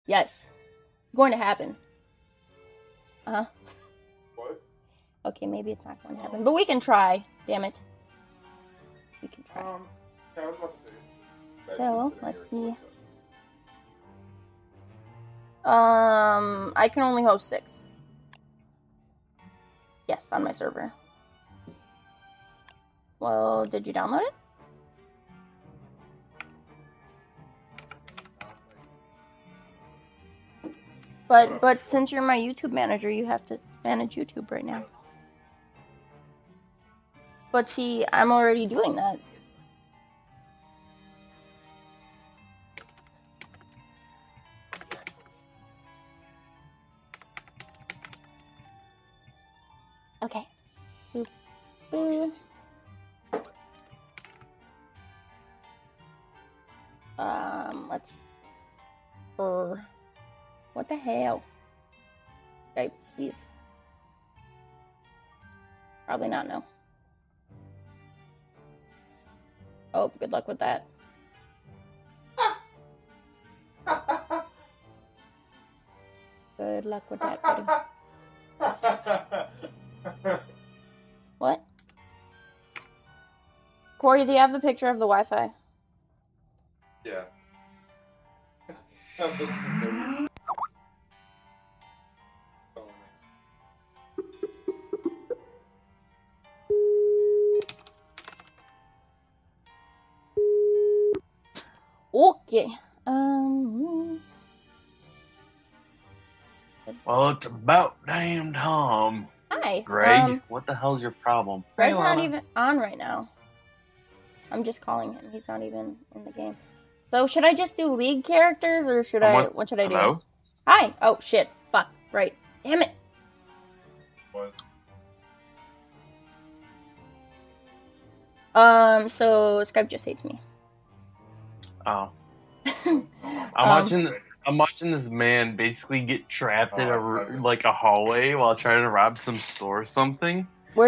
Yes. It's going to happen. Uh-huh. What? Okay, maybe it's not going to happen. But we can try. Damn it. We can try. Yeah, I was about to say. So, let's see. I can only host 6. Yes, on my server. Well, did you download it? But since you're my YouTube manager, you have to manage YouTube right now. But see, I'm already doing that. Okay. Boop, boop. Let's... What the hell? Okay, please. Probably not, no. Oh, good luck with that. Good luck with that, buddy. What? Corey, do you have the picture of the Wi-Fi? Yeah. Okay. Well, it's about damn time. Hi. Greg, what the hell's your problem? Greg's not even on right now. I'm just calling him. He's not even in the game. So should I just do League characters or should what should I do? Hello? Hi. Oh shit. Fuck. Right. Damn it. So Skype just hates me. Oh. I'm watching this man basically get trapped in a hallway while trying to rob some store or something. We're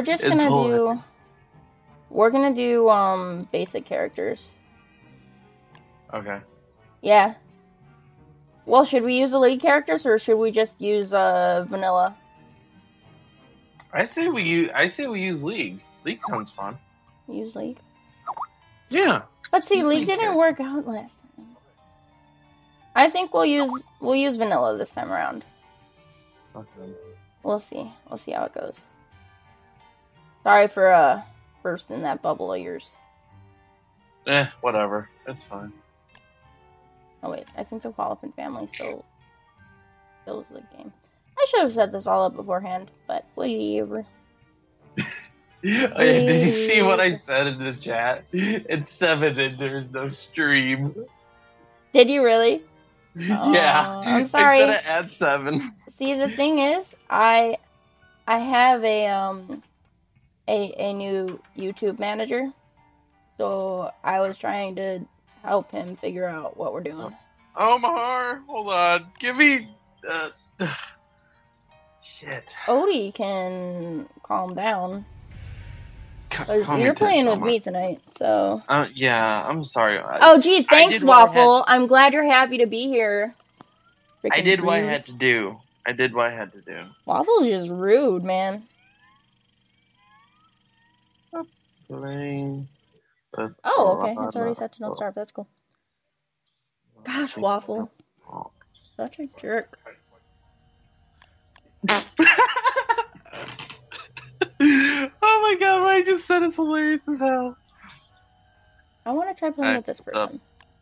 gonna do basic characters. Okay. Yeah. Well, should we use the League characters or should we just use vanilla? I say we use League. League sounds fun. Use League? Yeah. But see, League didn't work out last time. I think we'll use vanilla this time around. Okay. We'll see. We'll see how it goes. Sorry for bursting that bubble of yours. Whatever. It's fine. Oh wait, I think the Qualified family still kills the game. I should have set this all up beforehand, but whatever. Oh, yeah, did you see what I said in the chat? It's 7 and there's no stream. Did you really? Yeah. I'm sorry. I said it at 7. See, the thing is, I have a new YouTube manager, so I was trying to help him figure out what we're doing. Oh, Mahar, hold on. Give me... Shit. Odie can calm down. Because you're playing with me tonight, so... yeah, I'm sorry. Oh, gee, thanks, Waffle. I'm glad you're happy to be here. I did what I had to do. Waffle's just rude, man. Playing... Oh, okay. It's already set to no starve. That's cool. Gosh, Waffle. Such a jerk. Oh my god, what I just said is hilarious as hell. I want to try playing with this person.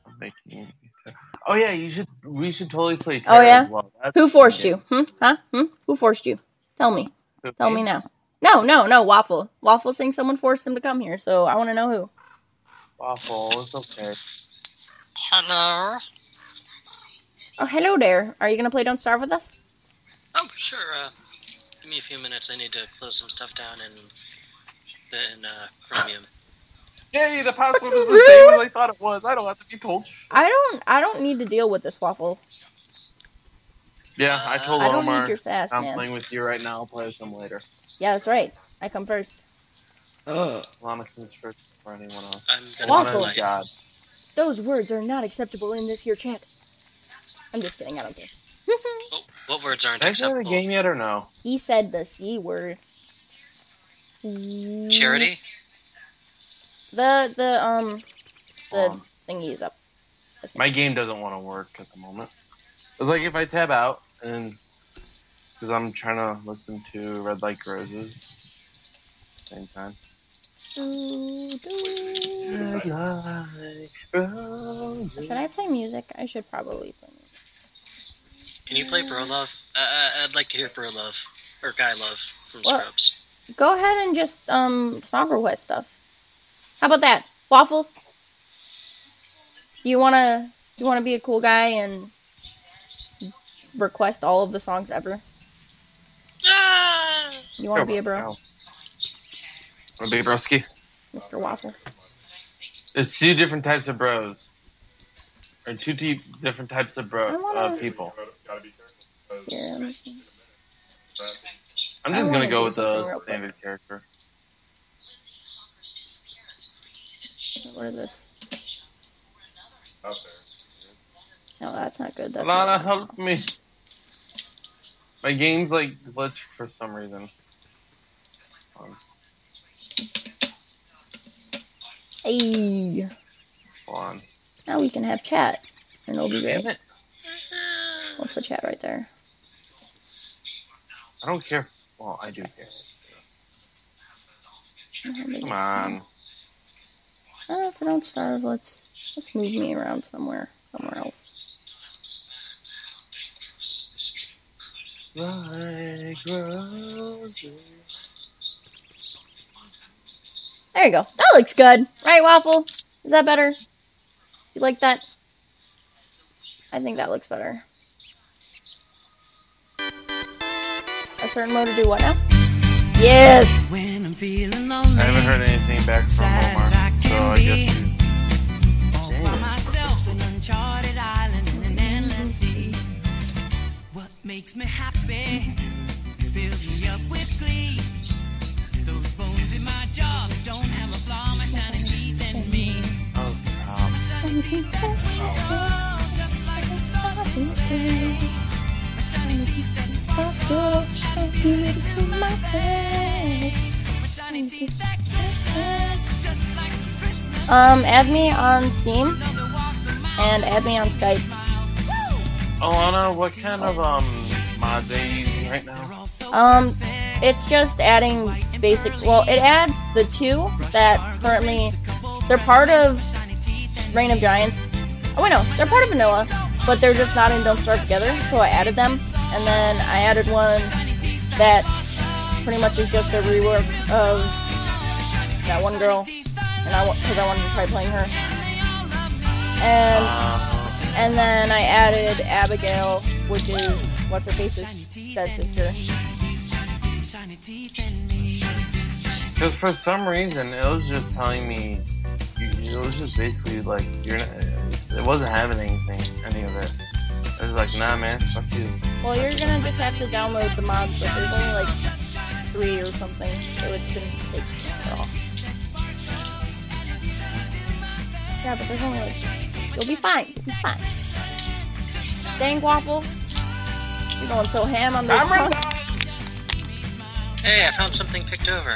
Oh yeah, we should totally play Terra as well. Who forced you? Huh? Who forced you? Tell me. Tell me now. No, Waffle. Waffle saying someone forced him to come here, so I want to know who. Waffle, it's okay. Hello. Oh, hello there. Are you going to play Don't Starve with us? Oh, sure. Give me a few minutes. I need to close some stuff down in Chromium. Yay, the password is the same as I thought it was. I don't have to be told. I don't need to deal with this, Waffle. Yeah, I told I don't Omar need your sass, I'm man. playing with you right now. I'll play with him later. Yeah, that's right. I come first. Lana comes first before anyone else. Waffle. God. Those words are not acceptable in this here chat. I'm just kidding. I don't care. Oh, what words aren't Did I play the acceptable? game yet or no? He said the C word. Charity? The Um, thingy is up. My game doesn't want to work at the moment. It's like if I tab out and because I'm trying to listen to Red Like Roses same time. Red Like Roses. Should I play music? I should probably play music. Can you play Bro Love? I'd like to hear Bro Love. Or Guy Love from What? Scrubs. Go ahead and just song request stuff. How about that, Waffle? Do you wanna be a cool guy and request all of the songs ever? Ah! You wanna be a bro, Wanna be a broski? Mr. Waffle? There's two different types of bros. Or different types of I wanna- people. Gotta be careful. because Here, let me see. I'm I just wanna gonna go do with something the real quick. standard character. What is this? Out there. No, that's not good. That's Lana, not help me. My game's like glitched for some reason. Hey, Hold on. now we can have chat, and it'll be Damn great. it. We'll put chat right there. I don't care. Well, I do care. Come on. If I don't starve, let's move me around somewhere else. Like roses. There you go. That looks good, right, Waffle? Is that better? You like that? I think that looks better. A certain mode to do what now? Yes! When I'm feeling I lonely, haven't heard anything back from Omar, so I guess he's. all by myself in uncharted island in an endless sea. What makes me happy fills me up with glee. Those bones in my jaw that don't have a flaw, my shiny teeth and me. Oh, My shiny teeth that twinkle just like the stars in space. My shiny teeth that sparkle and beauty to my face. My shiny teeth that glisten just like Christmas. Add me on Steam and add me on Skype. Alana, what kind of mods are you using right now? It's just adding basic. Well, it adds the two that currently they're part of Reign of Giants. Oh wait, no, they're part of Vanilla, but they're just not in Don't Starve Together. So I added them, and then I added one that pretty much is just a rework of that one girl, and because I wanted to try playing her. And then I added Abigail, which is what's her face's dead sister. Because for some reason, it was just telling me, it was just basically like, it wasn't having any of it. It was like, nah man, fuck you. Well, you're gonna just have to download the mods, but there's only like 3 or something, so it shouldn't take at all. Yeah, but there's only like, you'll be fine, Dang, Waffle, you're going so ham on those songs. Hey, I found something picked over.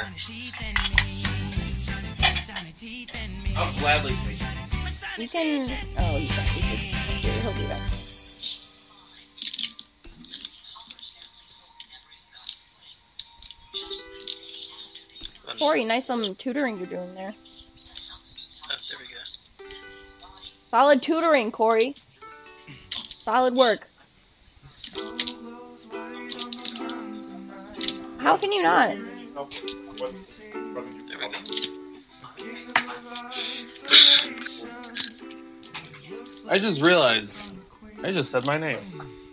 I'll gladly take it. You can, oh, you can't, he'll be back. Corey, nice tutoring you're doing there. Oh, there we go. Solid tutoring, Corey. Solid work. How can you not? No, what's running you? There we go. I just realized, I just said my name.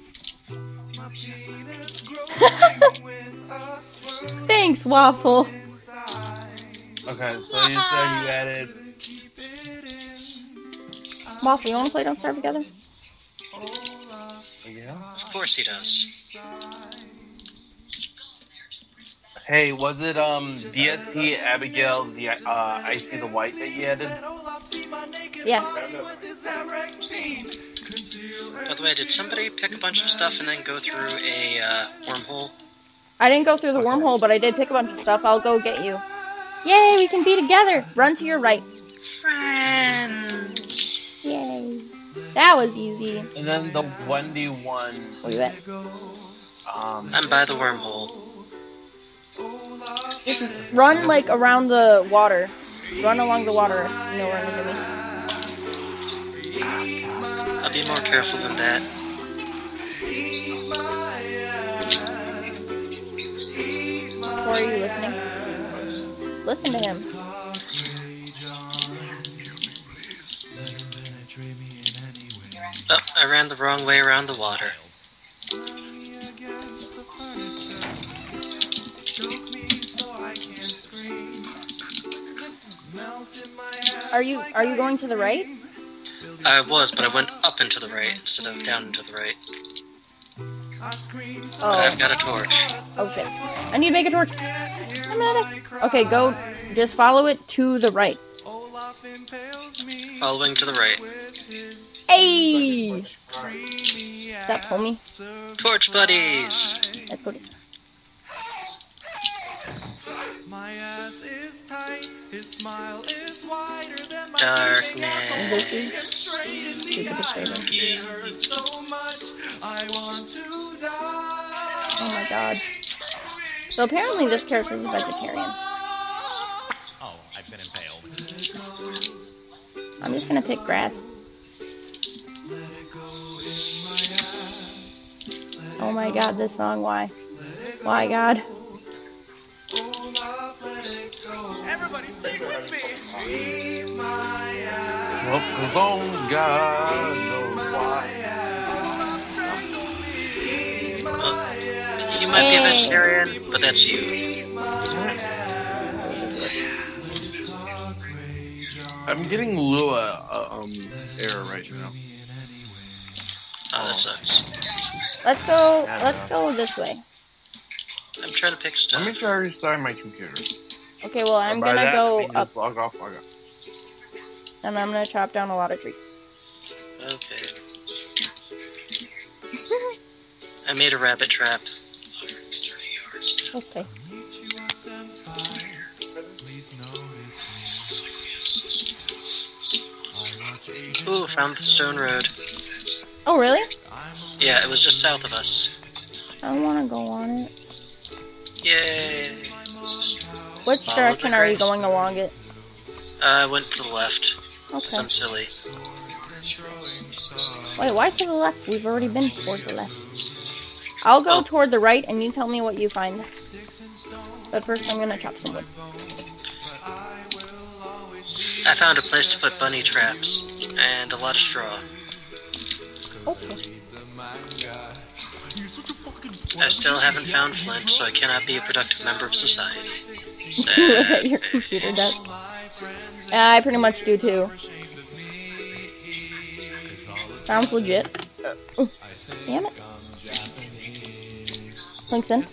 Thanks, Waffle. Okay, so you said you added. Waffle, you want to play Don't Starve Together? Yeah. Of course he does. Hey, was it DST Abigail the I See the White that you added? Yeah. By the way, did somebody pick a bunch of stuff and then go through a wormhole? I didn't go through the wormhole, but I did pick a bunch of stuff. I'll go get you. Yay, we can be together. Run to your right. Friends! Yay. That was easy. And then the 1v1. Where you at? I'm by the wormhole. Just run, like, around the water. Run along the water. No run into me. I'll be more careful than that. Or are you listening? Listen to him. Oh, I ran the wrong way around the water. Are you going to the right? I was, but I went up into the right instead of down into the right. But I've got a torch. Oh shit. I need to make a torch. Okay, go. Just follow it to the right. Following to the right. Hey! Does that pull me? Torch buddies! Let's go this way. Darkness. This is super disturbing. Oh my god. So apparently this character is a vegetarian. Oh, I've been impaled. I'm just gonna pick grass. Oh my god, this song, why? Why, God? Everybody sing with me. Well, 'cause only God knows why. You might be a vegetarian, but that's you. I'm getting Lua error right now. Oh, that sucks. Let's go this way. I'm trying to pick stuff. Let me try restarting my computer. Okay, well, I'm By gonna that, go I mean, up, just log off. and I'm gonna chop down a lot of trees. Okay. I made a rabbit trap. Okay. Ooh, found the stone road. Oh, really? Yeah, it was just south of us. I don't wanna go on it. Yay! Which Follow direction the are you grass. going along it? I went to the left. Okay. 'Cause I'm silly. Wait, why to the left? We've already been towards the left. I'll go Oh. toward the right, and you tell me what you find. But first, I'm gonna chop some wood. I found a place to put bunny traps and a lot of straw. Okay. I still haven't found flint, so I cannot be a productive member of society. You live at your computer desk. Yeah, I pretty much do too. Sounds legit. Damn it. Links in.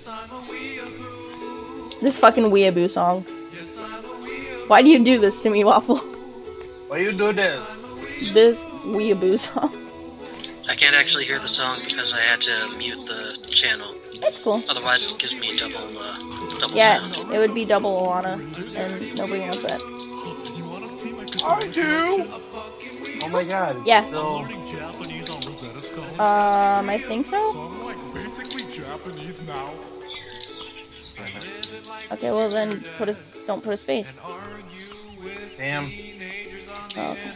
This fucking weeaboo song. Why do you do this to me, Waffle? Why you do this? This weeaboo song. I can't actually hear the song because I had to mute the channel. That's cool. Otherwise, it gives me double Yeah, sound. it would be double Alana, and nobody wants that. I do. Oh my god. Yeah. So, I think so? Okay, well then, don't put a space. damn. Oh, okay.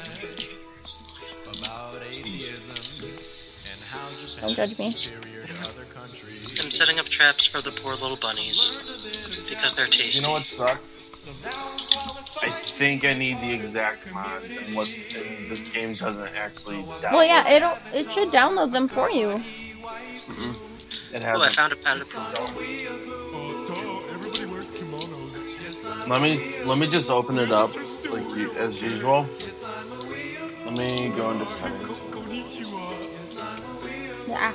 Don't judge me. I'm setting up traps for the poor little bunnies because they're tasty. You know what sucks? I think I need the exact mods, and this game doesn't actually download. Well, yeah, it should download them for you. It Oh, I hasn't. found a powder pool. Let me just open it up as usual. Let me go into settings. Yeah.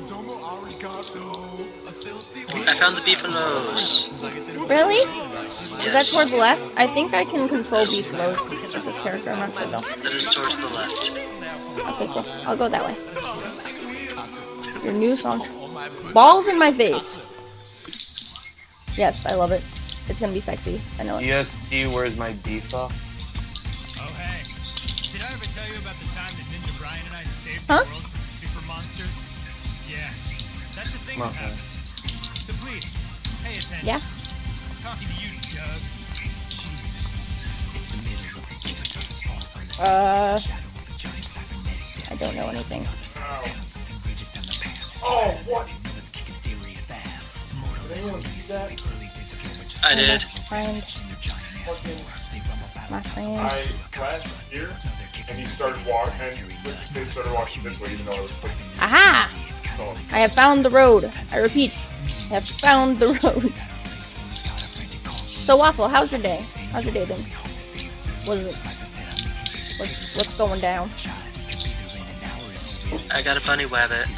I found the beefaloes. Really? Yes. Is that toward the left? I think I can control beefaloes with this character. I'm not sure though. That is towards the left. Okay, cool. I'll go that way. Your new song. Balls in my face. Yes, I love it. It's gonna be sexy. I know it. EST, where's my beef off? Oh, hey. Did I ever tell you about the time that Ninja Brian and I saved Huh? the world from super monsters? Yeah, that's the thing that Okay. happened. So please, pay attention. Yeah. I'm talking to you, Doug. Jesus. It's the middle of the I don't know anything. Oh, what? Did anyone see that? I did. Find Fucking, my friend. last year, and he started walking, and they started walking this way, even though I was pushing. Aha! So, I have found the road. I repeat, I have found the road. So Waffle, how's your day? How's your day been? What's going down? I got a bunny wabbit.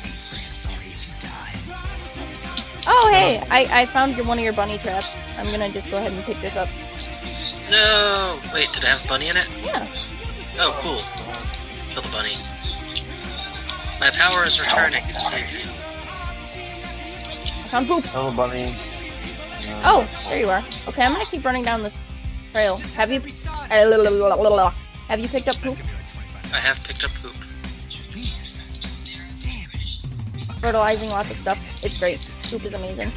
Oh hey, I found one of your bunny traps. I'm gonna just go ahead and pick this up. No! Wait, did I have a bunny in it? Yeah. Oh, cool. Kill the bunny. My power is returning this evening. I found poop. Hello, bunny. Oh, there you are. Okay, I'm gonna keep running down this trail. Have you picked up poop? I have picked up poop. Fertilizing lots of stuff. It's great. Poop is amazing.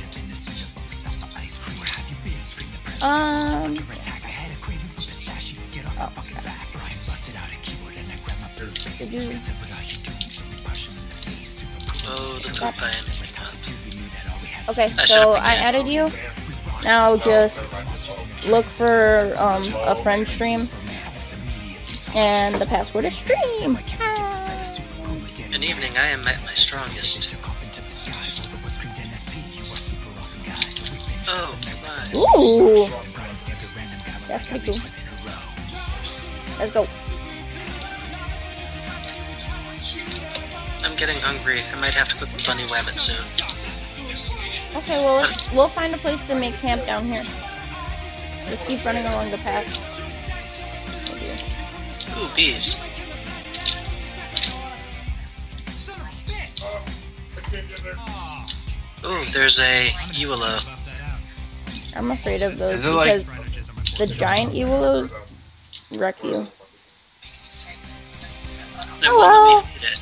Oh, okay. Did you... Oh, the poop I am. Okay, I so should've I began. added you. Now just look for a friend stream. And the password is stream. An evening I am at my strongest. Oh, my. Ooh! That's pretty cool. Let's go. I'm getting hungry. I might have to cook the bunny wabbit soon. Okay, well, we'll find a place to make camp down here. Just keep running along the path. Ooh, bees. I can't get there. Ooh, there's a Uolo. I'm afraid of those Is it like- because the giant Ewolos wreck you. It Hello. won't let me feed it.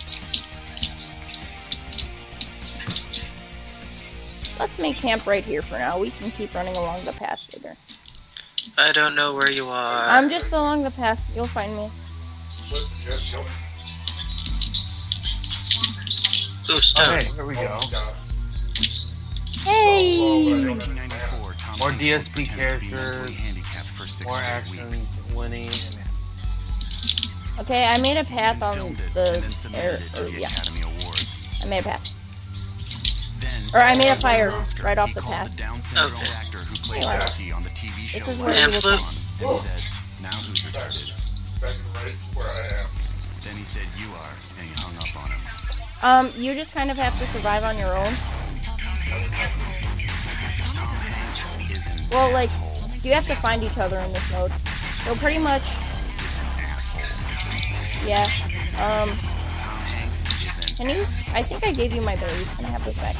Let's make camp right here for now. We can keep running along the path later. I don't know where you are. I'm just along the path. You'll find me. Ooh, stone. Okay, here we go. Hey! 1994, Tom More Hanks DSP was 10 to be mentally characters, handicapped for 6 more straight actions, weeks. winning. Okay, I made a path on Filmed it the and then submitted it to the yeah. Academy Awards. I made a path. Then, Or I made a fire Oscar, right off he the called path. the Down syndrome Okay. actor who played Anyway. Jackie on the TV show This is Life where And you flip. will on, and said, "Now who's retarded?" Back right where I am. Then he said, "You are," and he hung up on him. You just kind of have to survive on your own. Tom Hanks is an Well, like, asshole. you have to find each other in this mode. So pretty much, Asshole. yeah. Tom Hanks is an Can you? I think I gave you my berries. Can I have this back?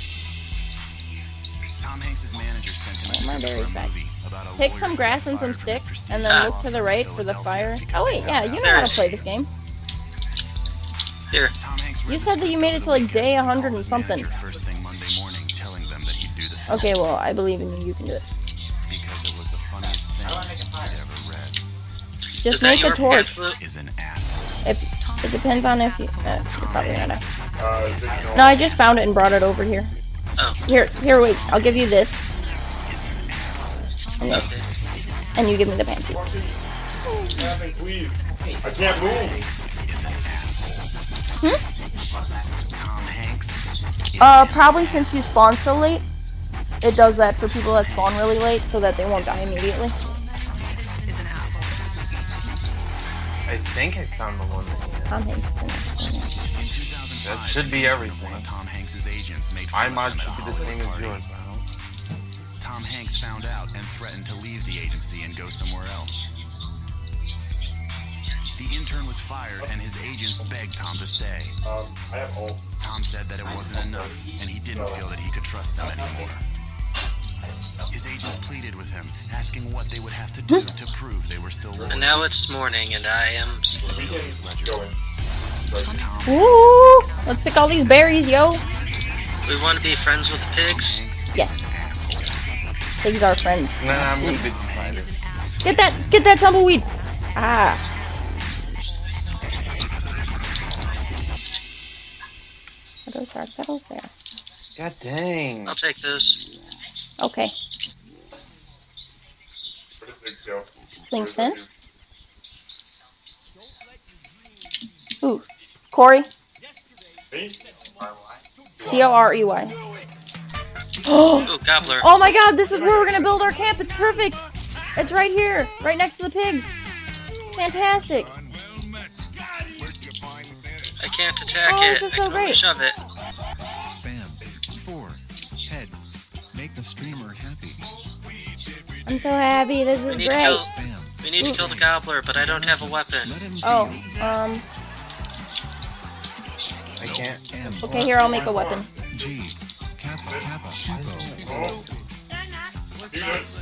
Tom Hanks' manager sent him a Oh, my script for berries a back. movie about a Pick lawyer some who grass got and some fired from his sticks, prestigious and then law look to the firm in right for the Philadelphia fire. because Oh they wait, found yeah, out you know about how Berries. to play this game. Here. Tom Hanks read You the said that you script made over it the to like weekend day and 100 called and his something. manager first thing Monday morning, telling them that he'd do the film Okay, well, I believe in you. You can do it. because it was the funniest thing I'd ever read. Is Just that make a your torch. pamphlet? Is an asshole. If it depends on if you. You're probably not. Is it, No, I just found it and brought it over here. Oh, Here, wait. I'll give you this Is an asshole. and this, okay. and you give me the panties. please. I can't move. Is an asshole. Hmm? Tom Hanks is Probably since you spawned so late, it does that for people that spawn really late, so that they won't die immediately. Is an asshole. I think I found the one. Tom Hanks. in 2005. That should be everything. One of Tom Hanks' agents made My fun of mod him at a should be the holiday same as party. yours, Donald. Tom Hanks found out and threatened to leave the agency and go somewhere else. The intern was fired, and his agents begged Tom to stay. I have all. Tom said that it wasn't enough, and he didn't feel that he could trust them anymore. His agents pleaded with him, asking what they would have to do to prove they were still And loyal. now it's morning, and I am We sleeping. can go in. Ooh, let's pick all these berries, yo. We want to be friends with the pigs. Yes. Pigs are friends. Nah, I'm gonna be fighter. Get that tumbleweed. Ah. Those are petals there. God dang. I'll take those. Okay. Where did pigs go? Links Where's in. that dude? Ooh. Corey. Me? Corey. Ooh, gobbler. Oh my god, this is where we're gonna build our camp. It's perfect. It's right here, right next to the pigs. Fantastic. I can't attack Oh, it. this is I so can only great. shove it. Spam. 4. Head. Make the streamer happy. I'm so happy. This We is need to great. kill. Spam. We need to kill the gobbler, but I don't have a weapon. Let him Oh, feel. I can't. M. okay, here, I'll make a weapon. G. Kappa. Kappa. Hugo. Oh. Peanuts.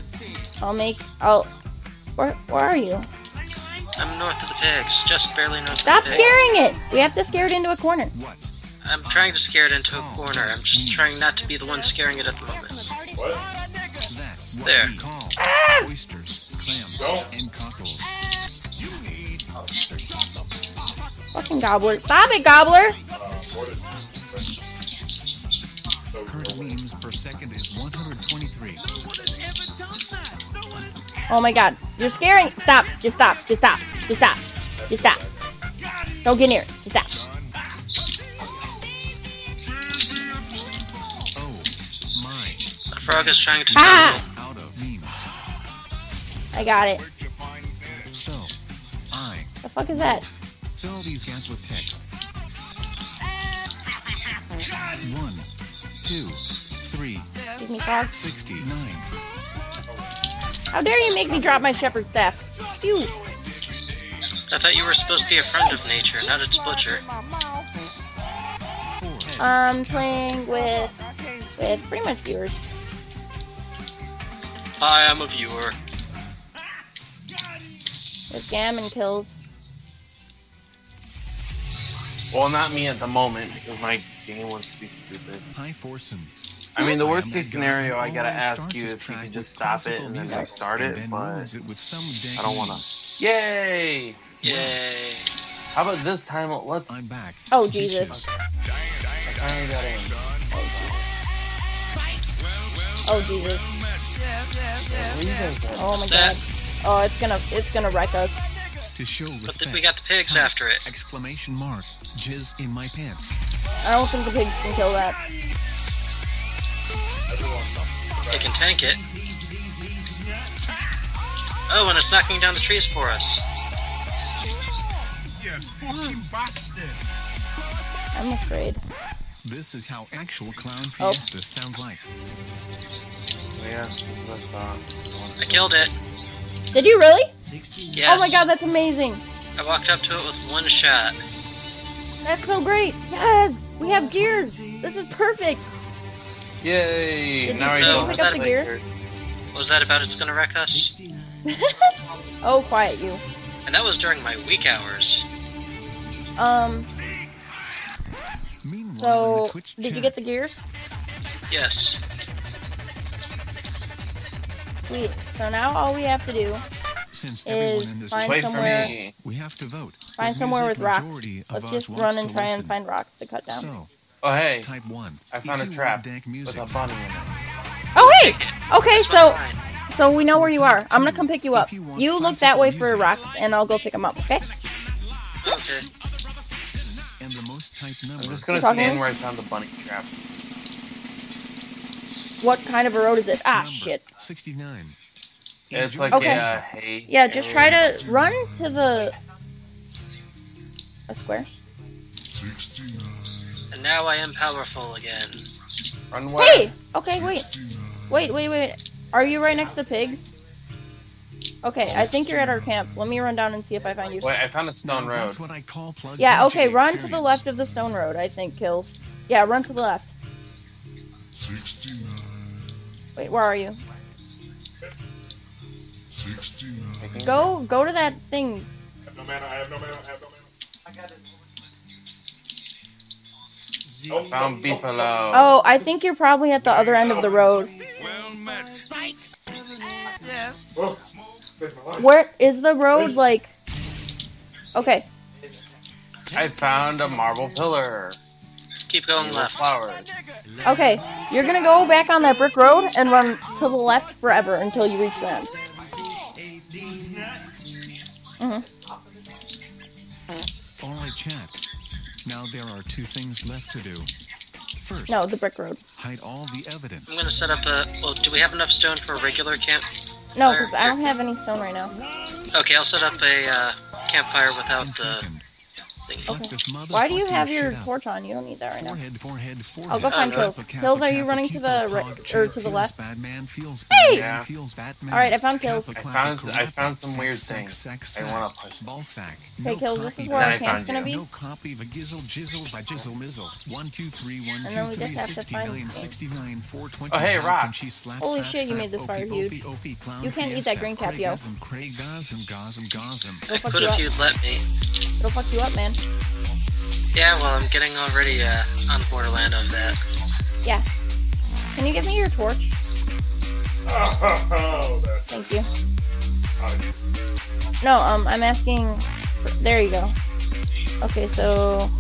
Where are you? I'm north of the pigs, just barely north Stop of the pigs. scaring it. We have to scare it into a corner. What? I'm trying to scare it into a corner. I'm just trying not to be the one scaring it at the moment. What? That's what There. we call oysters, clams, Don't. and cockles. Fucking gobbler. Stop it, gobbler. What is so Current memes per second is 123. Oh my god. You're scaring. Stop. Just stop. Just stop. Just stop. Just stop. Don't get near. Just stop. Oh my. The frog is trying to Ah! tumble. Out of memes. I got it. So, I The fuck is that? fill these gaps with text. 1, 2, 3, Excuse me, frog. 69. How dare you make me drop my shepherd staff? You. I thought you were supposed to be a friend of nature, not its butcher. 4. I'm playing with pretty much viewers. I am a viewer. With gammon kills. Well, not me at the moment because my game wants to be stupid. Hi, Forsen. I mean, the I am worst that case guy scenario, who I gotta always ask starts you his if you track can with just stop it classical and then music restart and it, then but ruins it with some dank I don't wanna. memes. Yay! Yay. How about this time? Let's. I'm back. Oh, Jesus. Bitches. I finally got in. Oh, Jesus. What are you guys at? Oh my What's god. that? Oh, it's gonna wreck us. To show But respect. we got the pigs type after it. Exclamation mark. Jizz in my pants. I don't think the pigs can kill that. They can tank it. Oh, and it's knocking down the trees for us. I'm afraid. This is how actual clown Oh. fiesta sounds like. Yeah, this is what I thought. I killed it. Did you really? Yes. Oh my god, that's amazing. I walked up to it with one shot. That's so great. Yes, we have gears. This is perfect. Yay! Did now you I pick know up how the to play gears? dirt. What was that about? It's gonna wreck us. Oh, quiet you. And that was during my week hours. Meanwhile, in So, the Twitch did you chat, get the gears? Yes. Sweet. So now all we have to do, since is everyone in this find Wait chat for somewhere- me. we have to vote. find What somewhere music with rocks. majority of Let's us just wants run and to try and listen. find rocks to cut down. So, Oh hey, type 1. I found a If you trap love dank with music. a bunny in it. Oh hey! Take it. Okay, That's so fine. so we know where you are. I'm gonna come pick you up. If you want You look that classical way for music. rocks, and I'll go pick them up. Okay? Okay. And the most typed number. I'm just gonna talking stand to where I us? found the bunny trap. What kind of a road is it? Ah, number shit. 69. It's Enjoy like Okay. hay. Yeah, just try to run to the a square. And now I am powerful again. Run away. Hey! Okay, wait. Wait. Are you right next to pigs? Okay, I think you're at our camp. Let me run down and see if I find you. Wait, I found a stone road. That's what I call plug Yeah, DJ okay, run to the experience. left of the stone road, I think, Kills. Yeah, run to the left. 69. Wait, where are you? 69. Go to that thing. I have no mana, I have no mana, I have no mana. I got this. Oh, Found Beefalo. Oh, I think you're probably at the other end of the road. Well met. Oh, saved my life. Where is the road, like... Okay, I found a marble pillar. Keep going With left. flowers. okay. You're gonna go back on that brick road and run to the left forever until you reach the end. Mm-hmm. Alright, chat. Now there are two things left to do. First, No, the brick road. hide all the evidence. I'm gonna set up a. Well, do we have enough stone for a regular camp? No, because I don't have any stone right now. Okay, I'll set up a campfire without And the second, thing. fuck Okay. this Why do you motherfucking have your shit up. torch on? You don't need that right now. Forehead. I'll go find no. Kills. Kills, are you running to the right or to the left? Hey! Yeah. Alright, I found Kills. I found some weird things. I wanna push. Ballsack. Okay, Kills, this is where where our our camp's gonna be. No copy of a gizzle jizzle by jizzle mizzle. 1 2 3 1 And then 2 we 3 just have to 69 find- 69 420. Oh, hey, Rock. and she slapped Holy fat, shit, you fat, made this fire opie, huge. opie, clown You can't eat fiesta. that green cap, yo. Craigasm, craigasm, gosm. It'll I fuck could you if up. you'd let me. It'll fuck you up, man. Yeah, well, I'm getting already on Borderland of that. Yeah. Can you give me your torch? Oh, that's Thank you. nice. No, I'm asking. There you go. Okay, so.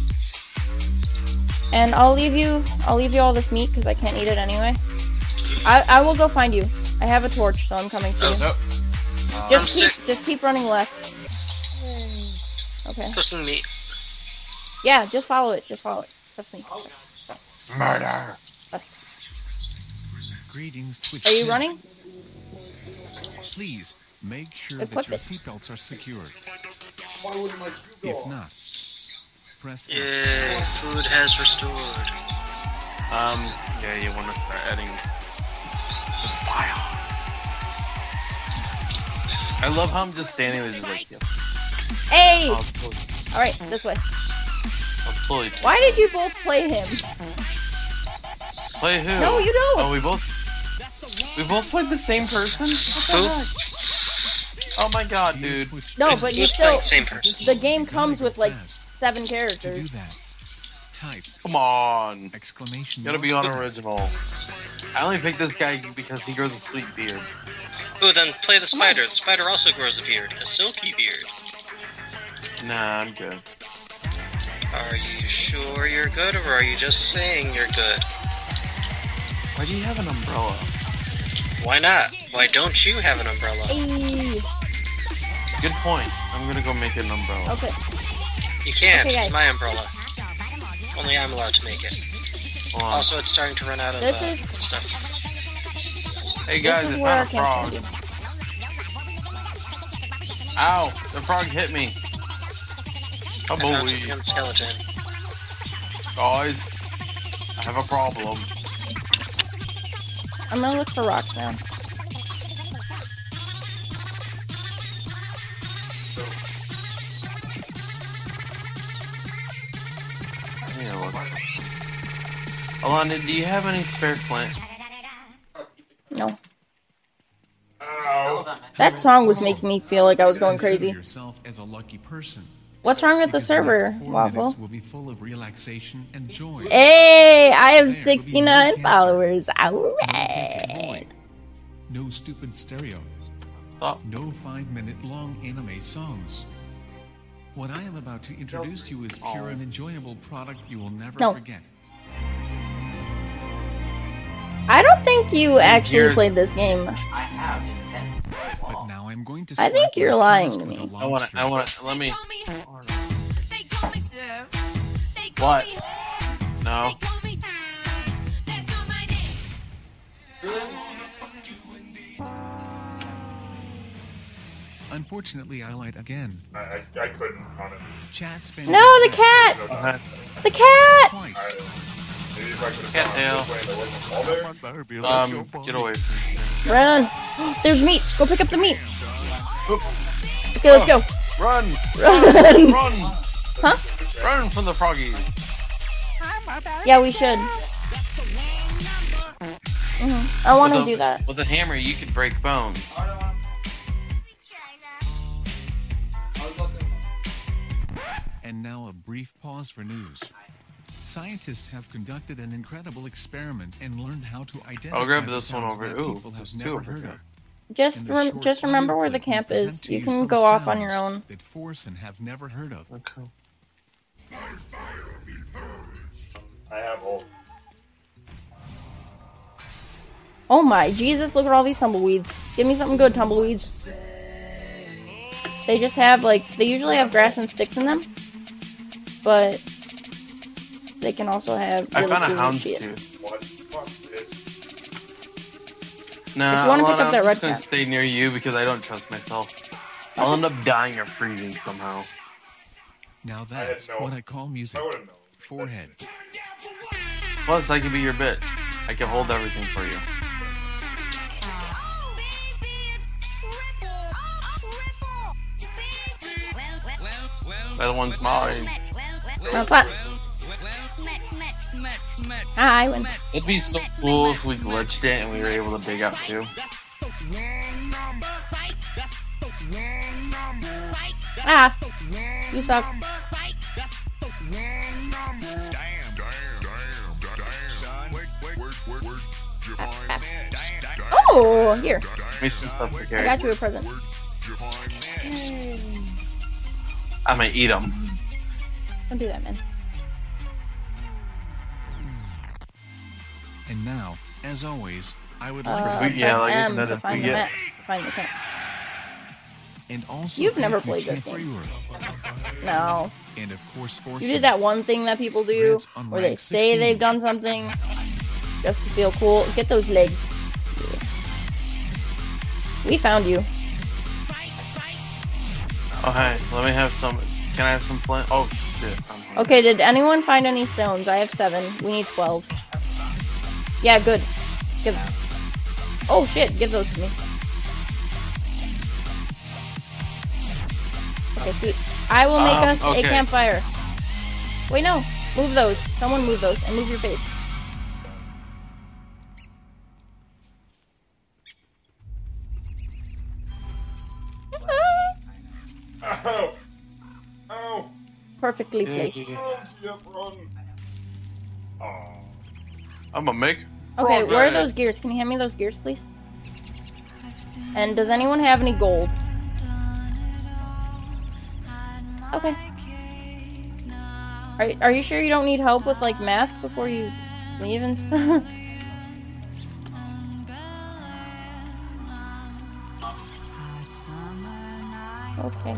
And I'll leave you all this meat because I can't eat it anyway. I will go find you. I have a torch, so I'm coming for Oh, you. Nope. Just keep running left. Okay. Cooking meat. Yeah, just follow it. Just follow it. Trust me. Trust. Murder. Trust. Greetings, Twitch. Are you chat. running? Please make sure Equip that your it. seatbelts are secured. Why wouldn't my shoe go If off? not, press F. Yay, food has restored. Yeah, you want to start adding the file. I love how I'm just standing there just like, yeah. Hey! I'll totally- Alright, this way. I'll totally Why did you both play him? play who? No, you don't. Oh, we both played the same person? What the Who? heck? Oh my god, Dear dude. Twitch No, chat, but you Who's still. playing the same person? The game comes with like fast. 7 To do characters. that, type Come on. exclamation Gotta mark be on F. original. I only picked this guy because he grows a sweet beard. Ooh, then play the spider. The spider also grows a beard. A silky beard. Nah, I'm good. Are you sure you're good, or are you just saying you're good? Why do you have an umbrella? Why not? Why don't you have an umbrella? Hey. Good point. I'm gonna go make an umbrella. Okay. You can't. Okay, guys. It's my umbrella. Only I'm allowed to make it. Hold on. Also, it's starting to run out of This is- stuff. Hey guys, This I is where our found a frog. camp's gonna be. Ow! The frog hit me. I found Boy. something on the skeleton. Guys, I have a problem. I'm gonna look for rocks now. Yeah, look. Alana, do you have any spare flint? No. Ow. That song was making me feel like I was going Consider crazy. yourself as a lucky person. What's wrong with the Because server, next 4 Waffle? minutes will be full of relaxation and joy. Hey, I have There will be 69 no cancer, followers. no taking Alright. void, no stupid stereo, Stop. no 5-minute long anime songs. What I am about to introduce you is pure and enjoyable product you will never No. forget. I don't think you actually Here's- played this game. I have. It's been so But long. now I'm going to I think slap you're my lying face to with me. a I wanna, lobster. let me. They call me Steph. They call What? me No. They call me That's not my name. Unfortunately, I lied again. I couldn't, honestly. Chat spent No, the cat! Okay. The cat! twice. Maybe if I could have Cattail. gone this way and there wasn't a wall there. Get away from me. Run! There's meat! Go pick up the meat! Okay, let's go. Run! Run! Run! Huh? Run from the froggies. Yeah, we should. I want to With a- do that. With a hammer, you could break bones. And now a brief pause for news. Scientists have conducted an incredible experiment and learned how to identify I'll grab the this one sounds over. that Ooh, people have there's two never over heard here. of. Just In the short just remember where the audio camp clip, we is. present to You can some go off on your sounds own. That Forsen have never heard of. Okay. I have all. Oh my Jesus, look at all these tumbleweeds. Give me something good, tumbleweeds. They just have, like, they usually have grass and sticks in them. But they can also have I really found a cool shit. houndstooth. What? Fuck this. Nah, If you wanna hold pick on, up that I'm red just gonna cap. stay near you because I don't trust myself. I'll end up dying or freezing somehow. Now had that's no- what I call music. I would've known. Forehead. Plus, I can be your bitch. I can hold everything for you. That one's mine. What's that? Ah, I win. It'd be so cool if we glitched it and we were able to dig up too. Ah, you suck. Oh, here. Give me some stuff to I carry. got you a present. I'm gonna eat them. Don't do that, man. And now, as always, I would Uh, like We- to yeah, press like I M said, to if find we the get- map. To find the camp. and also You've thank never you, played this Chief game. Brewer. No. And of course, Forsen. You did that one thing that people do Reds on where they rank say 16. they've done something just to feel cool. Get those legs. Yeah. We found you. Oh hey, let me have some. Can I have some flint? Oh shit. I'm hungry. Okay, did anyone find any stones? I have 7. We need 12. Yeah, good. Give. Oh shit, give those to me. Okay, sweet. I will make us okay. a campfire. Wait, no. Move those. Someone move those and move your face. Ow! Ow! Perfectly placed. Yep, run! Oh. I'm gonna make. Okay, frog where are egg. those gears? Can you hand me those gears, please? And does anyone have any gold? Okay. Are you sure you don't need help with, like, math before you leave and stuff? Okay.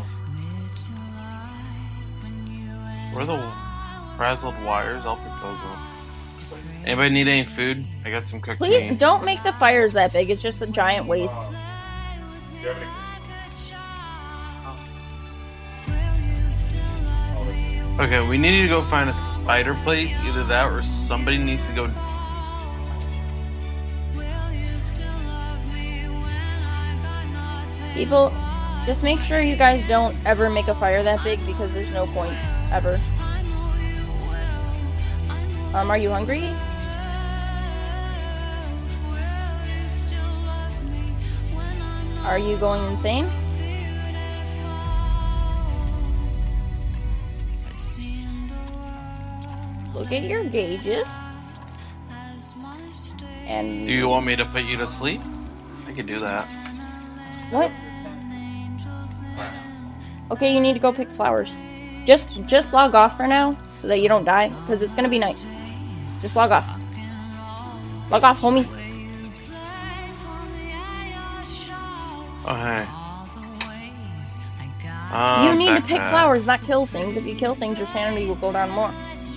Where are the frazzled wires? I'll pick those up. Anybody need any food? I got some cooked Please meat. don't make the fires that big. It's just a giant waste. Do you have any? Okay, we need to go find a spider place. Either that or somebody needs to go. People, just make sure you guys don't ever make a fire that big because there's no point ever. Are you hungry? Are you going insane? Look at your gauges. And Do you want me to put you to sleep? I could do that. what? Okay, you need to go pick flowers. Just log off for now so that you don't die because it's gonna be night. Just log off. Log off, homie. Oh hey. You need to pick backpack. flowers, not kill things. If you kill things, your sanity will go down more.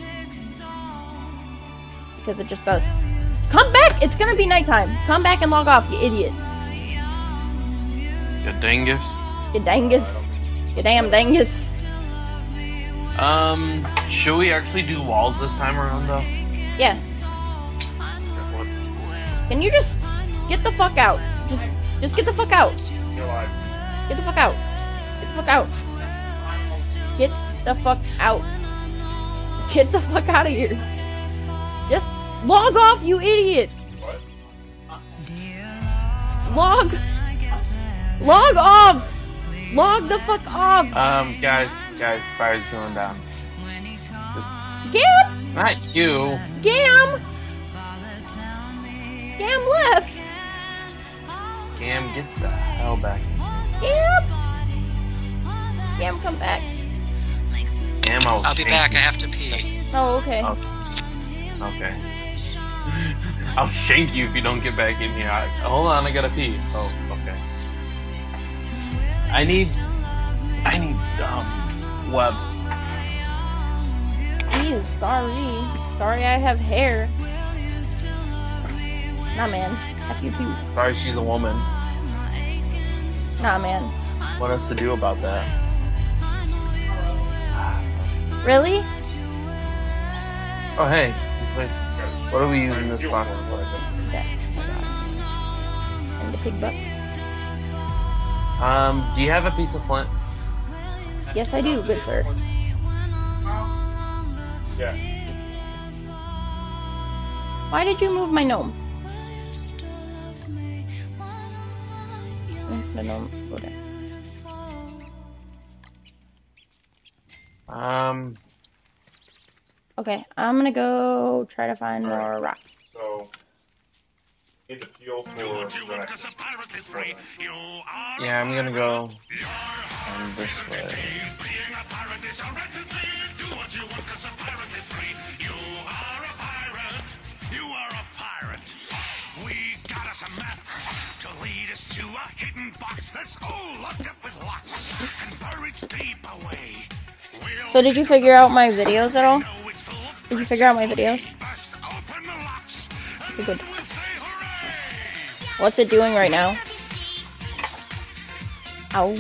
Because it just does. Come back! It's gonna be nighttime. Come back and log off, you idiot. You dingus. You dangus. You damn dangus. Should we actually do walls this time around though? Yes. Can you just get the fuck out? Just get the fuck out. You're alive. Get the fuck out. Get the fuck out. Get the fuck out. Get the fuck out of here. Just log off, you idiot. What? Log off. Log the fuck off. Guys, fire's going down. Gam! Not you. Gam left. Gam, get the hell back. Gam, come back. Gam, I'll be back. I have to pee. Oh, okay. Okay. I'll shank you if you don't get back in here. Hold on, I gotta pee. Oh, okay. I need web. Jeez, sorry I have hair. Nah, man. F you too. Sorry, she's a woman. Nah, man. What else to do about that? Really? Oh, hey. What are we using this box for? And the pig butts. Do you have a piece of flint? Yes, I do, good sir. Yeah. Why did you move my gnome? The gnome, go there. Okay, I'm gonna go try to find more rocks. So, need the fuel for the next. Yeah, I'm gonna go this way. You are a pirate. We got us a map to lead us to a hidden box that's all locked up with locks and buried deep away. So did you figure out my videos at all? Did you figure out my videos? Okay, good. What's it doing right now? Ow.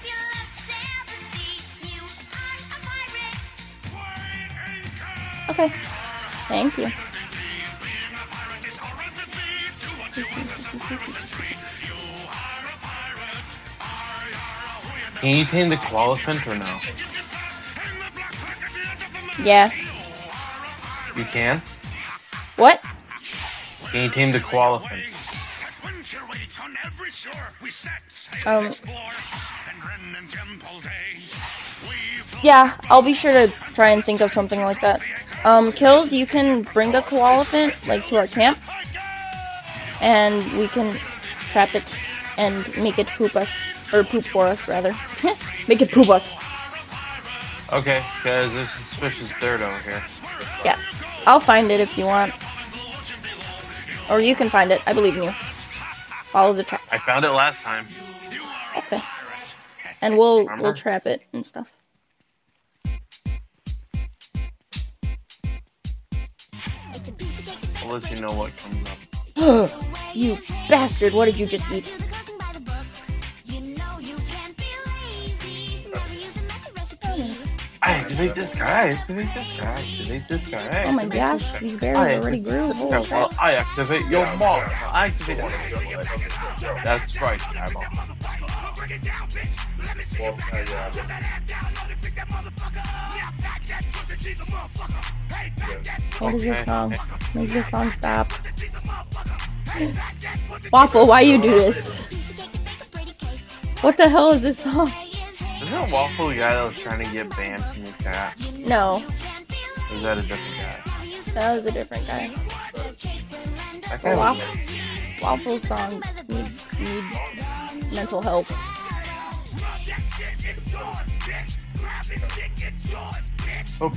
Okay. Thank you. Can you tame the koalefant or no? Yeah. You can? What? Can you tame the koalefant? Yeah, I'll be sure to try and think of something like that. Kills, you can bring a koalefant, like, to our camp, and we can trap it and make it poop us, or poop for us, rather. Make it poop us. Okay, because there's suspicious dirt over here. Yeah, I'll find it if you want. Or you can find it, I believe in you. Follow the tracks. I found it last time. Okay. And we'll trap it and stuff. I'll let you know what comes up. You bastard, what did you just eat? Activate this guy. Oh my gosh, these berries already grew. Holy crap. I activate your mob. Activate it. That's right, Ammo. What is this song? Make this song stop. Waffle, why you do this? What the hell is this song? Isn't that Waffle the guy that was trying to get banned from your chat? No. Or is that a different guy? That was a different guy. That guy was Waffle songs need mental help. Oh.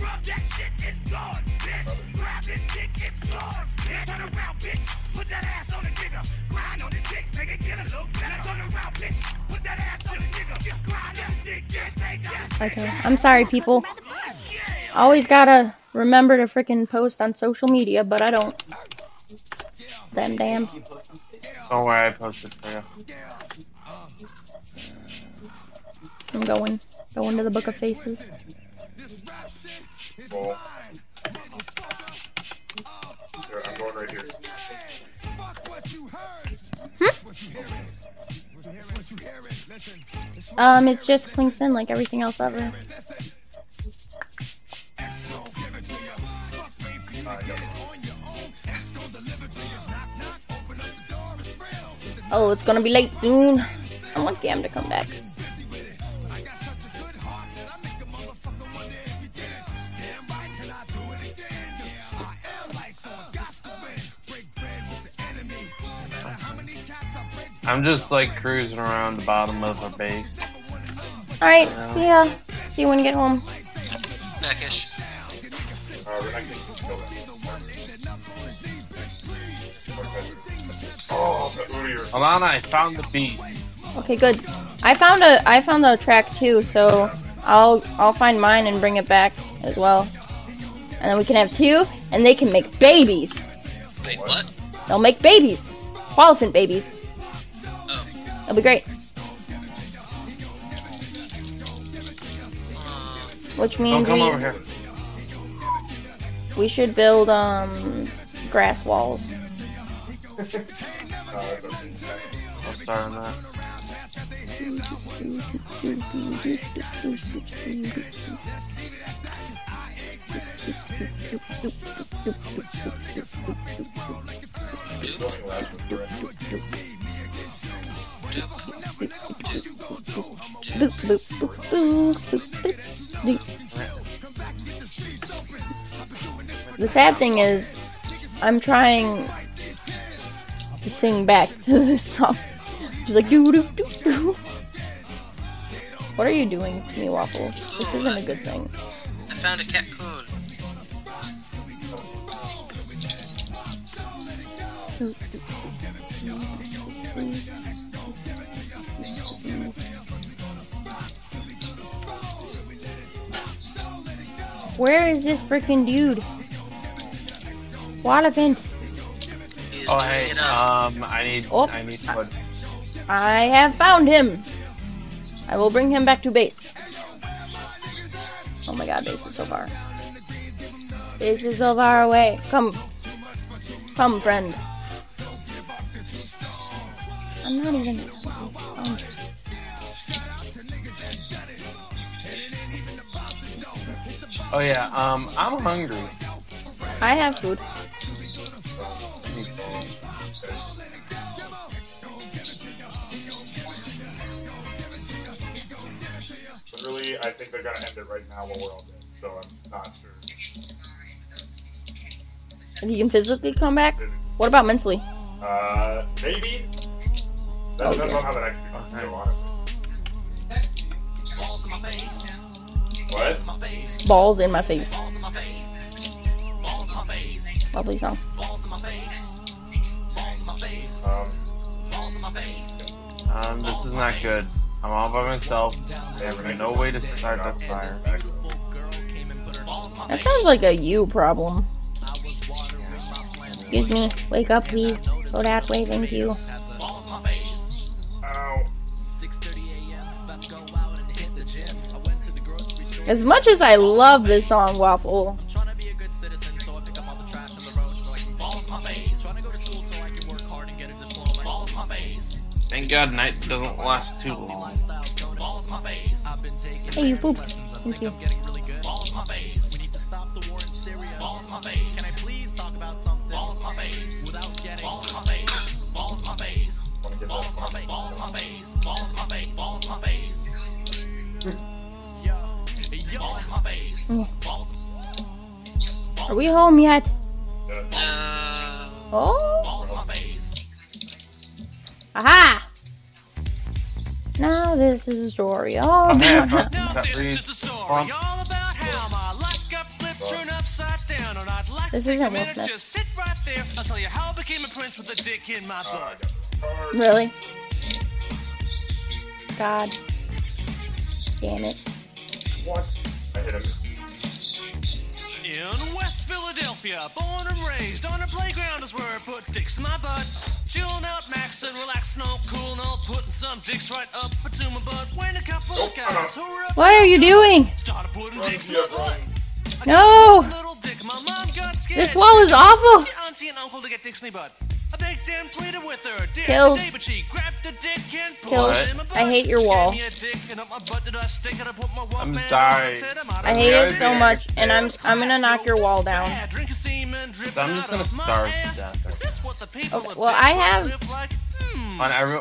Okay, I'm sorry, people. Always gotta remember to frickin' post on social media, but I don't. Damn. Don't worry, I posted for you. I'm going to the Book of Faces. Cool. Here, I'm going right here. It's just clinks in like everything else ever. Oh, it's gonna be late soon. I want Gam to come back. I'm just like cruising around the bottom of her base. Alright, see ya. See you when you get home. Backish. Alana, I found the beast. Okay, good. I found a track too, so I'll find mine and bring it back as well. And then we can have two, and they can make babies. Wait, what? They'll make babies. Qualiphant babies. Oh. That'll be great. Which means Don't come over here. We should build grass walls. I'll start on that. The sad thing is, I'm trying to sing back to this song. She's like doo doo doo doo. What are you doing to me, Waffle? This isn't a good thing. I found a cat coon. Where is this freaking dude? Wallafant. Oh hey, I need wood. I have found him. I will bring him back to base. Oh my god, base is so far. Base is so far away. Come. Come, friend. I'm not even... Oh yeah, I'm hungry. I have food. Literally, I think they're gonna end it right now while we're all dead, so I'm not sure. If you can physically come back? What about mentally? Maybe? That depends on how the next becomes, go, honestly. What? Balls in my face. Lovely song. This is not good. I'm all by myself. There's no way to start this fire. That sounds like a you problem. Excuse me. Wake up, please. Go that way, thank you. As much as I love this song, Waffle, Thank God night doesn't last too long. hey, you poop. Thank you. Can I please talk about something? Balls in my face. Without getting balls in my face. Balls in my face. Balls in my face. Balls in my face. Balls in my face. Balls in my face. Yo, balls in my face. Are we home yet? Oh. Balls in my face. Aha! Now this is a story all about Now this is a story all about how my life got flipped, turned upside down, and I'd like to take a minute, just sit right there. I'll tell you how I became a prince with a dick in my butt. Really? God. Damn it. What? I hit him. In West Philadelphia, born and raised on a playground is where I put dicks in my butt. Chillin' out, maxin', relaxin', all cool, and all putting some dicks right up into my butt. When a couple of guys who were up, What are you doing? started putting dicks in my butt. No! Little dick, my mom got scared. This wall is awful! Your auntie and uncle to get dicks in their butt. Kills. Kills. I hate your wall. I'm sorry. I hate it so much, and I'm gonna knock your wall down. So I'm just gonna starve to death. Okay, well, I have. On every.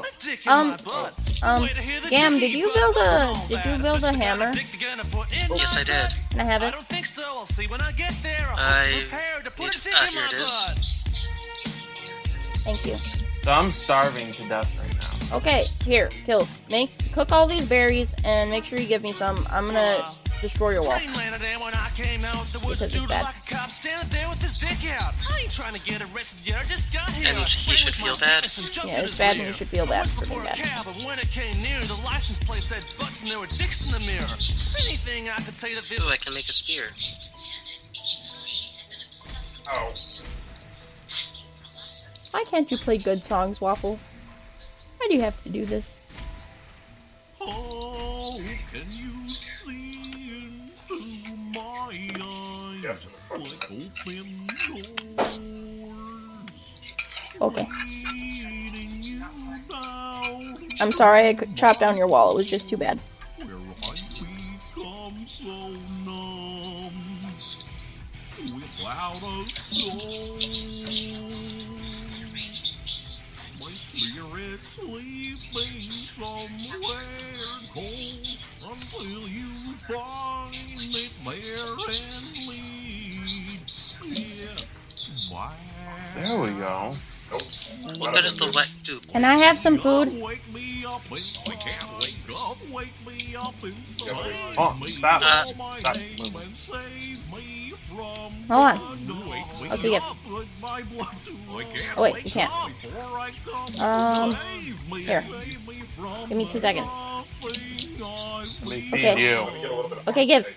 Gam, did you build a hammer? Yes, I did. Can I have it? Here it is. Thank you. So I'm starving to death right now. Okay, here, Kills. Cook all these berries and make sure you give me some. I'm gonna destroy your wall. Because it's bad. And he should feel bad? Yeah, it's bad and you should feel bad for being bad. Ooh, I can make a spear. Oh. Why can't you play good songs, Waffle? Why do you have to do this? Oh, can you see into my eyes? Okay. I'm sorry I could chop down your wall. It was just too bad. Where I become so numb without a soul. My spirit sleeping somewhere cold until you find it there and lead. Yeah. Why? There we go. What does the wet do? Can I have some food? Wake me up and I can't wake up. Wake me up and Oh, stop. Stop. Hold on. Okay, yeah. Oh, wait, you can't. Here. Give me 2 seconds. Let me feed Okay. you. Okay, give.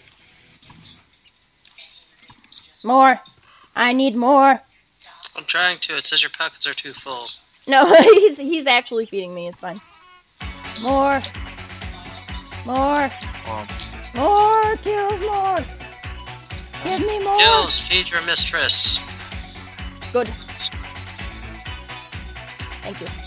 More. I need more. I'm trying to. It says your pockets are too full. No, he's actually feeding me. It's fine. More. More. More. Kills more. Give me more. Kills, feed your mistress. Good. Thank you.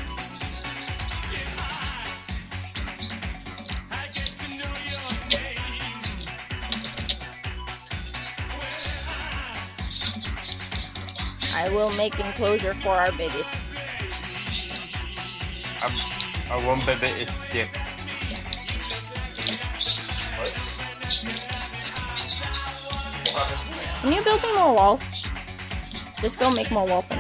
I will make enclosure for our babies. Our one baby is sick. Can you build me more walls? Just go make more wall things.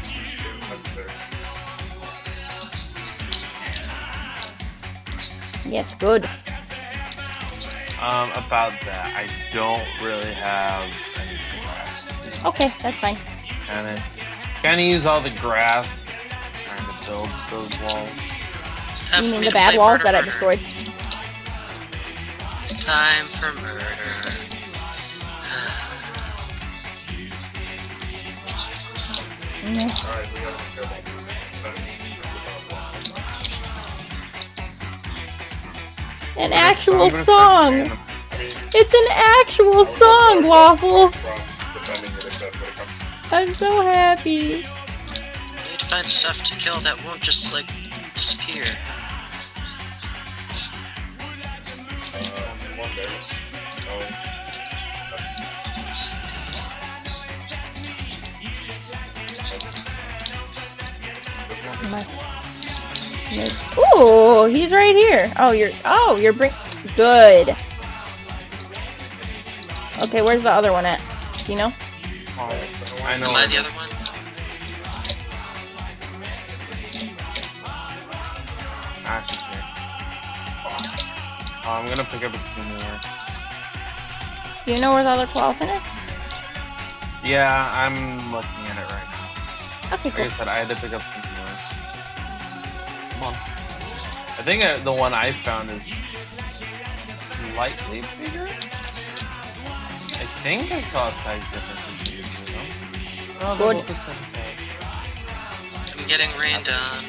Yes, good. About that, I don't really have anything left. Okay, that's fine. Kinda use all the grass trying to build those walls. You mean the bad walls that I destroyed? Time for murder. An actual song! It's an actual song, Waffle! I'm so happy. You need to find stuff to kill that won't just, like, disappear. Ooh, he's right here. You're good. Okay, where's the other one at? Do you know? I know. Am I the other one? Actually, I'm gonna pick up a team here. Do you know where the other Clawfin is? Yeah, I'm looking at it right now. Okay, cool. Like I said, I had to pick up some more. Come on. I think the one I found is slightly bigger. I think I saw a size difference between the two, though. Oh, they're both the same size. I'm getting rained on.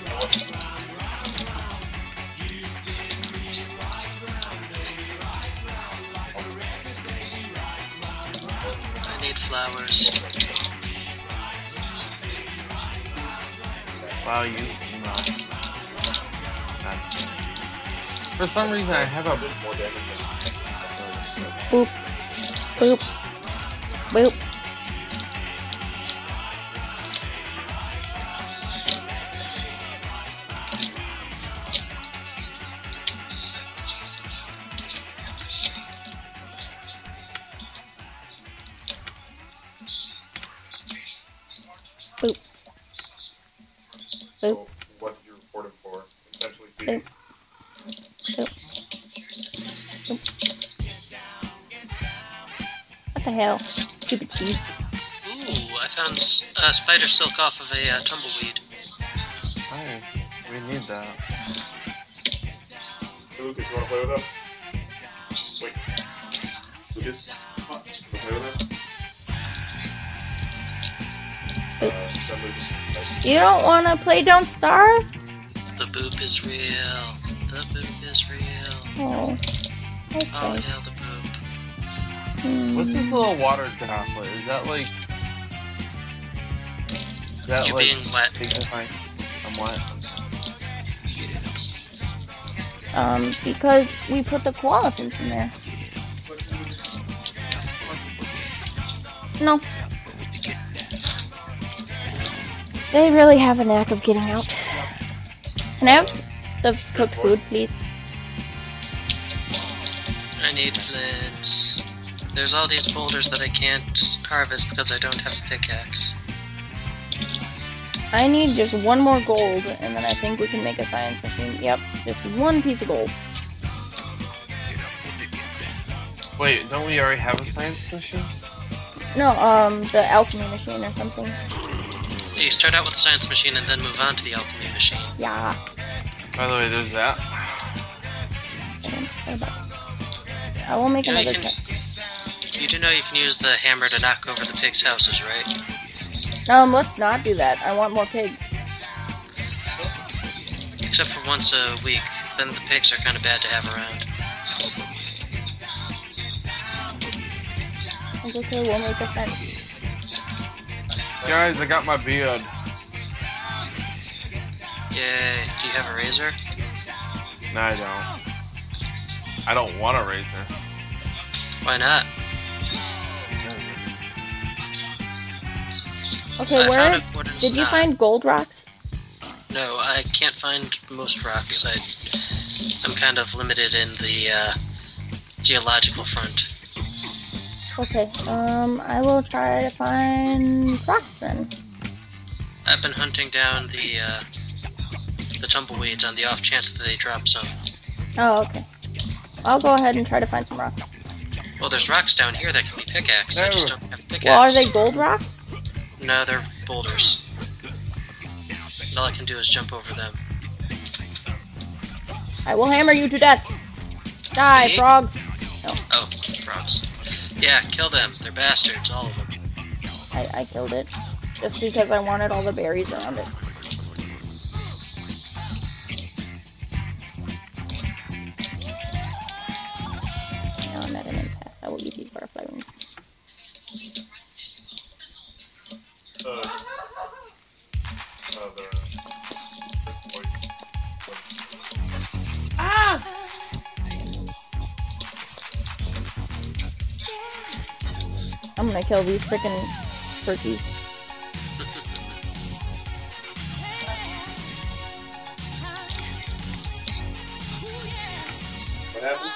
I need flowers. Wow, you no. For some reason, I have a more damage than Boop. Boop. Boop. Boop. Boop. So, what did you report him for? Intentionally cheating? Boop. Boop. What the hell? Stupid seeds. Ooh, I found spider silk off of a tumbleweed. Nice. We need that. Hey, Lucas, you want to play with us? Wait. Lucas? Come on. You want to play with us? Send Lucas. You don't want to play Don't Starve? The boop is real. The boop is real. Oh. Okay. Oh, yeah, the boop. What's this little water droplet? Is that like? Is that You like? being wet. Signifying I'm wet. Because we put the koala fins in there. No. They really have a knack of getting out. Can I have the cooked food, please? I need flints. There's all these boulders that I can't harvest because I don't have a pickaxe. I need just one more gold, and then I think we can make a science machine. Yep, just one piece of gold. Wait, don't we already have a science machine? No, the alchemy machine or something. You start out with the science machine and then move on to the alchemy machine. Yeah. By the way, there's that. I will make You know, another you can- chest. You do know you can use the hammer to knock over the pigs' houses, right? Let's not do that. I want more pigs. Except for once a week, then the pigs are kind of bad to have around. It's okay, we'll make a fence. Guys, I got my beard. Yay. Do you have a razor? No, I don't. I don't want a razor. Why not? Okay, I where found a wooden did you snot. find gold rocks? No, I can't find most rocks. I'm kind of limited in the geological front. Okay, I will try to find rocks then. I've been hunting down the tumbleweeds on the off chance that they drop some. Oh, okay. I'll go ahead and try to find some rocks. Well, there's rocks down here that can be pickaxed. I just don't have pickaxe. Well, are they gold rocks? No, they're boulders. All I can do is jump over them. I will hammer you to death. Die, Me? frogs. No, Oh, frogs. Yeah, kill them. They're bastards, all of them. I killed it. Just because I wanted all the berries around it. Now I'm at an impasse. I will eat these butterfly wings. Ah! I'm gonna kill these freaking turkeys. What happened?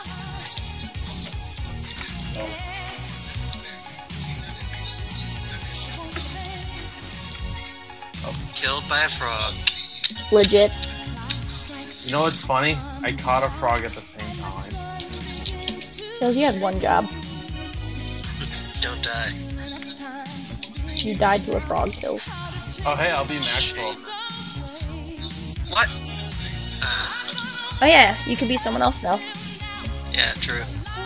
Killed by a frog. Legit. You know what's funny? I caught a frog at the same time. Because you had one job. Don't die. You died to a frog kill. Oh hey, I'll be Maxwell. What? Oh yeah, you could be someone else now. Yeah, true.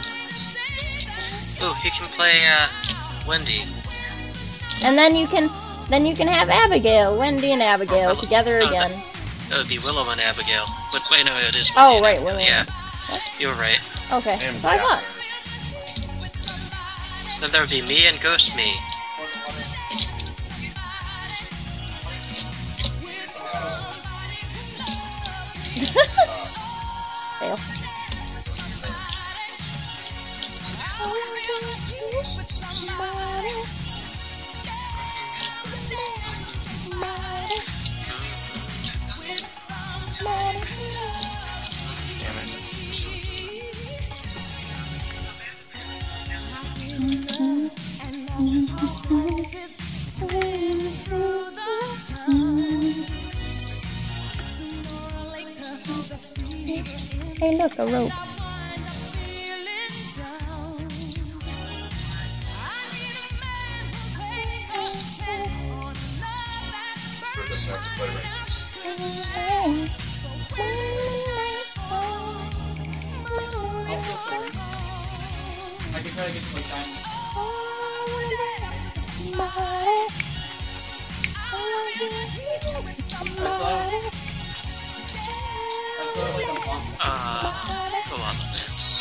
Ooh, he can play, Wendy. And then you can have Abigail, Wendy and Abigail together again. That would be Willow and Abigail. But wait, no, it is Wendy Oh and right, Abigail. Willow. Yeah, What? you were right. Okay, And so I thought. Then there would be me and Ghost Me. Hey, look, a rope. I can try to get to my time. Go on the dance.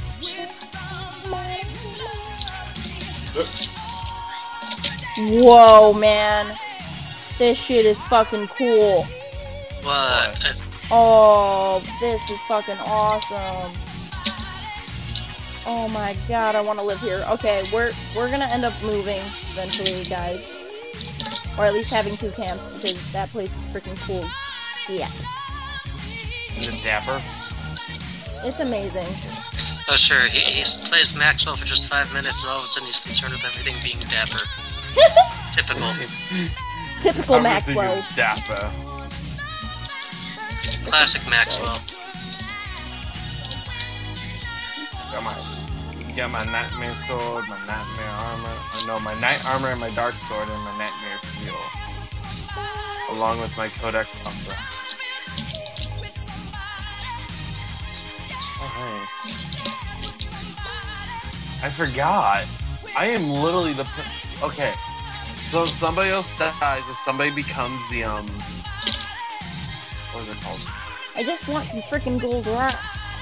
Whoa, man. This shit is fucking cool. What? Oh, this is fucking awesome. Oh my god, I want to live here. Okay, we're gonna end up moving eventually, guys. Or at least having 2 camps, because that place is freaking cool. Yeah. Is it dapper? It's amazing. Oh sure, he plays Maxwell for just 5 minutes and all of a sudden he's concerned with everything being dapper. Typical. Typical Maxwell. Dapper. Classic Maxwell. Got my nightmare sword, my nightmare armor. No, my night armor and my dark sword and my nightmare shield. Along with my Codex Umbra. Oh, hey. I forgot. I am literally the okay. So if somebody else dies, if somebody becomes the what is it called? I just want some freaking gold rock.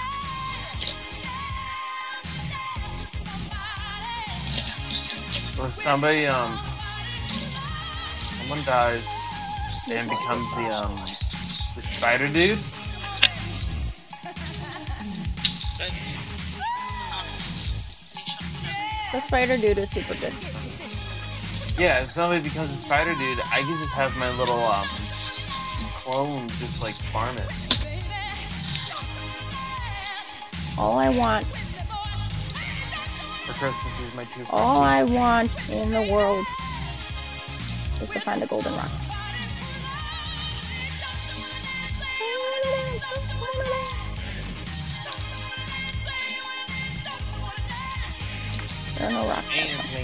Or if somebody someone dies and becomes the spider dude. The spider dude is super good. Yeah, if somebody becomes a spider dude, I can just have my little clone just like farm it. All I want. For Christmas is my true. All I want in the world is to find a golden rock. There are no rocks.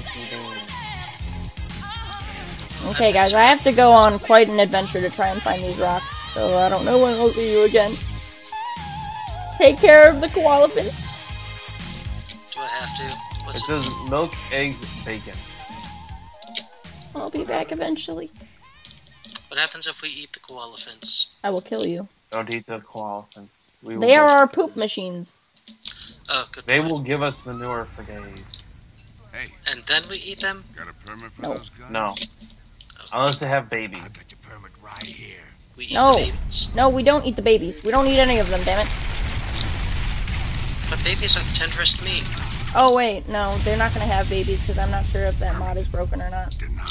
Okay, guys, I have to go on quite an adventure to try and find these rocks, so I don't know when I'll see you again. Take care of the koalapins. Do I have to? It says milk, eggs, bacon. I'll be back eventually. What happens if we eat the koalapins? I will kill you. Don't eat the koalapins. They are our poop machines. Oh, good. They will give us manure for days. Hey. And then we eat them? Got a permit for No. those guys? No. Unless they have babies. I got your permit right here. We eat No. the babies. No, we don't eat the babies. We don't eat any of them, damn it. But babies are the tenderest meat. Oh, wait. No, they're not going to have babies because I'm not sure if that mod is broken or not. Denied.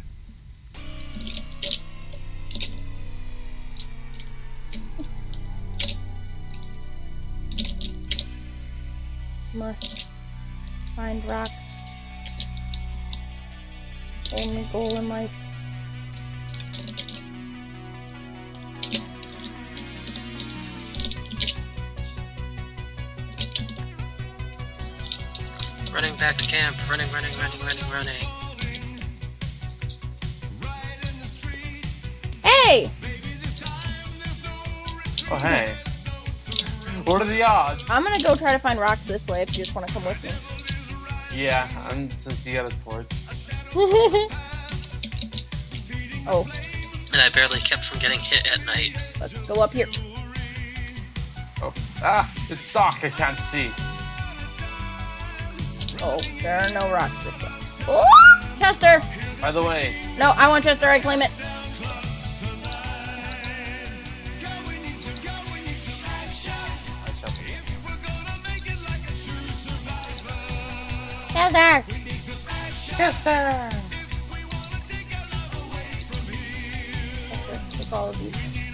Must find rocks. Only goal in life. Running back to camp. Running. Hey! Oh, hey. What are the odds? I'm gonna go try to find rocks this way if you just want to come with me. Yeah, since you got a torch. Oh, And I barely kept from getting hit at night. let's go up here. Oh, it's dark. I can't see. Oh, there are no rocks this way. Oh, Chester! By the way, No, I want Chester. I claim it. Chester! Chester! Take all of these.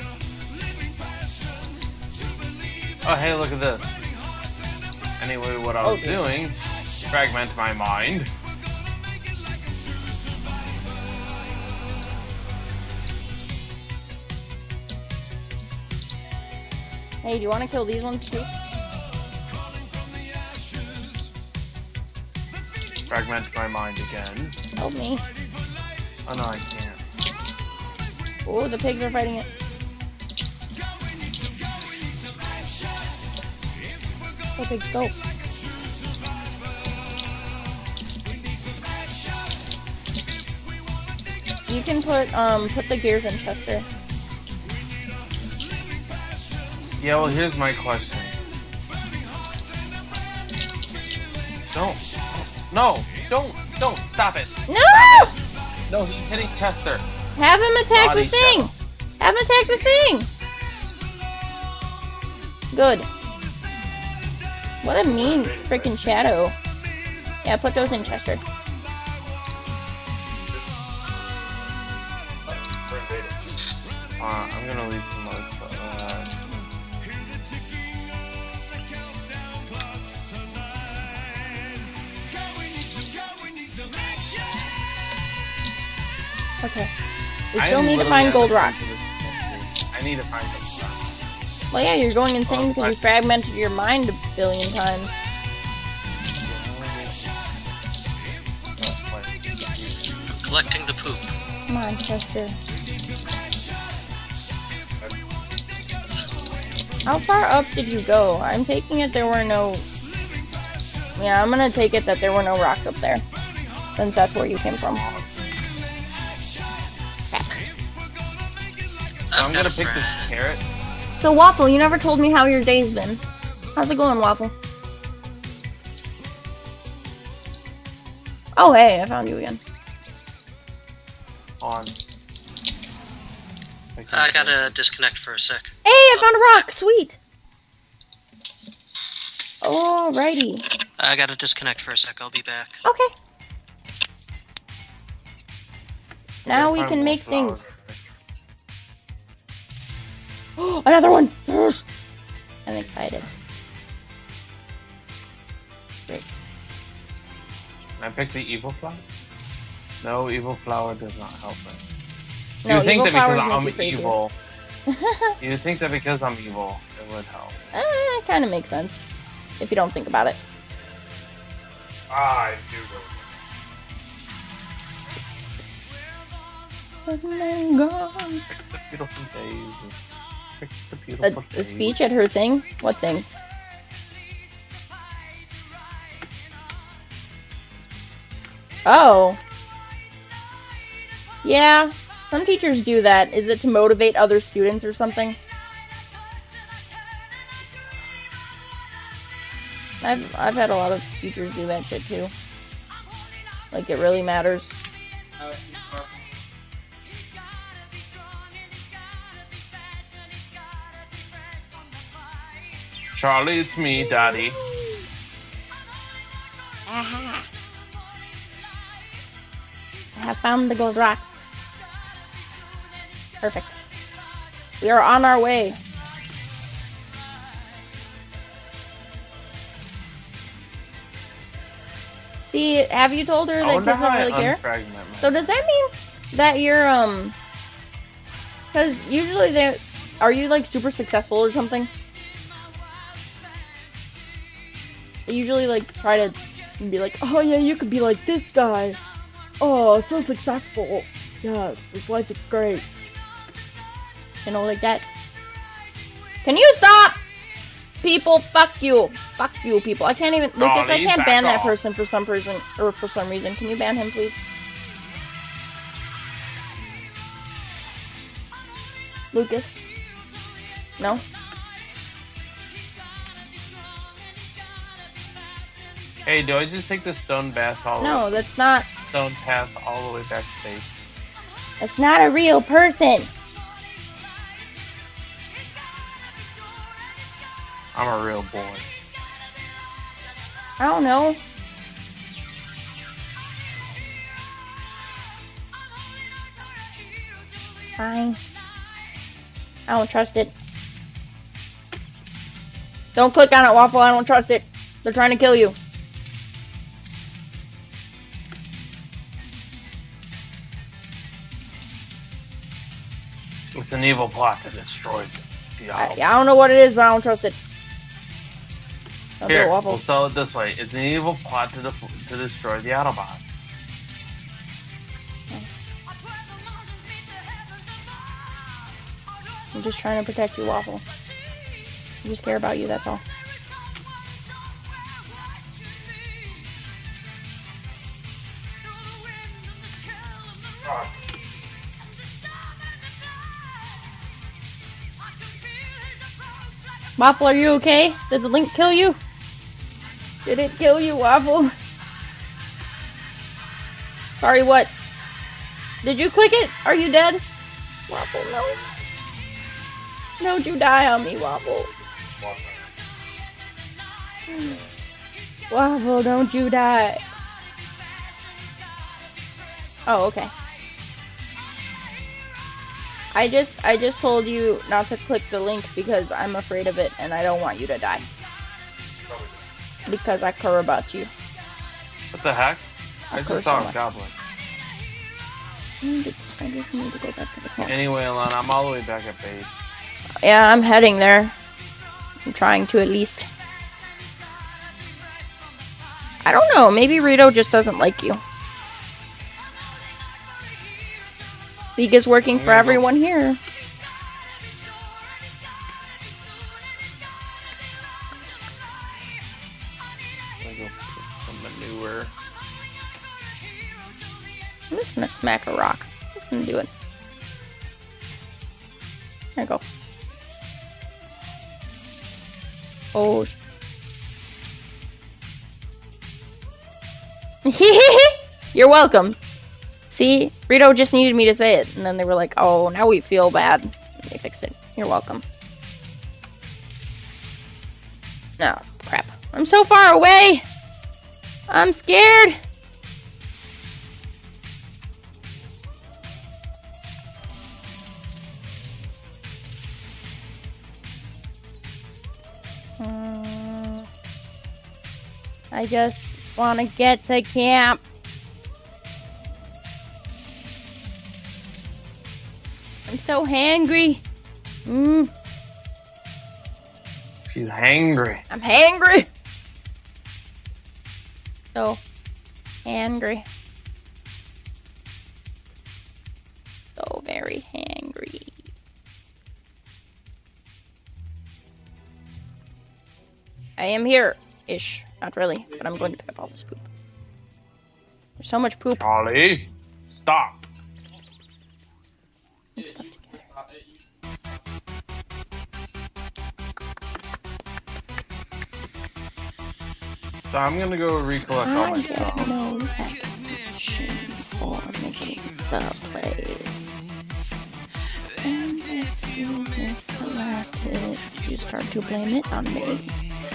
oh hey, look at this. Anyway, what I was Okay. doing, fragment my mind. Hey, do you want to kill these ones too? Fragment my mind again. Help me. Oh no, I can't. Oh, the pigs are fighting it. Go pigs, go. You can put the gears in Chester. Yeah, well, here's my question. Don't, stop it. No! Stop it. No, he's hitting Chester. Have him attack Body the thing! shot. Have him attack the thing! Good. What a mean freaking shadow. Yeah, put those in Chester. I'm gonna leave some other stuff. Okay. We still need to find gold rock. I need to find gold rock. Well, yeah, you're going insane because you fragmented your mind a billion times. I'm collecting the poop. Come on, Chester. How far up did you go? I'm taking it there were no... Yeah, I'm gonna take it that there were no rocks up there. Since that's where you came from. So I'm gonna pick this carrot. So, Waffle, you never told me how your day's been. How's it going, Waffle? Oh, hey, I found you again. On. I gotta disconnect for a sec. Hey, I found a rock! Sweet! Alrighty. I gotta disconnect for a sec. I'll be back. Okay. Now we can make things. Another one! Yes! I'm excited. Great. Can I pick the evil flower? No, evil flower does not help us. No, you think that evil because flowers I'm make you crazy. evil, you think that because I'm evil, it would help. Kind of makes sense. If you don't think about it. I do. Pick the beautiful days. Pick the beautiful A speech at her thing? What thing? Oh. Yeah, some teachers do that. Is it to motivate other students or something? I've had a lot of teachers do that shit too. Like it really matters. Charlie, it's me, Daddy. Aha. I have found the gold rocks. Perfect. We are on our way. See, have you told her that kids don't really care? So does that mean that you're, because usually they, are you like super successful or something? They usually like try to be like, oh yeah, you could be like this guy. Oh, so successful. Yes, his life is great. You know, like that. Can you stop? People, fuck you. Fuck you, people. I can't even, Lucas, I can't ban that person for some reason. Can you ban him, please? Lucas? No? Hey, do I just take the stone bath all the way? No, that's not. Stone path all the way backstage. That's not a real person. I'm a real boy. I don't know. Fine. I don't trust it. Don't click on it, Waffle. I don't trust it. They're trying to kill you. It's an evil plot to destroy them. the I Autobots. don't know what it is, but I don't trust it. Don't do Here, it, Waffle. we'll sell it this way. It's an evil plot to destroy the Autobots. I'm just trying to protect you, Waffle. I just care about you, that's all. Waffle, are you okay? Did the link kill you? Did it kill you, Waffle? Sorry, what? Did you click it? Are you dead? Waffle, no. Don't you die on me, Waffle. Waffle, don't you die. Oh, okay. I just told you not to click the link because I'm afraid of it and I don't want you to die. Because I care about you. What the heck? I just saw a goblin. I just need to go back to the camp. Anyway, Alana, I'm all the way back at base. Yeah, I'm heading there. I'm trying to at least. I don't know, maybe Rito just doesn't like you. League is working for everyone here. I'm gonna go put some manure. I'm just gonna smack a rock. I'm gonna do it. There you go. Oh. You're welcome. See, Rito just needed me to say it, and then they were like, oh, now we feel bad. And they fixed it. You're welcome. No, crap. I'm so far away! I'm scared! I just want to get to camp. I'm so hangry. She's hangry. I'm hangry. So hangry. So very hangry. I am here-ish. Not really, but I'm going to pick up all this poop. There's so much poop. Ollie, stop. Put stuff together. So I'm gonna go recollect all my stuff. I get no recognition for making the plays. And if you miss the last hit, you start to blame it on me.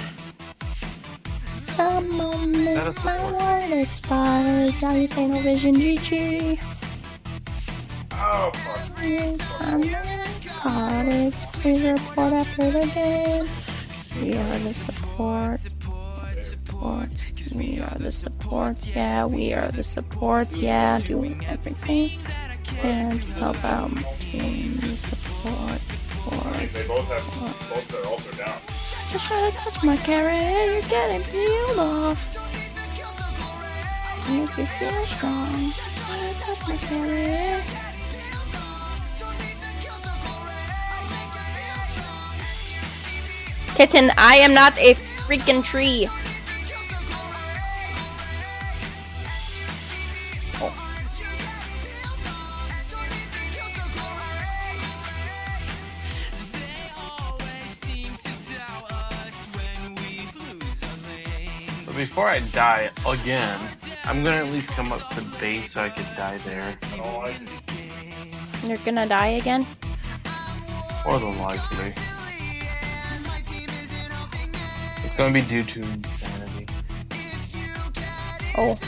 The moment my word expires, now you say no vision, GG. Oh, fuck. I'm cottage, please report after the game. We are the support. We are the supports, yeah, we are the supports, yeah, doing everything. And help out my team, the support. They both have both their ults are down. Just try to touch my carrot, you're getting peeled off. Make you feel strong. Try to touch my carrot. Kitten, I am not a freaking tree. Before I die again, I'm gonna at least come up to base so I could die there. You're gonna die again? More than likely. It's gonna be due to insanity. Oh.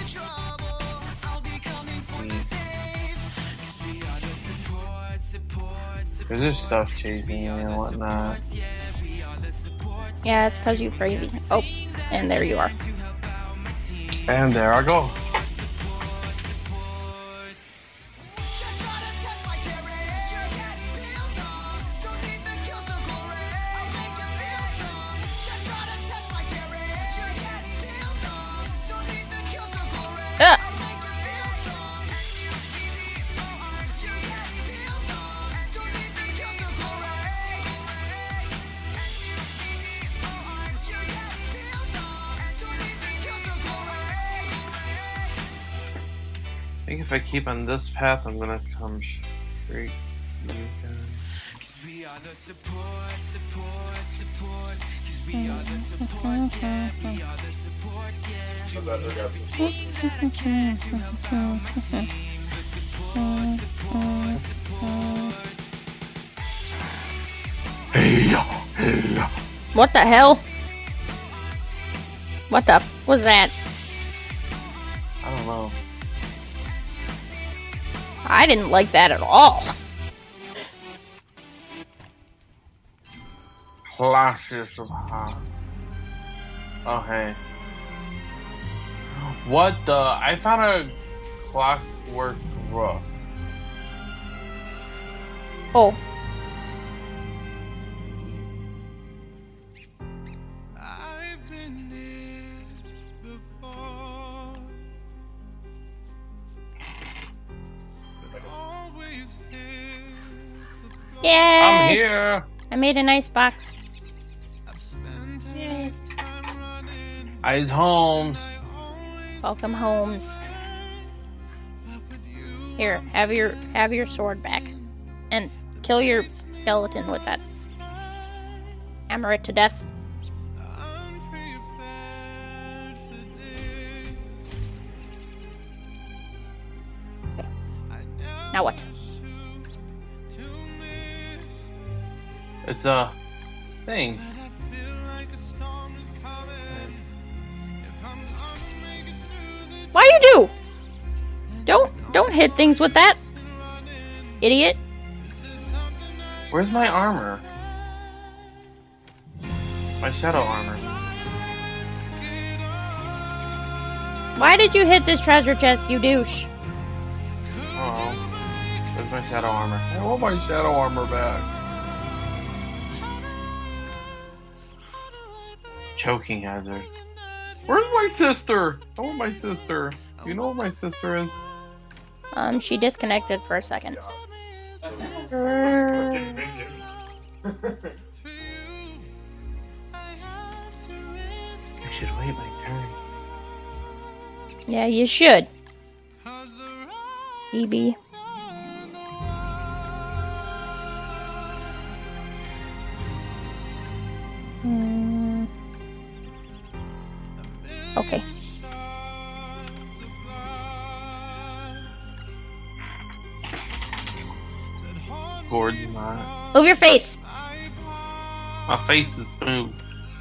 Because there's stuff chasing me and whatnot. Yeah, it's because you crazy. Oh, and there you are. And there I go. think if I keep on this path, I'm gonna come straight to you guys. We are the support. 'Cause we are the support, yeah. We are the support, yeah. So that there got this. Things that I can to help out my team. The support. Hey. What the hell? What the was that? I don't know. I didn't like that at all. Clashes of Heart. Oh, hey. What the? I found a clockwork roof. Oh. I've been here before. But always here before. Yeah. I'm here. I made a nice box. Eyes Holmes. Welcome, Holmes. Here, have your sword back, and kill your skeleton with that. Hammer it to death. Okay. Now what? It's a thing. Why you do? Don't hit things with that, idiot. Where's my armor? My shadow armor. Why did you hit this treasure chest, you douche? Oh, where's my shadow armor? I want my shadow armor back. Choking hazard. Where's my sister? I want my sister. You know where my sister is? She disconnected for a second. Freaking minions. I should wait my turn. Yeah, you should. BB. Okay. Gord's not. Move your face. My face is moved.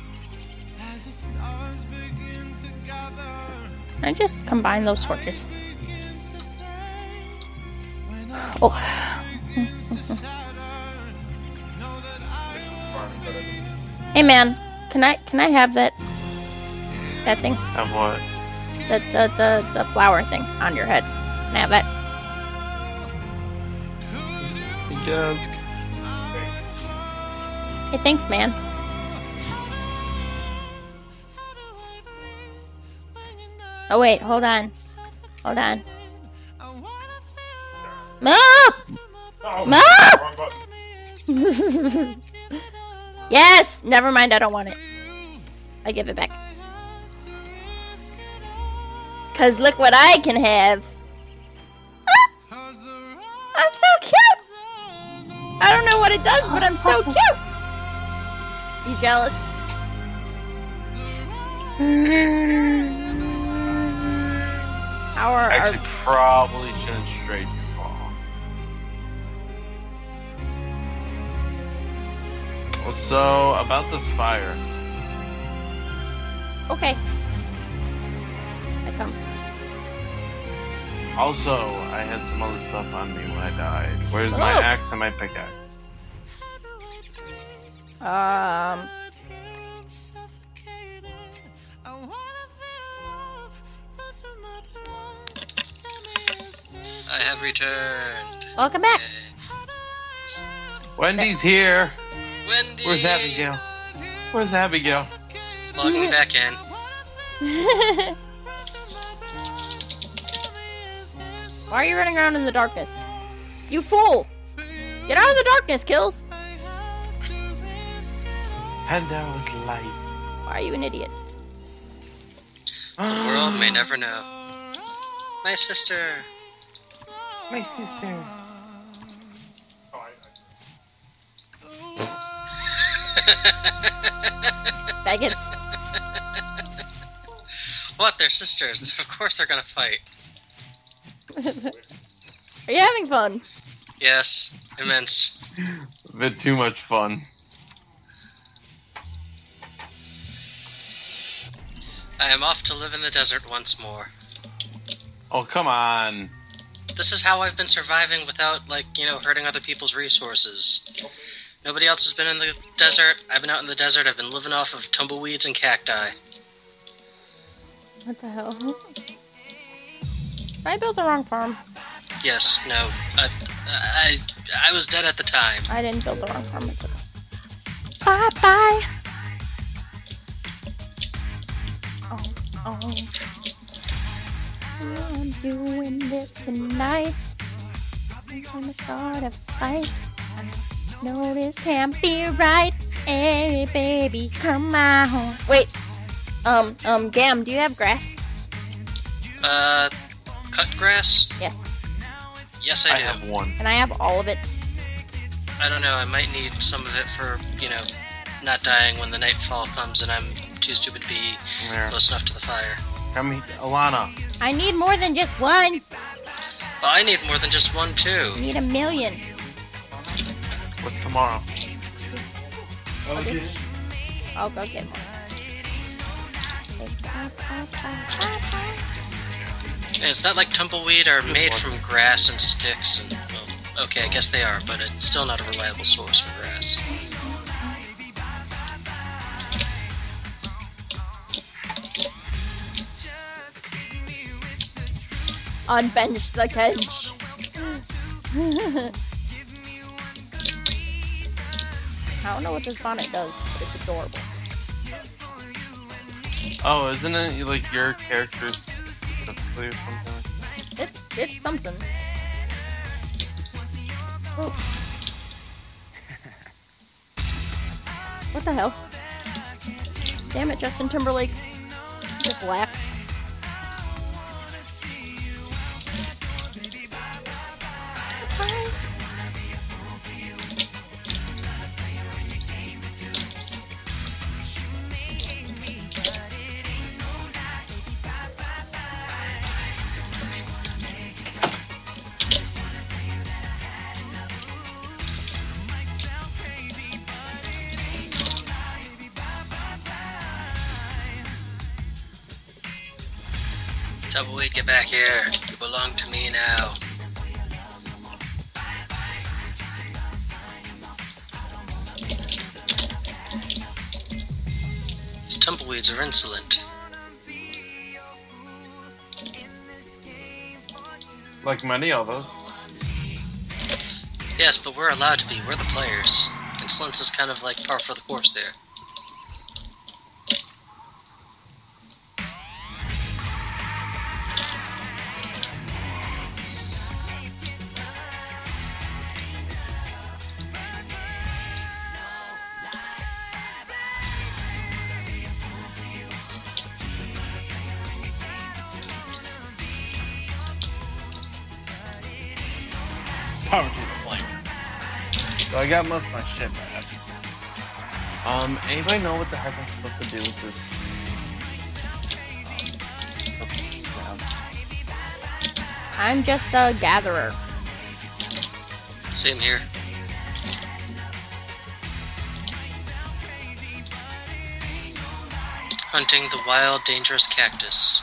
I just combine those torches. Oh. Hey man, can I have that thing? Have what? The flower thing on your head. Can I have that? Yes. Hey, thanks, man. Oh wait, hold on. Hold on. Move! Oh, Move! wrong button. Yes! Never mind, I don't want it. I give it back. Cause look what I can have. Ah! I'm so cute! I don't know what it does, but I'm so cute! You jealous? Actually, probably shouldn't straight your fall. So, about this fire. Okay. I come. Also, I had some other stuff on me when I died. Where's my Oh. axe and my pickaxe? I have returned. Welcome back. Wendy's here. Wendy! Where's Abigail? Where's Abigail? Logging back in. Why are you running around in the darkness? You fool! Get out of the darkness, Kills! And there was light. Why are you an idiot? The world may never know. My sister. My sister. Faggots. What? They're sisters. Of course they're gonna fight. Are you having fun? Yes, immense. A bit too much fun. I am off to live in the desert once more. Oh, come on. This is how I've been surviving without, like, hurting other people's resources. Nobody else has been in the desert. I've been out in the desert. I've been living off of tumbleweeds and cacti. What the hell? I built the wrong farm. Yes, no. I was dead at the time. I didn't build the wrong farm. Bye bye. Oh. I'm doing this tonight. I'm gonna start a fight. No, this can't be right. Hey, baby, come on. Wait. Gam, do you have grass? Cut grass? Yes. Yes, I do. have one. Can I have all of it? I don't know. I might need some of it for, not dying when the nightfall comes and I'm too stupid to be close enough to the fire. Come here, Alana. I need more than just one. Well, I need more than just one, too. I need 1 million. What's tomorrow? Okay. I'll go get more. And it's not like tumbleweed are made from grass and sticks and, well, okay, I guess they are, but it's still not a reliable source for grass. Unbench the bench. I don't know what this bonnet does, but it's adorable. Oh, isn't it like your character's specifically or something like that? It's something. Ooh. What the hell? Damn it, Justin Timberlake. Just laugh. Tumbleweed, get back here. You belong to me now. These tumbleweeds are insolent. Like many others. Yes, but we're allowed to be. We're the players. Insolence is kind of like par for the course there. Power to the flame. So I got most of my shit back. Anybody know what the heck I'm supposed to do with this? I'm just a gatherer. Same here. Hunting the wild, dangerous cactus.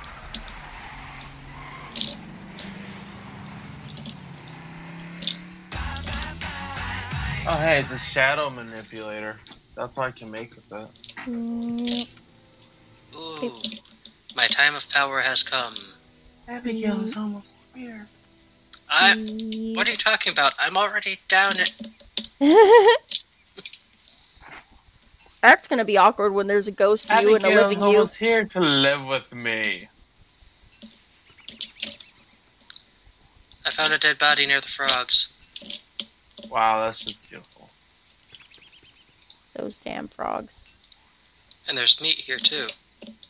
Oh hey, it's a shadow manipulator. That's what I can make with it. Ooh, my time of power has come. Abigail's almost here. What are you talking about? I'm already down at... That's gonna be awkward when there's a ghost you and a living you. Abigail's here to live with me. I found a dead body near the frogs. Wow, that's just beautiful. Those damn frogs. And there's meat here too.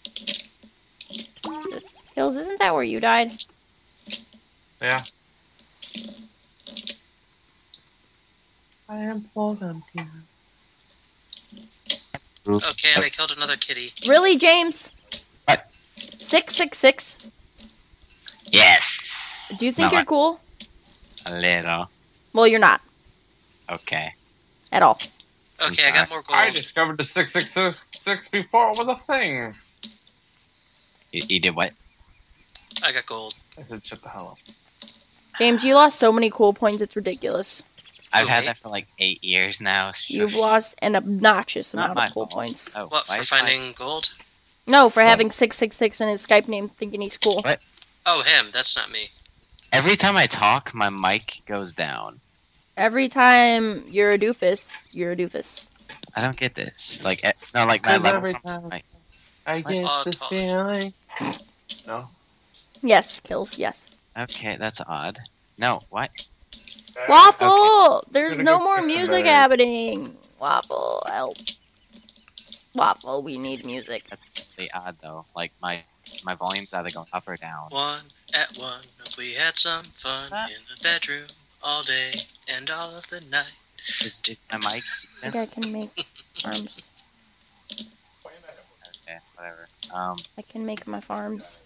Hills, isn't that where you died? Yeah. I am full of emptiness. Okay, and I killed another kitty. Really, James? What? 666. Yes. Do you think No, you're cool? A little. Well, you're not Okay. at all. Okay, I got more gold. I discovered the 666 before it was a thing. You did what? I got gold. I said, shut the hell up. James, you lost so many cool points, it's ridiculous. I've had that for like 8 years now. You've lost an obnoxious Not amount my of cool fault. points. Oh, What, why for is finding gold? No, for having 666 in his Skype name, thinking he's cool. What? Oh, him. That's not me. Every time I talk, my mic goes down. Every time you're a doofus, you're a doofus. I don't get this. Like, no, like my Because level. every time Like, I get this feeling. No. Yes, kills, yes. okay, that's odd. No, what? Waffle! There's Gonna no go more get music berries. happening. Waffle, help. Waffle, we need music. That's really odd though. Like my volume's either going up or down. 1 at 1. We had some fun in the bedroom all day and all of the night. Is my mic? I think I can make farms. Okay, whatever. I can make my farms.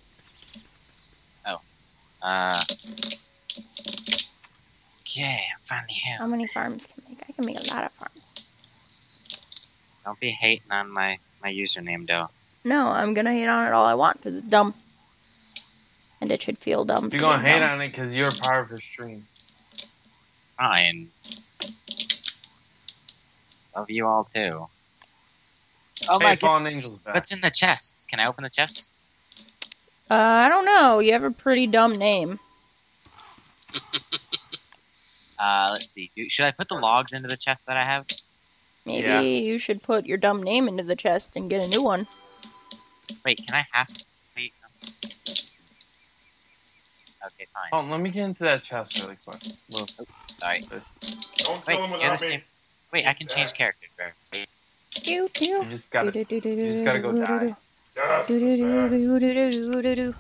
Okay, I'm finally here. How many farms can I make? I can make a lot of farms. Don't be hating on my username though. No, I'm gonna hate on it all I want because it's dumb. And it should feel dumb. You're gonna hate on it because you're a part of the stream. Fine. Love you all too. Oh Hey, my Fallen god. Angel's back. What's in the chests? Can I open the chests? I don't know. You have a pretty dumb name. Let's see. Should I put the logs into the chest that I have? Maybe Yeah. you should put your dumb name into the chest and get a new one. Wait, can I have? Wait. Okay, fine. Oh, let me get into that chest really quick. Look, Sorry. this. Don't Wait, kill him you're without the me. same. Wait, I can change characters. Right? You You just gotta go die. Yes, the snacks.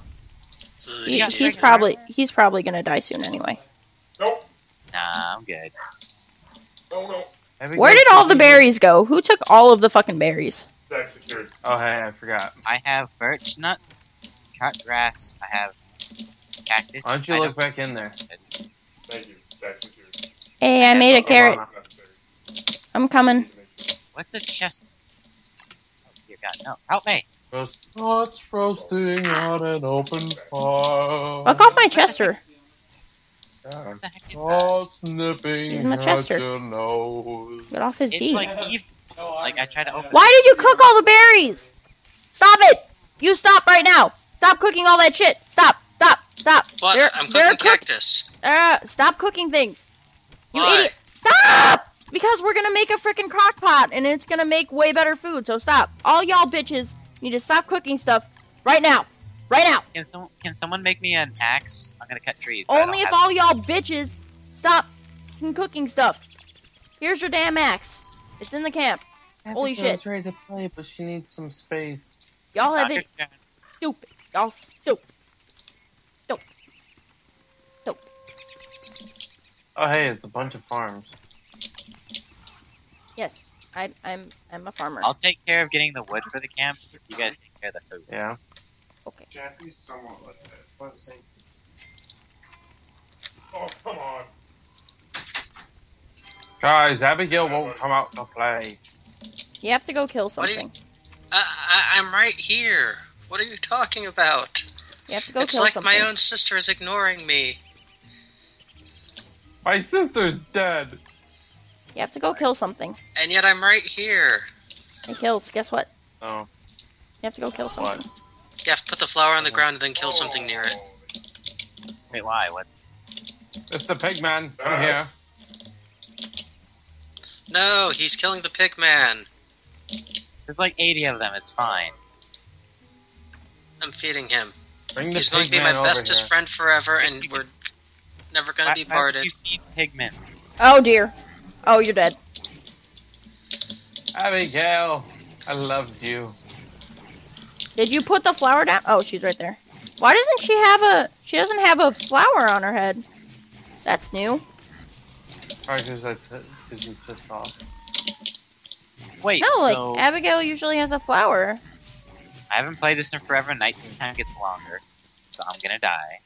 He's probably gonna die soon anyway. Nope. Nah, I'm good. No. Where did all the berries go? Who took all of the fucking berries? Stack secured. Oh, hey, I forgot. I have birch nuts, cut grass. I have cactus. Why don't you I look back in there? Thank you. Stack secured. Hey, I made a Oh, carrot. wow, that's necessary. I'm coming. What's a chest? Oh dear God, no! Help me! Just thoughts roasting on an open fire. Fuck off my Chester. What the heck is that? Thoughts nipping He's my at Chester. your nose. Get off his It's D. like evil. Like I tried to open. Why did you cook all the berries? Stop it! You stop right now! Stop cooking all that shit! Stop! Stop! Stop! What? They're- I'm they're cooking cooked- cactus. Stop cooking things! You Why? idiot! Stop! Because we're gonna make a freaking crock pot and it's gonna make way better food, so stop. All y'all bitches need to stop cooking stuff right now. Right now! Can someone make me an axe? I'm gonna cut trees. but I Only don't if have- all y'all bitches stop cooking stuff. Here's your damn axe. It's in the camp. Holy Abigail's shit. ready to play, but she needs some space. Y'all have Knock it it down. stupid. Y'all stupid. Oh, hey, it's a bunch of farms. Yes, I'm a farmer. I'll take care of getting the wood for the camp. You guys take care of the food. Yeah. Okay. Jaffy's somewhat like that. But same. Oh, come on. Guys, Abigail won't come out to play. You have to go kill What do you- something. I'm right here. What are you talking about? You have to go It's kill like something. my own sister is ignoring me. My sister's dead. You have to go kill something. And yet I'm right here. Hey, Kills, guess what? Oh. You have to go kill something. What? You have to put the flower on the ground and then kill something near it. Wait, why? What? Mr. Pigman, come here. No, he's killing the pig man. There's like 80 of them. It's fine. I'm feeding him. Bring the He's going to be Pigman my over bestest here. friend forever, and we're never going to be Why would parted. you feed pigmen? Oh dear. Oh, you're dead. Abigail, I loved you. Did you put the flower down? Oh, she's right there. Why doesn't she have a... She doesn't have a flower on her head. That's new. Probably because he's pissed off. Wait, No, so like Abigail usually has a flower. I haven't played this in forever. Nighttime gets longer, so I'm gonna die.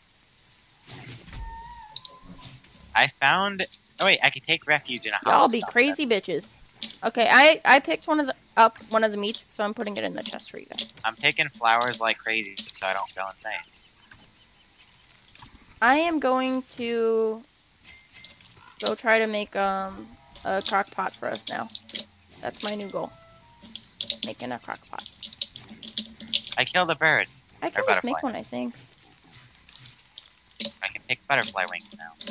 I found. Oh wait, I can take refuge in a house. Y'all be crazy bitches. Okay, I picked one of the meats, so I'm putting it in the chest for you guys. I'm picking flowers like crazy, so I don't go insane. I am going to go try to make a crock pot for us now. That's my new goal. Making a crock pot. I killed a bird. I can Or just butterfly. make one, I think. I can pick butterfly wings now.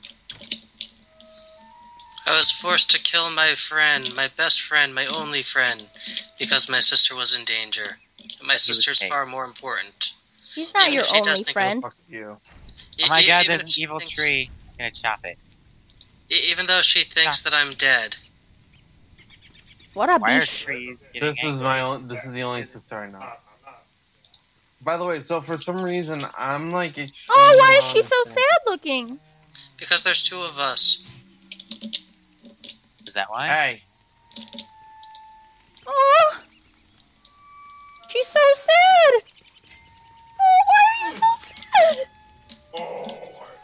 I was forced to kill my friend, my best friend, my only friend, because my sister was in danger. My sister's okay. far more important. He's not Even your if she does only think- friend. Fuck you. Oh my god, Even there's if an she evil thinks- tree. I'm gonna chop it. Even though she thinks that I'm dead. What a Why are bitch. trees getting This is this is the only sister I know. By the way, so for some reason I'm like Oh, why is she so sad looking? Because there's two of us. Is that why? Hey, Oh, she's so sad. Oh, why are you so sad? Oh,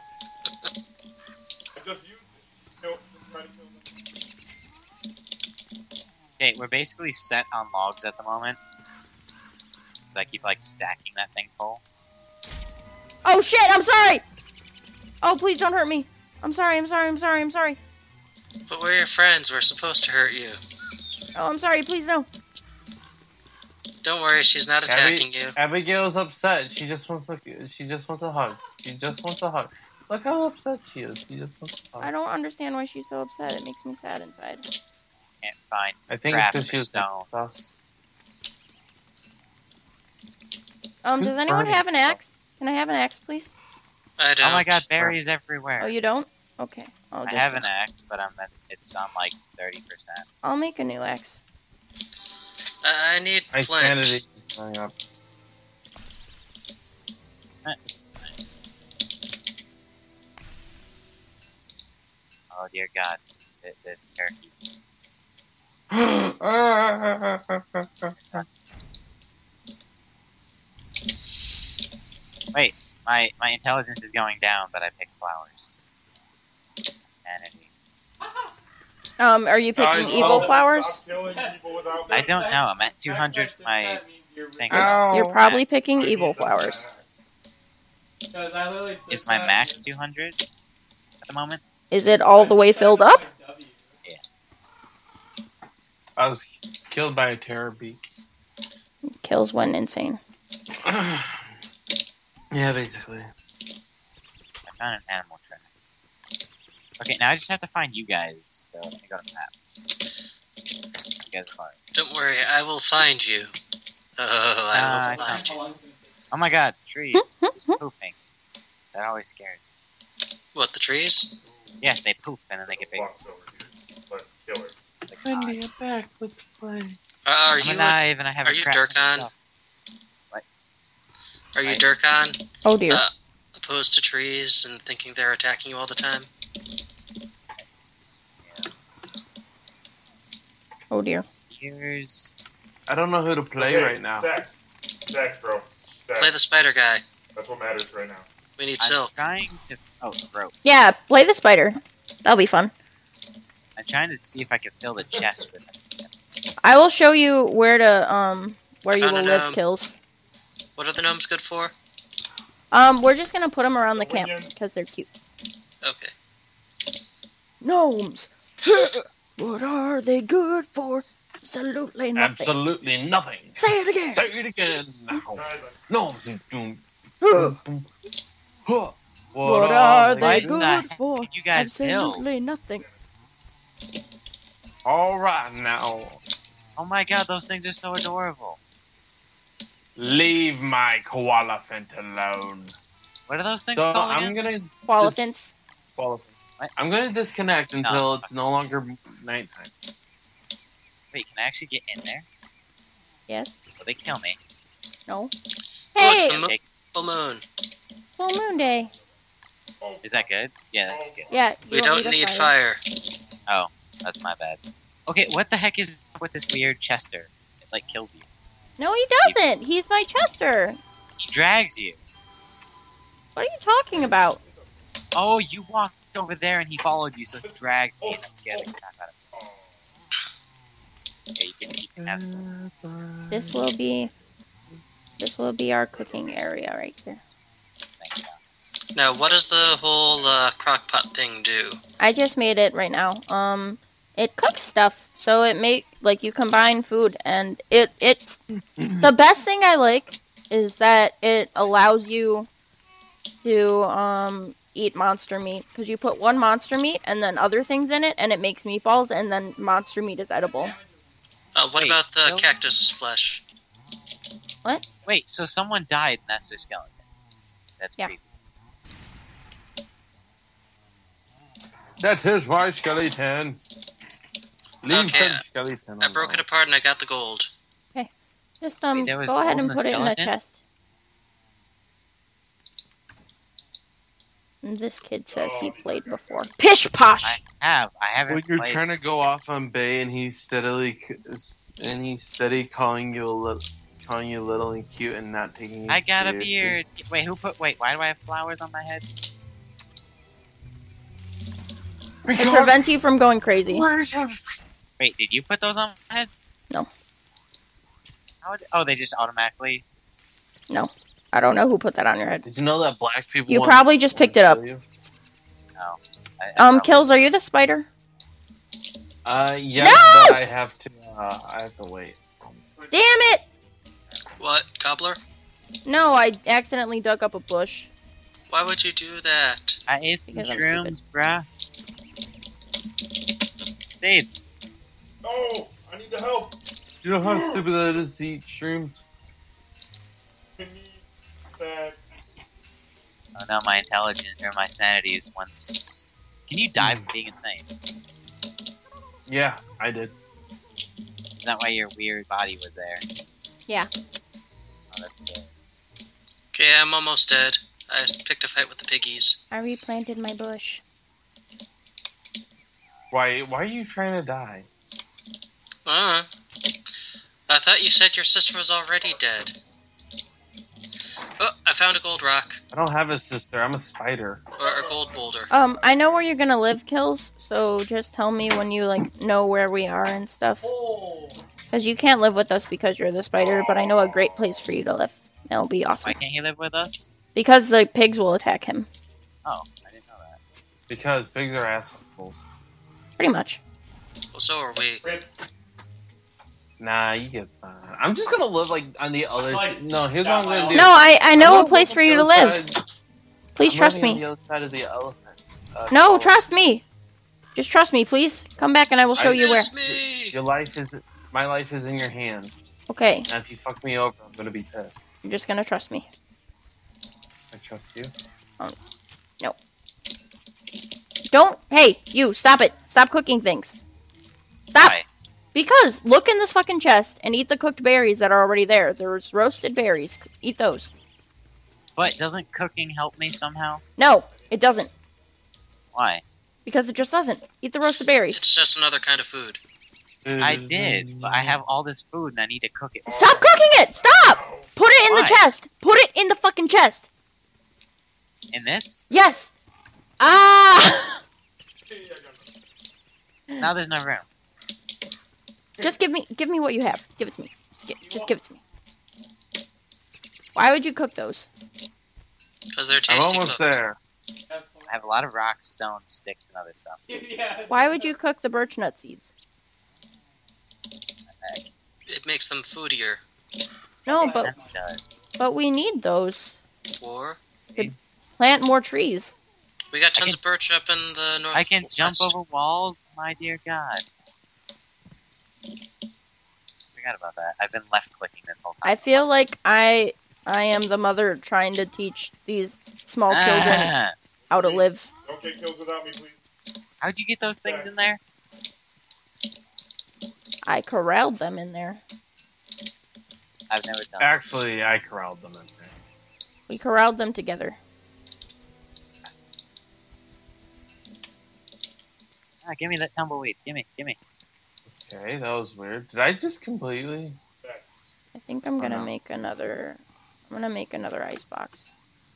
I just used it. Try to kill them. Okay, we're basically set on logs at the moment. 'Cause I keep like stacking that thing full. Oh shit, I'm sorry. Oh, please don't hurt me. I'm sorry. But we're your friends. We're supposed to hurt you. Oh, I'm sorry. Please no. Don't worry, she's not attacking you. Abigail's upset. She just wants a hug. She just wants a hug. Look how upset she is. She just wants a hug. I don't understand why she's so upset. It makes me sad inside. Can't find I think it's crap because for she was stone. sus. Does Who's anyone burning have an stuff? axe? Can I have an axe, please? I don't. Oh my god, berries everywhere. Oh, you don't? Okay. I'll I just have an axe, but it's on like 30%. I'll make a new axe. I need My flint. sanity is going up. Oh dear god, the turkey. Wait, my intelligence is going down, but I picked flowers. Sanity. Are you picking evil flowers? Stop killing people without me. I don't know. I'm at 200. My thing. You're probably picking evil flowers. Because I literally took Is my that max and- 200 at the moment? Is it all the way filled up? Yeah. I was killed by a terror beak. Kills went insane. Yeah, basically. I found an animal track. Okay, now I just have to find you guys. So let me go to the map. You guys are hard. Don't worry, I will find you. Oh, I will find you. How long is it gonna take? Oh my god, trees just pooping. That always scares me. What, the trees? Yes, they poop and then they get big. Fox over here. Let's kill her. Like, Wendy, back. Let's play. Are I'm you alive and I have are a you crap Durkon? stuff. What? Are you Right. Durkon? Oh dear. Opposed to trees and thinking they're attacking you all the time? Oh dear. Here's I don't know who to play Okay, right now. Stacks, bro. Stacks. Play the spider guy. That's what matters right now. We need I'm silk. trying to rope. Yeah, play the spider. That'll be fun. I'm trying to see if I can fill the chest with it. I will show you where to where I you found will a live gnome. kills. What are the gnomes good for? We're just gonna put them around the camp Minions. because they're cute. Okay. Gnomes. What are they good for? Absolutely nothing. Absolutely nothing. Say it again. Say it again. Guys, No. What are they What good the for? heck did you guys build? Absolutely nothing. All right now. Oh my god, those things are so adorable. Leave my koala fent alone. What are those things So called I'm again? gonna Qualiphants. What? What? I'm gonna disconnect until No. it's no longer nighttime. Wait, can I actually get in there? Yes. Will they kill me? No. Oh, it's Hey, the Okay, full moon. full moon day. Is that good? Yeah, that's good. Yeah, We don't need fire. Oh, that's my bad. Okay, what the heck is with this weird Chester? It like kills you. No, he doesn't. He's my Chester. He drags you. What are you talking about? Oh, you walked over there and he followed you, so he dragged me and then scared the crap out of me. Okay, you can have some. This will be our cooking area right here. Thank you. Now, what does the whole crockpot thing do? I just made it right now. It cooks stuff, so you combine food, and it's the best thing I like is that it allows you to eat monster meat, because you put one monster meat and then other things in it, and it makes meatballs, and then monster meat is edible. What about the cactus flesh? What? Wait, so someone died and that's their skeleton. That's creepy. That is my skeleton. Leave said skeleton. I broke it apart and I got the gold. Okay. Just there was go ahead gold and in the put it in a skeleton? chest. And this kid says he played before. Pish posh! I haven't When you're played. trying to go off on Bay and he's steady calling you little and cute and not taking you I got a seriously. beard. Wait, why do I have flowers on my head? It prevents you from going crazy. Wait, did you put those on my head? No. They just automatically. No. I don't know who put that on your head. Did you know that black people? You probably just picked it up. No. Kills, are you the spider? Yeah, No! but I have to wait. Damn it! What, Cobbler? No, I accidentally dug up a bush. Why would you do that? I ate some Because I'm shrooms, bruh. Dates. No! I need the help! You know how stupid that is to eat shrooms? I need that. Oh no, my intelligence or my sanity is once. Can you die from being insane? Yeah, I did. Is that why your weird body was there? Yeah. Oh, that's good. Okay, I'm almost dead. I picked a fight with the piggies. I replanted my bush. Why are you trying to die? I thought you said your sister was already dead. Oh, I found a gold rock. I don't have a sister. I'm a spider. Or a gold boulder. I know where you're gonna live, Kills, so just tell me when you, know where we are and stuff. Because you can't live with us because you're the spider, but I know a great place for you to live. It'll be awesome. Why can't he live with us? Because the pigs will attack him. Oh, I didn't know that. Because pigs are assholes. Pretty much. Well, so are we. Nah, you get fine. I'm just gonna live on the other side. No, here's what I'm gonna do. No, I know a place for you to live. Please trust I'm on me. the other side of the elephant. No, trust me. Just trust me, please. Come back and I will show you where. My life is in your hands. Okay. And if you fuck me over, I'm gonna be pissed. You're just gonna trust me. I trust you. No. Don't. Hey, you, stop it. Stop cooking things. Stop. Why? Because look in this fucking chest and eat the cooked berries that are already there. There's roasted berries. Eat those. But doesn't cooking help me somehow? No, it doesn't. Why? Because it just doesn't. Eat the roasted berries. It's just another kind of food. I did, but I have all this food and I need to cook it. Stop cooking it! Stop! Put it in the Why? chest! Put it in the fucking chest! In this? Yes! Ah! Now there's no room. Just give me what you have. Give it to me. Just give it to me. Why would you cook those? Because they're I'm tasty. almost there. I have a lot of rocks, stones, sticks, and other stuff. Why would you cook the birch nut seeds? It makes them foodier. No, That does. but we need those. Or to plant more trees. we got tons of birch up in the north. I can jump over walls, my dear God. Forgot about that. I've been left clicking this whole time. I feel like I am the mother trying to teach these small children how to live. Don't get killed without me, please. How'd you get those things in there? I corralled them in there. I've never done. Actually, I corralled them in there. We corralled them together. Ah, give me that tumbleweed. Gimme. Okay, that was weird. Did I just completely? I think I'm gonna no. make another. I'm gonna make another icebox.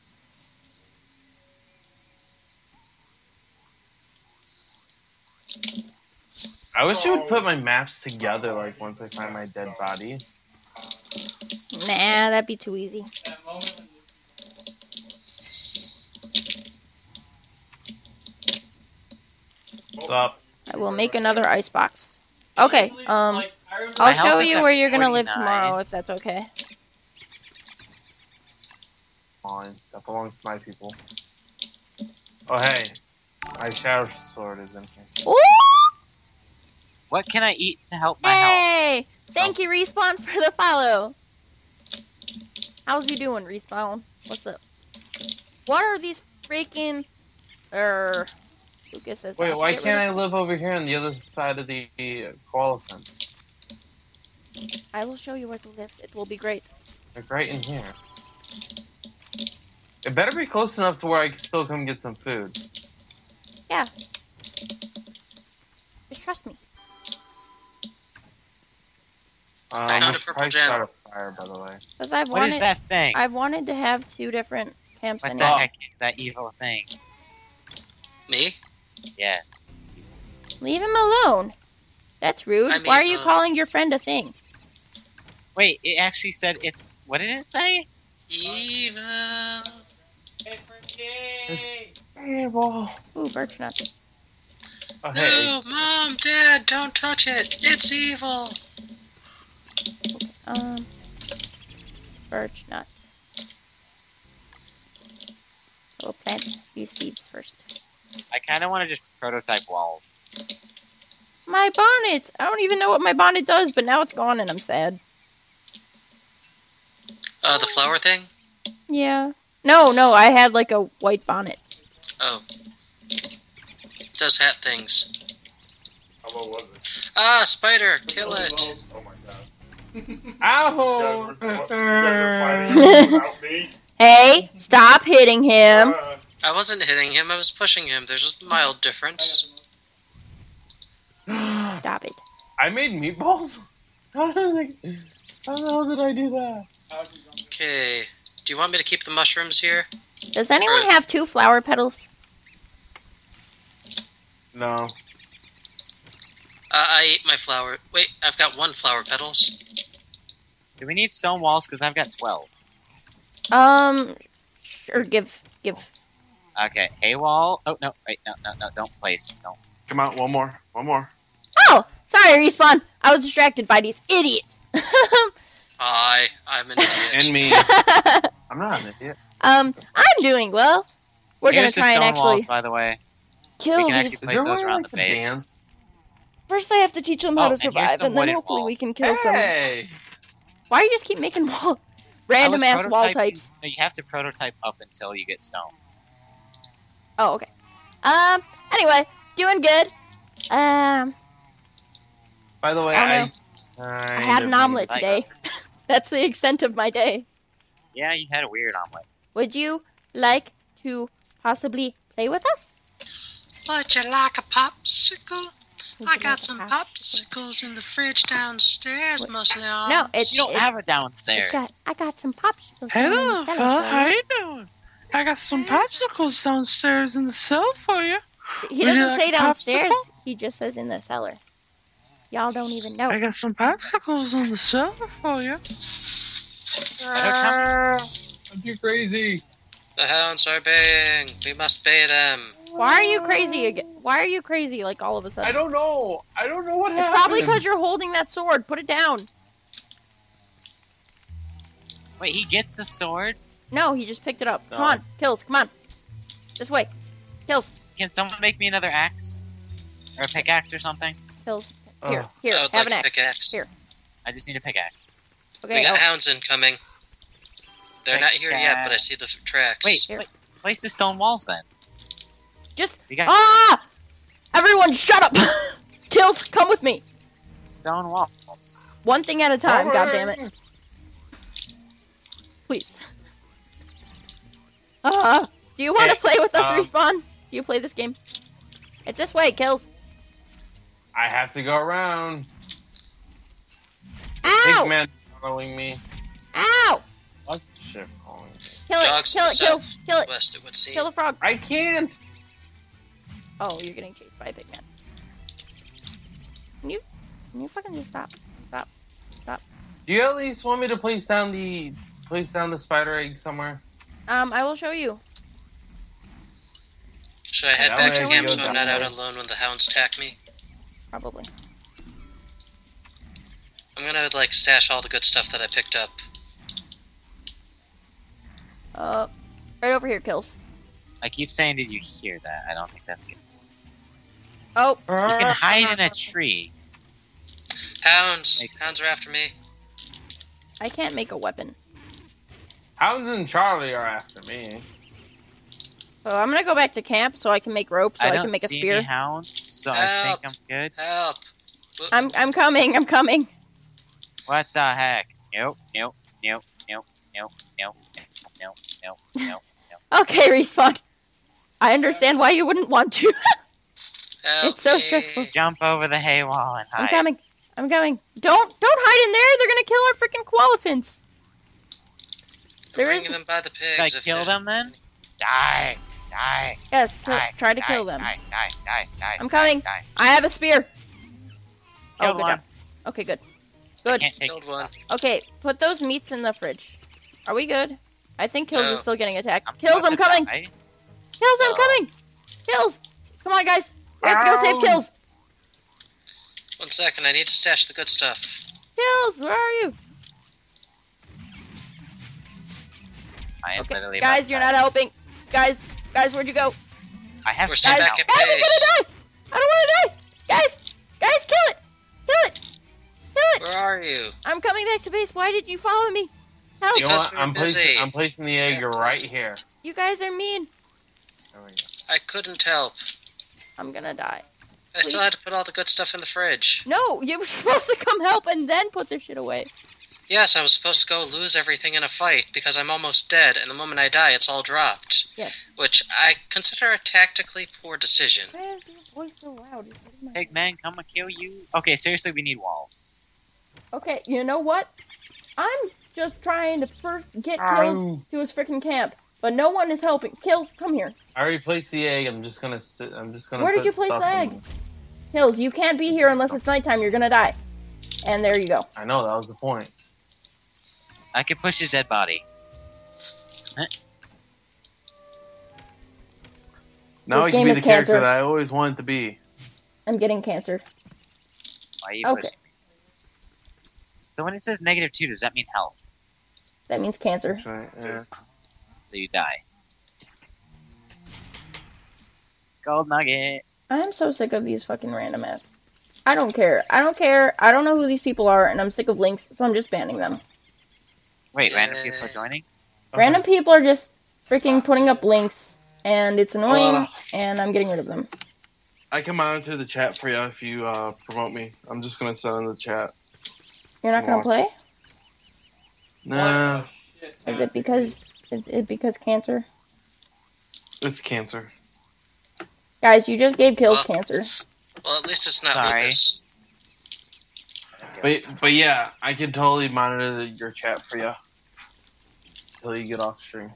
I wish you would put my maps together, like, once I find my dead body. Nah, that'd be too easy. That moment What's up? I will make another icebox. Okay, Usually, like, I remember- I'll My health show is you at where you're gonna live 49. tomorrow, if that's okay. Fine. That belongs to my people. Oh, hey. My shadow sword is in here. Ooh! What can I eat to help my health? Hey! Thank you, Respawn, for the follow. How's you doing, Respawn? What's up? What are these freaking... Lucas says... Wait, why can't I live over here on the other side of the koala fence? I will show you where to live. It will be great. Like right in here. It better be close enough to where I can still come get some food. Yeah. Just trust me. I found we a should purple probably gem. start a fire, by the way. Because I've What is wanted... that thing? I've wanted to have 2 different camps What in the it. heck is that evil thing? Me? Yes. Leave him alone. That's rude. I mean, Why are you calling your friend a thing? Wait, it actually said it's... What did it say? Evil. It's evil. Ooh, birch nuts. Oh, hey. No, Mom, Dad, don't touch it. It's evil. Birch nuts. We'll plant these seeds first. I kind of want to just prototype walls. My bonnet! I don't even know what my bonnet does, but now it's gone and I'm sad. The flower thing? Yeah. No, I had like a white bonnet. Oh. It does hat things. How low was it? Ah, spider, kill it. Oh my god. Ow! You guys are fighting without me. Hey, stop hitting him. I wasn't hitting him, I was pushing him. There's a mild difference. Stop it. I made meatballs? How the hell did I do that? Okay. Do you want me to keep the mushrooms here? Does anyone have 2 flower petals? No. I ate my flower. Wait, I've got 1 flower petals. Do we need stone walls? Because I've got 12. Sure, give. Okay, a wall. Oh, no, wait, no, don't place. Don't. Come on, one more. Oh! Sorry, Respawn. I was distracted by these idiots. I'm an idiot. And me. I'm not an idiot. I'm doing well. We're gonna Here's the try and stone actually walls, by the way. kill We can these. actually place those around the base. dance? First, I have to teach them how Oh, to and here's survive, some and then wooden hopefully we walls. can kill some. Hey! Why do you just keep making random I was ass wall prototyping- types? No, you have to prototype up until you get stone. Oh, okay. Anyway, doing good. By the way, I had an omelet today. That's the extent of my day. Yeah, you had a weird omelet. Would you like to possibly play with us? Would you like a popsicle? Would I you got like some a popsicles in the fridge downstairs, mostly on. No, it's You don't have it downstairs. I got some popsicles. down in the cellar for you. you doing? I got some popsicles downstairs in the cellar for you. He Would you doesn't like say a downstairs. popsicle? He just says in the cellar. Y'all don't even know. I got some popsicles in the cellar for you. You're crazy. The hounds are baying. We must bay them. Why are you crazy again? Why are you crazy like all of a sudden? I don't know what It's happened. probably because you're holding that sword. Put it down. Wait, he gets a sword? No, he just picked it up. Come No. on, Kills, come on. This way. Kills. Can someone make me another axe? Or a pickaxe or something? Kills. Oh. Here, here, I would have like an a axe. pickaxe. Here. I just need a pickaxe. Okay. We got oh, hounds incoming. They're not here yet, but I see the tracks. Wait, Here. place the stone walls then. just We got Everyone, shut up. Kills, come with me. stone walls. One thing at a time. God damn it. Please. Do you want to play with us, Um, Respawn? Do you play this game? It's this way, Kills. I have to go around. Ow! Big man following me. Ow! What shit following me? Kill it! Dogs Kill to it! the Kill! south, Kill it! west, it would seem. Kill the frog! I can't. Oh, you're getting chased by a big man. Can you fucking just stop? Stop. Stop. Do you at least want me to place down the spider egg somewhere? I will show you. Should I head That back way to I camp can so go I'm not down out there. alone when the hounds attack me? Probably. I'm gonna, like, stash all the good stuff that I picked up. Right over here, Kills. I keep saying, did you hear that? I don't think that's good. Oh. You can hide in a tree. Hounds! Hounds are after me. I can't make a weapon. Hounds and Charlie are after me. So I'm gonna go back to camp so I can make rope so I can make a see spear. any hounds, so I think I'm good. Help! I'm coming. I'm coming. What the heck? Nope. Okay, Respawn. I understand why you wouldn't want to. Help It's so me. stressful. Jump over the hay wall and hide. I'm coming. I'm coming. Don't hide in there. They're gonna kill our freaking koalefants. There is. Bringing them by the pigs. Should I if kill they- them then? Die. Yes. Try to kill them. I'm coming. I have a spear. Oh, Killed good one. job. Okay, good. Good. Can't take Killed one. Okay, put those meats in the fridge. Are we good? I think Kills No. is still getting attacked. Kills, about I'm to coming. die. Kills, I'm No. coming. Kills. Come on, guys. We have to go save Kills. 1 second, I need to stash the good stuff. Kills, where are you? I am Okay, literally guys, about to you're die. not helping. Guys, where'd you go? I have We're staying Guys, back at guys, I'm base. gonna die. I don't want to die. Guys, kill it. Kill it. Kill it. Where are you? I'm coming back to base. Why did you follow me? Help. You know Because what? we were busy. I'm placing the egg right here. You guys are mean. There we go. I couldn't help. I'm gonna die. I still had to put all the good stuff in the fridge. No, you were supposed to come help and then put their shit away. Yes, I was supposed to go lose everything in a fight because I'm almost dead, and the moment I die, it's all dropped. Yes. Which I consider a tactically poor decision. Why is your voice so loud? Pig man, come and kill you. Okay, seriously, we need walls. Okay, you know what? I'm just trying to first get Kills to his freaking camp, but no one is helping. Kills, come here. I already placed the egg. I'm just gonna sit. Where did you place the egg? Kills, you can't be here unless it's nighttime. You're gonna die. And there you go. I know, that was the point. I can push his dead body. Now This I can game be is the character cancer. that I always wanted to be. I'm getting cancer. Why are you Okay. pushing me? So when it says -2, does that mean health? That means cancer. Right, yeah. So you die. Gold nugget. I'm so sick of these fucking random ass. I don't care. I don't care. I don't know who these people are, and I'm sick of links, so I'm just banning them. Wait, random people are joining? Random people are just freaking putting up links, and it's annoying, and I'm getting rid of them. I can monitor the chat for you if you promote me. I'm just gonna send in the chat. You're not gonna play? Nah, Is it because cancer? it's cancer. Guys, you just gave Kills cancer. Well, at least it's not Sorry. lupus. But yeah, I can totally monitor your chat for you until you get off stream.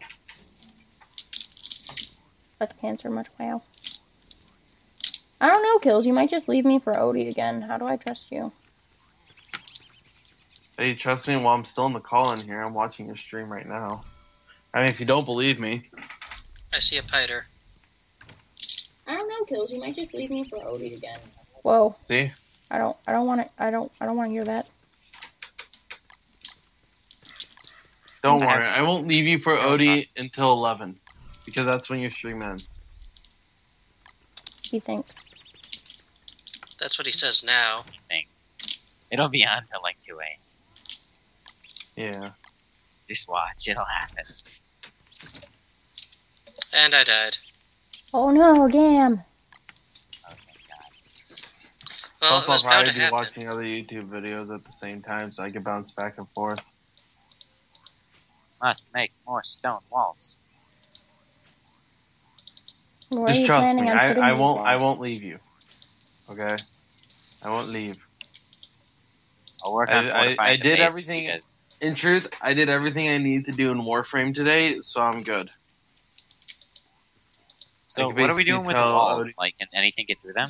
But cancer much wow. I don't know, Kills. You might just leave me for Odie again. How do I trust you? Hey, trust me while I'm still in the call in here. I'm watching your stream right now. I mean, if you don't believe me, I see a piter. I don't know, Kills. You might just leave me for Odie again. Whoa. see? I don't want to. I don't want to hear that. Don't worry, I won't leave you for Odie until 11 because that's when your stream ends. He thinks. That's what he says now. Thanks. It'll be on till like 2 a.m. Yeah. Just watch, it'll happen. And I died. Oh no, Gam. Well, Also, it was I'll bound probably to be happen. watching other YouTube videos at the same time so I can bounce back and forth. Must make more stone walls. Where are Just you trust planning me, on putting I these won't. walls? I won't leave you. Okay. I won't leave. I'll work on fortifying I the did base everything. because- In truth, I did everything I needed to do in Warframe today, so I'm good. So can what are we basically doing with the tell walls? Like, can anything get through them?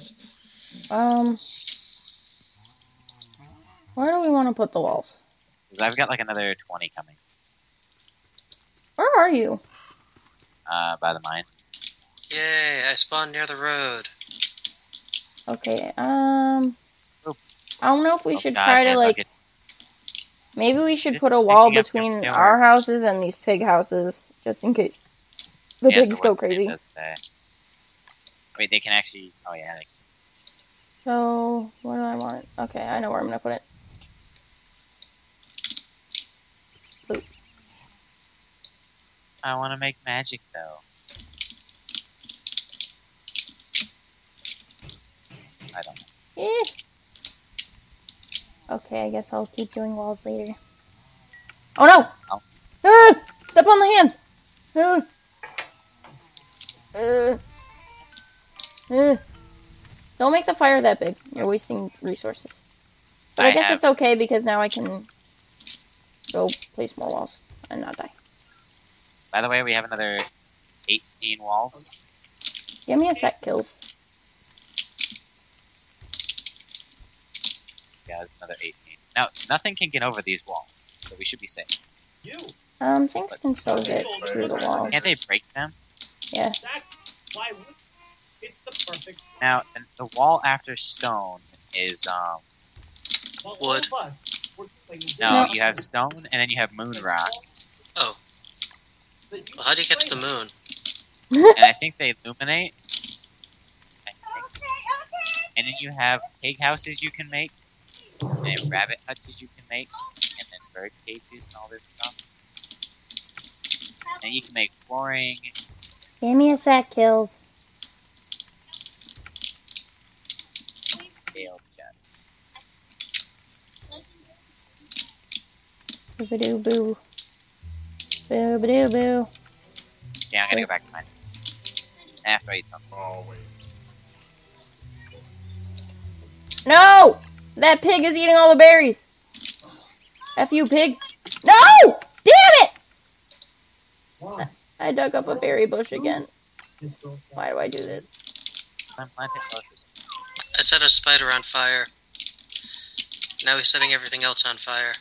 Where do we want to put the walls? Because I've got like another 20 coming. Where are you? By the mine. Yay, I spawned near the road. Okay, I don't know if we should God, try to, man, like... look Maybe we should Just put a wall picking up between your our power. houses and these pig houses, just in case the Yeah, so pigs go what's the name crazy. does say? Wait, they can actually. Oh yeah. So, where do I want it? Okay, I know where I'm gonna put it. Boop. I want to make magic though. I don't know. Eh. Okay, I guess I'll keep doing walls later. Oh no! Oh. Ah! Step on the hands! Don't make the fire that big. You're wasting resources. But I guess it's okay because now I can go place more walls and not die. By the way, we have another 18 walls. Give me a sec, kills. Yeah, there's another 18. Now, nothing can get over these walls, so we should be safe. Things can still get through the walls. Can't they break them? Yeah. It's the perfect. Now, the wall after stone is, Wood. No, you have stone, and then you have moon rock. Oh. Well, how do you get to the moon? And I think they illuminate. And then you have pig houses you can make, and rabbit hutches you can make, and then bird cages and all this stuff. And you can make flooring. Give me a sec, kills. Scale chests. Boo-ba-doo boo. Boo-ba-doo boo. Yeah, I'm gonna go back to mine. After I eat something. Oh, wait. No! That pig is eating all the berries. F you, pig. No! Damn it! I dug up a berry bush again. Why do I do this? I'm planting closer. I set a spider on fire. Now he's setting everything else on fire.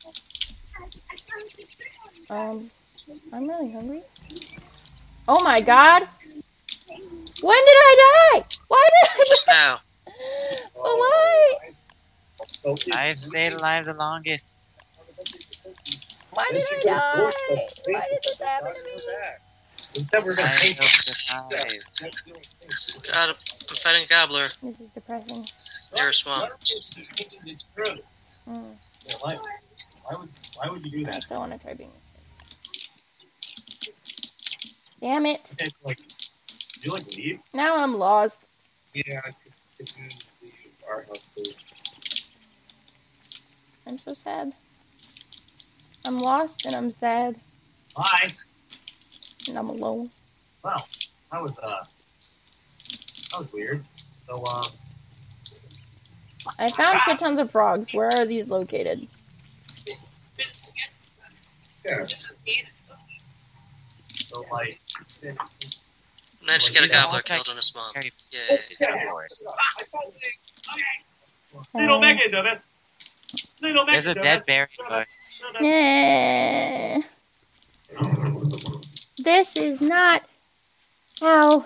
I'm really hungry. Oh my god! When did I die? Why did I Just now. Why? I've stayed alive the longest. Why did I die? Why did this happen to me? Instead, we're gonna God, I'm fighting a gobbler. This is depressing. Near a swamp. Mm. Why would you do I that? still want to try being this pig. Damn it. Okay, so like, you like leave? Now I'm lost. Yeah, if you leave our house, please. I'm so sad. I'm lost and I'm sad. Bye. And I'm alone. Wow, that was weird. So I found shit tons of frogs. Where are these located? yeah. So like, Managed to get a gobbler killed in a swamp. Yay. There's a dead berry bush. Yeah. This is not how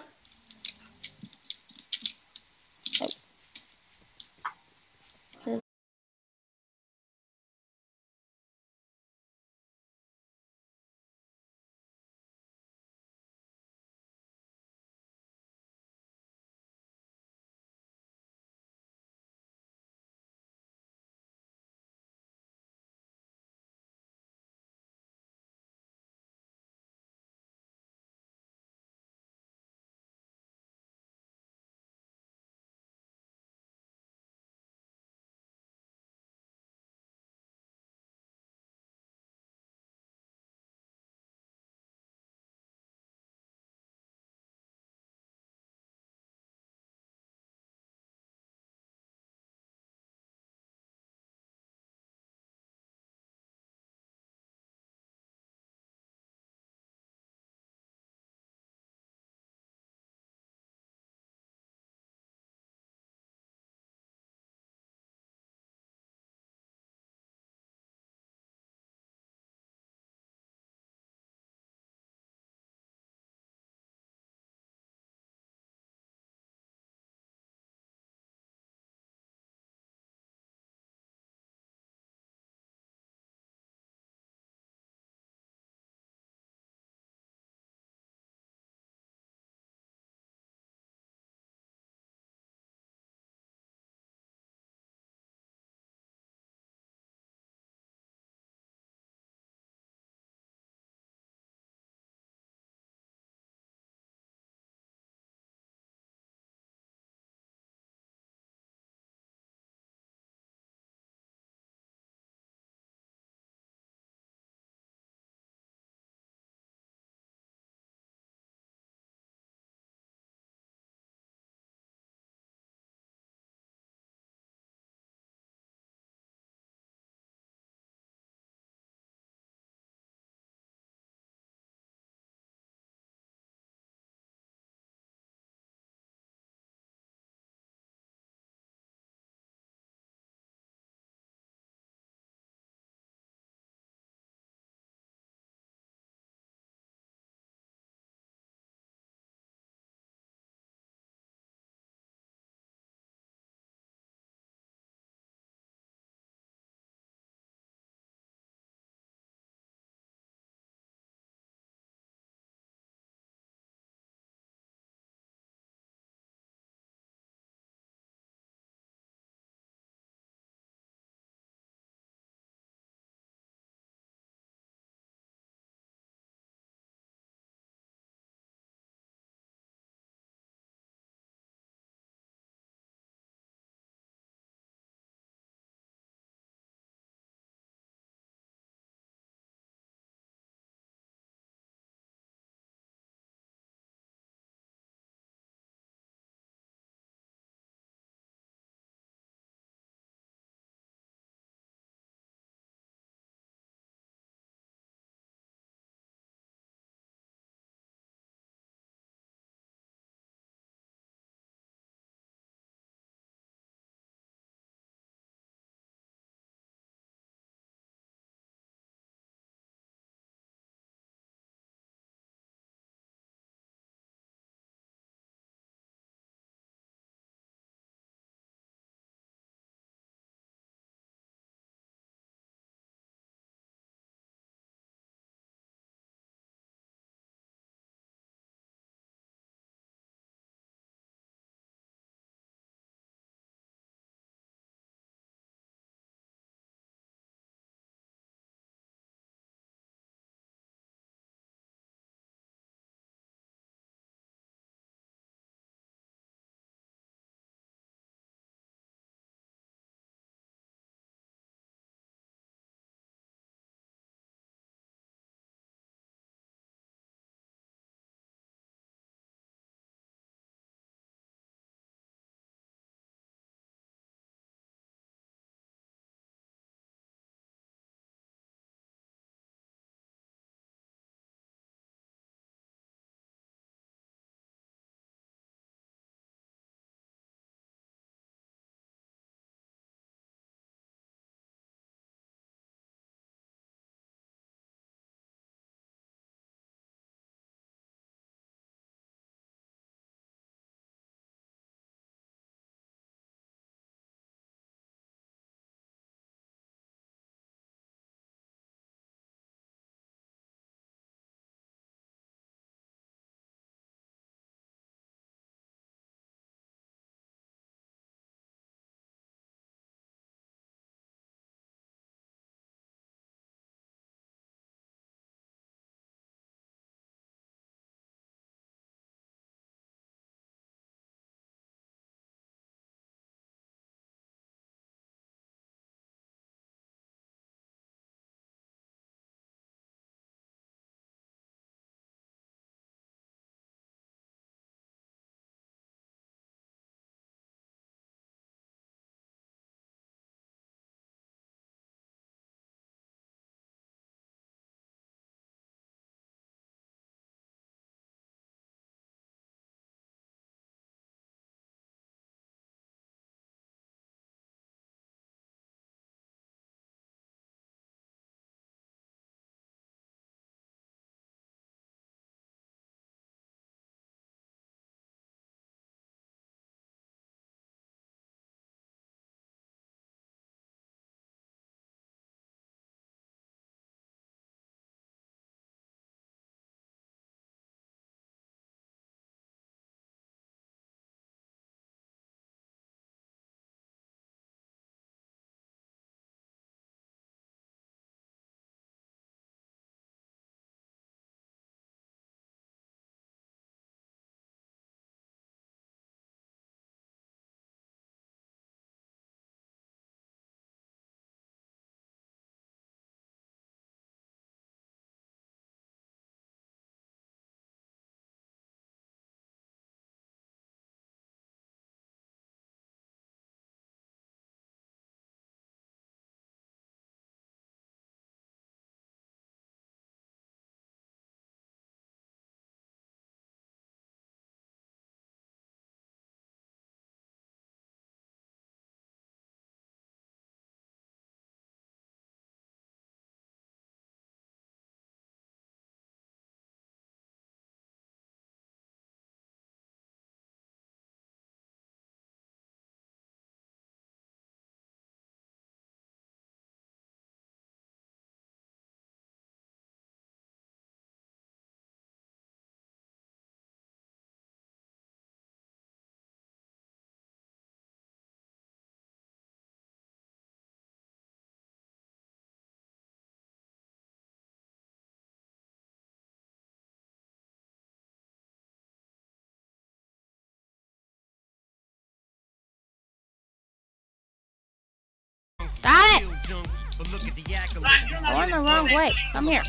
Going the wrong way. Come here.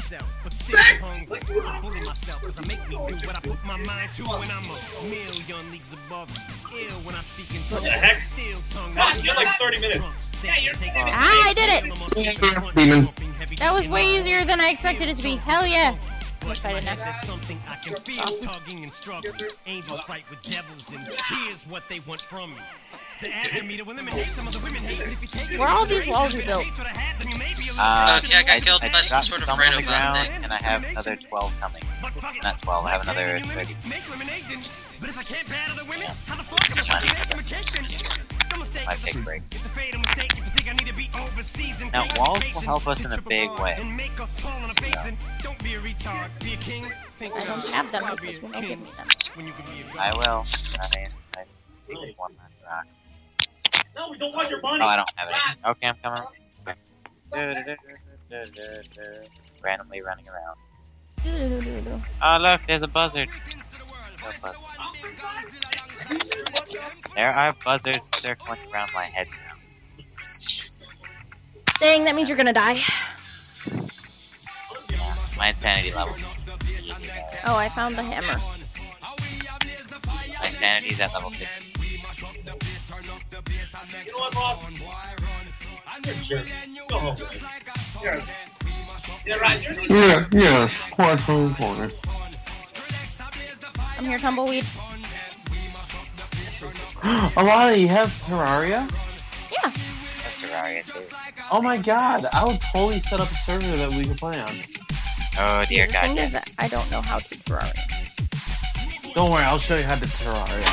What the heck? You're like 30 minutes. I did it! Demon. That was way easier than I expected it to be. Hell yeah! I'm excited now. Angels fight with devils, and here's what they want from me. They're asking me to eliminate some of the women hate, and if you take it, Where are all these walls you built? Okay, I got killed by some sort of random thing. And I have another 12 coming. Not 12, I have another 30. But if I can't battle the women, how the fuck am I supposed to make them a cake then? My pick breaks. It's a fatal mistake if you think I need to be overseas and Now, take walls vacation, will help us in a big way. and make a fall on a face and don't be a retard, be a king. Think I don't have them because you don't give me them. when you can be a god. I will. I think there's one last rock. No, we don't want your money. Oh, I don't have it. Okay, I'm coming. Randomly running around. Doo-doo-doo-doo-doo. Oh, look, there's a buzzard. No buzzard. There are buzzards circling around my head now. Dang, that means you're gonna die. Yeah, my insanity level. Oh, I found the hammer. My sanity's at level 60. You know what, boss? You're a jerk. Go home. Yeah, right. Yes, quite so important. I'm here, Tumbleweed. Alana, you have Terraria? Yeah. That's Terraria too. Oh my god, I would totally set up a server that we could play on. Oh dear The God. thing is yes. that I don't know how to Terraria. Don't worry, I'll show you how to Terraria.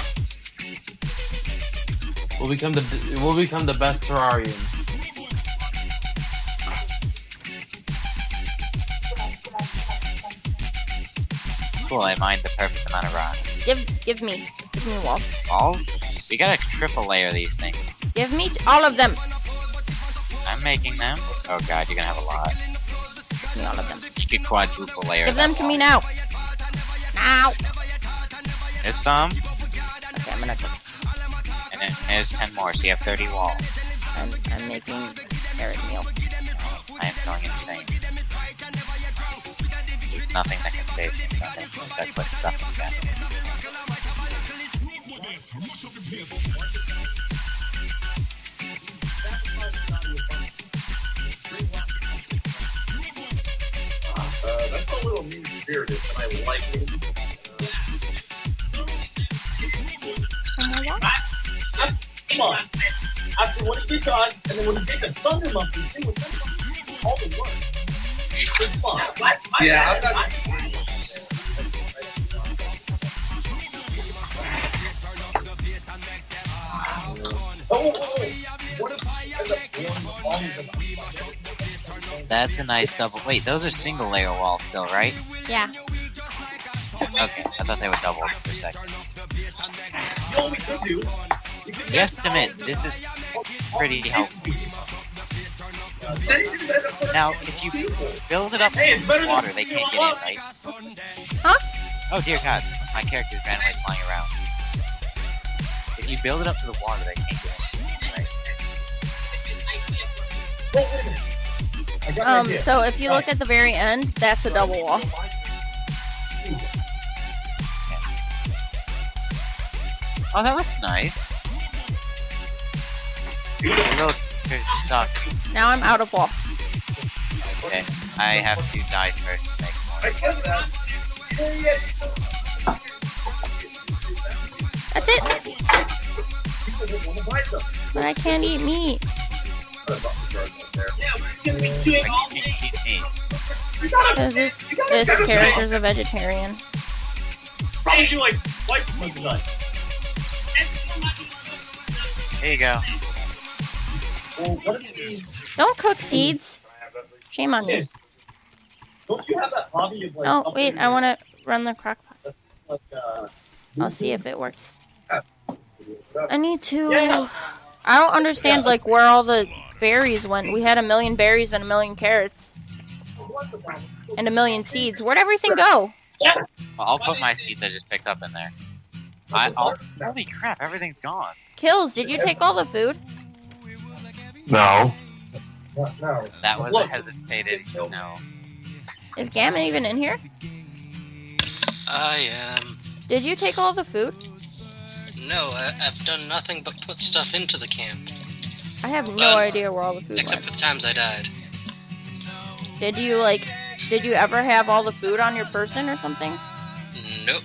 We'll become the best Terrarians. Cool, I mined the perfect amount of rocks. Give me walls. All? We gotta triple layer these things. Give me all of them. I'm making them. Oh god, you're gonna have a lot. Give me all of them. You could quadruple layer Give that them to wall. me now. Now. There's some, Okay, I'm gonna cook. and then there's 10 more, so you have 30 walls. I'm making carrot meal. I am going insane. There's nothing that can save me, so I'm gonna put stuff in chests. That's a little mean-spirited, but I like it. Come on. After when he gets on, and then when he gets a thunder monkey, thing with thunder monkey, all the work. It's fun. Yeah, I'm not... What if I end up going along with That's a nice double. Wait, those are single layer walls still, right? Yeah. Okay, I thought they were double for a second. what we could do? You have to admit, this is pretty helpful. Now, if you build it up with water, they can't get in, right? Huh? Oh dear God, my character's randomly flying around. If you build it up to the water, they can't get in, right? So if you look at the very end, that's a double wall. Oh, that looks nice. The little creatures suck. Now I'm out of wall. Okay, I have to die first to make more. That's it. But I can't eat meat. Because this character's a vegetarian. Probably do like twice as much as I. Here you go. Well, what if you... Don't cook seeds. Shame on you. Don't you have that hobby of like... Oh, wait, I want to run the crock pot. Like, I'll see if it works. I need to... I don't understand, like, where all the berries went. We had 1 million berries and 1 million carrots. And 1 million seeds. Where'd everything go? Well, I'll put my seeds I just picked up in there. Holy crap, everything's gone. Kills, did you take all the food? No. No. That was a hesitated no. Is Gammon even in here? I am. Did you take all the food? No, I've done nothing but put stuff into the camp. I have no Well, idea where all the food Except went. for the times I died. Did you ever have all the food on your person or something? Nope.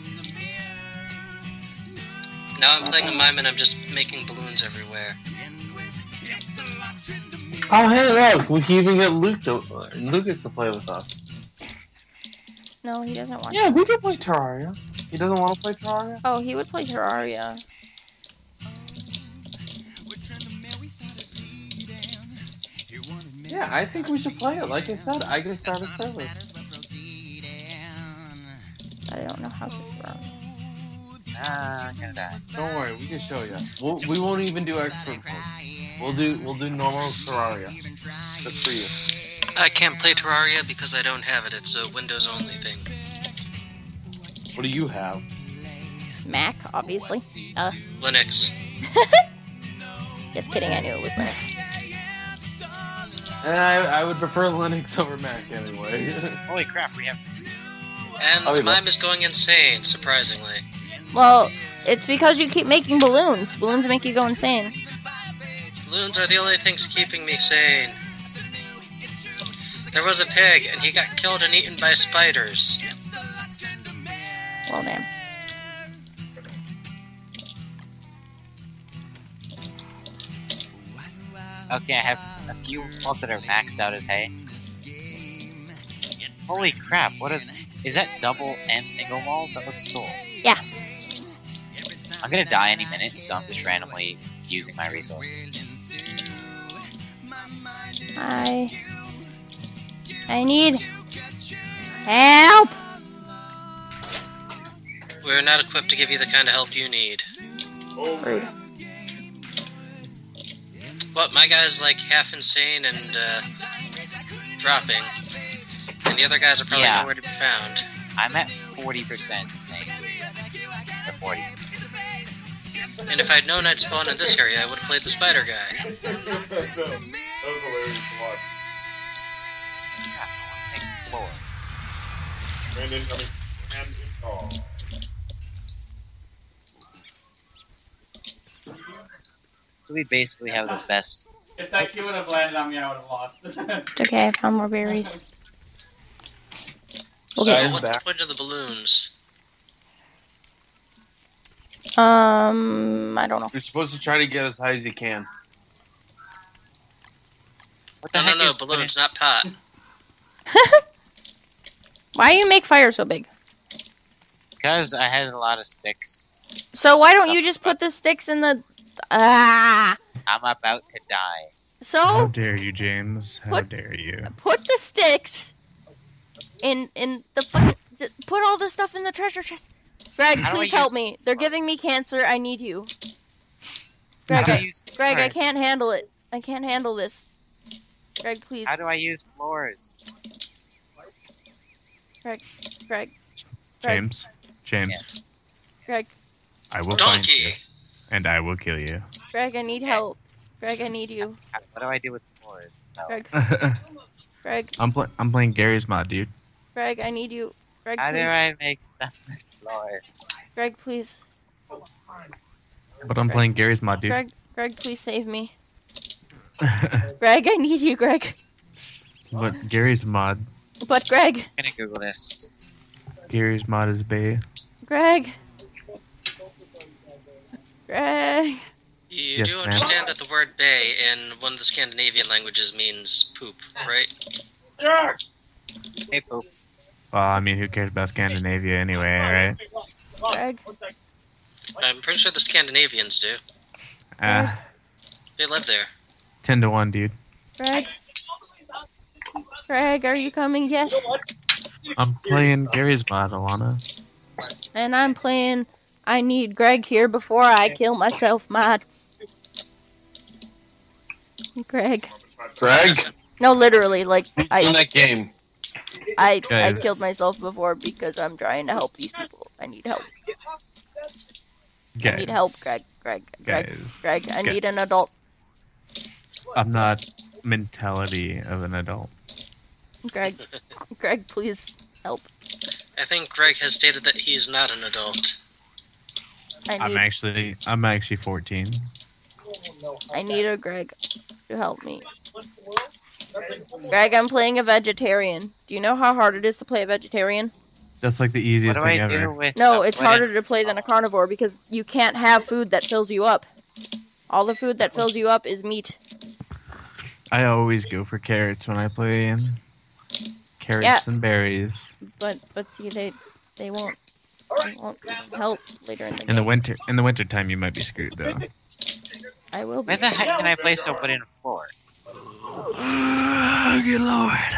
Now I'm playing a mime and I'm just making balloons everywhere. Oh, hey, look, we can even get Lucas to play with us. No, he doesn't want Yeah, to. we can play Terraria. He doesn't want to play Terraria? Oh, he would play Terraria. Yeah, I think we should play it. Like I said, I can start a server. I don't know how to throw. I'm gonna die. Don't worry, we can show you. We won't even do expert mode. We'll do normal Terraria. That's for you. I can't play Terraria because I don't have it. It's a Windows only thing. What do you have? Mac, obviously. Linux. Just kidding, I knew it was Linux. And I would prefer Linux over Mac anyway. Holy crap, we have... And Oh, the yeah. mime is going insane, surprisingly. Well, it's because you keep making balloons. Balloons make you go insane. Balloons are the only things keeping me sane. There was a pig, and he got killed and eaten by spiders. Well, damn. Okay, I have a few walls that are maxed out as hay. Holy crap, is that double and single walls? That looks cool. Yeah. I'm gonna die any minute, so I'm just randomly using my resources. I need help! We're not equipped to give you the kind of help you need. Rude. But my guy's like half insane and dropping. And the other guys are probably Yeah. nowhere to be found. I'm at 40% insane. Or 40. And if I'd known I'd spawn in this area, I would have played the spider guy. That was hilarious to watch. Floors. And incoming. And oh. So we basically have the best... If that key would have landed on me, I would have lost. It's okay, I found more berries. So Okay. what's the point of the balloons? I don't know. You're supposed to try to get as high as you can. What the No, heck no, is balloons, not pot. Why do you make fire so big? Because I had a lot of sticks. So why don't you just put the sticks in the... Ah! I'm about to die. How So, dare you, James? How What? dare you? put the sticks in the fucking... Put all the stuff in the treasure chest. Greg, How do I please use- help me. They're giving me cancer. I need you. How Greg, do I I, use Greg, I floors? can't handle it. I can't handle this. Greg, please. How do I use floors? Greg, Greg, James? James, Greg, I will find you, Donkey. and I will kill you. Greg, I need help. Greg, I need you. What do I do with floors? No. Greg, Greg, I'm playing Gary's mod, dude. Greg, I need you. Greg, How do please. I make stuff with floors? Greg, please. But I'm playing Gary's mod, dude. Greg, please save me. Greg, I need you, Greg. But Gary's mod, But Greg, I'm gonna Google this. Gary's mod is Bay. Greg. Greg. You Yes, do ma'am. understand that the word bay in one of the Scandinavian languages means poop, right? Hey, poop. Well, I mean, who cares about Scandinavia anyway, right? Greg. I'm pretty sure the Scandinavians do. They live there. 10 to 1, dude. Greg. Greg, are you coming yet? I'm playing Gary's mod, Alana. And I'm playing I need Greg here before I kill myself mod. Greg. Greg? No, literally, like In I that game. Guys. killed myself before because I'm trying to help these people. I need help. I need help, Greg. Greg. Guys. I need an adult. I'm not mentality of an adult. Greg, please help. I think Greg has stated that he's not an adult. I'm actually 14. I need a Greg to help me. Greg, I'm playing a vegetarian. Do you know how hard it is to play a vegetarian? That's like the easiest thing ever. No, it's harder to play than a carnivore because you can't have food that fills you up. All the food that fills you up is meat. I always go for carrots when I play. Carrots and berries. But see, they won't help later in the game. In the winter time, you might be screwed though. I will be. Where the heck can I place a wooden floor? Oh, good lord.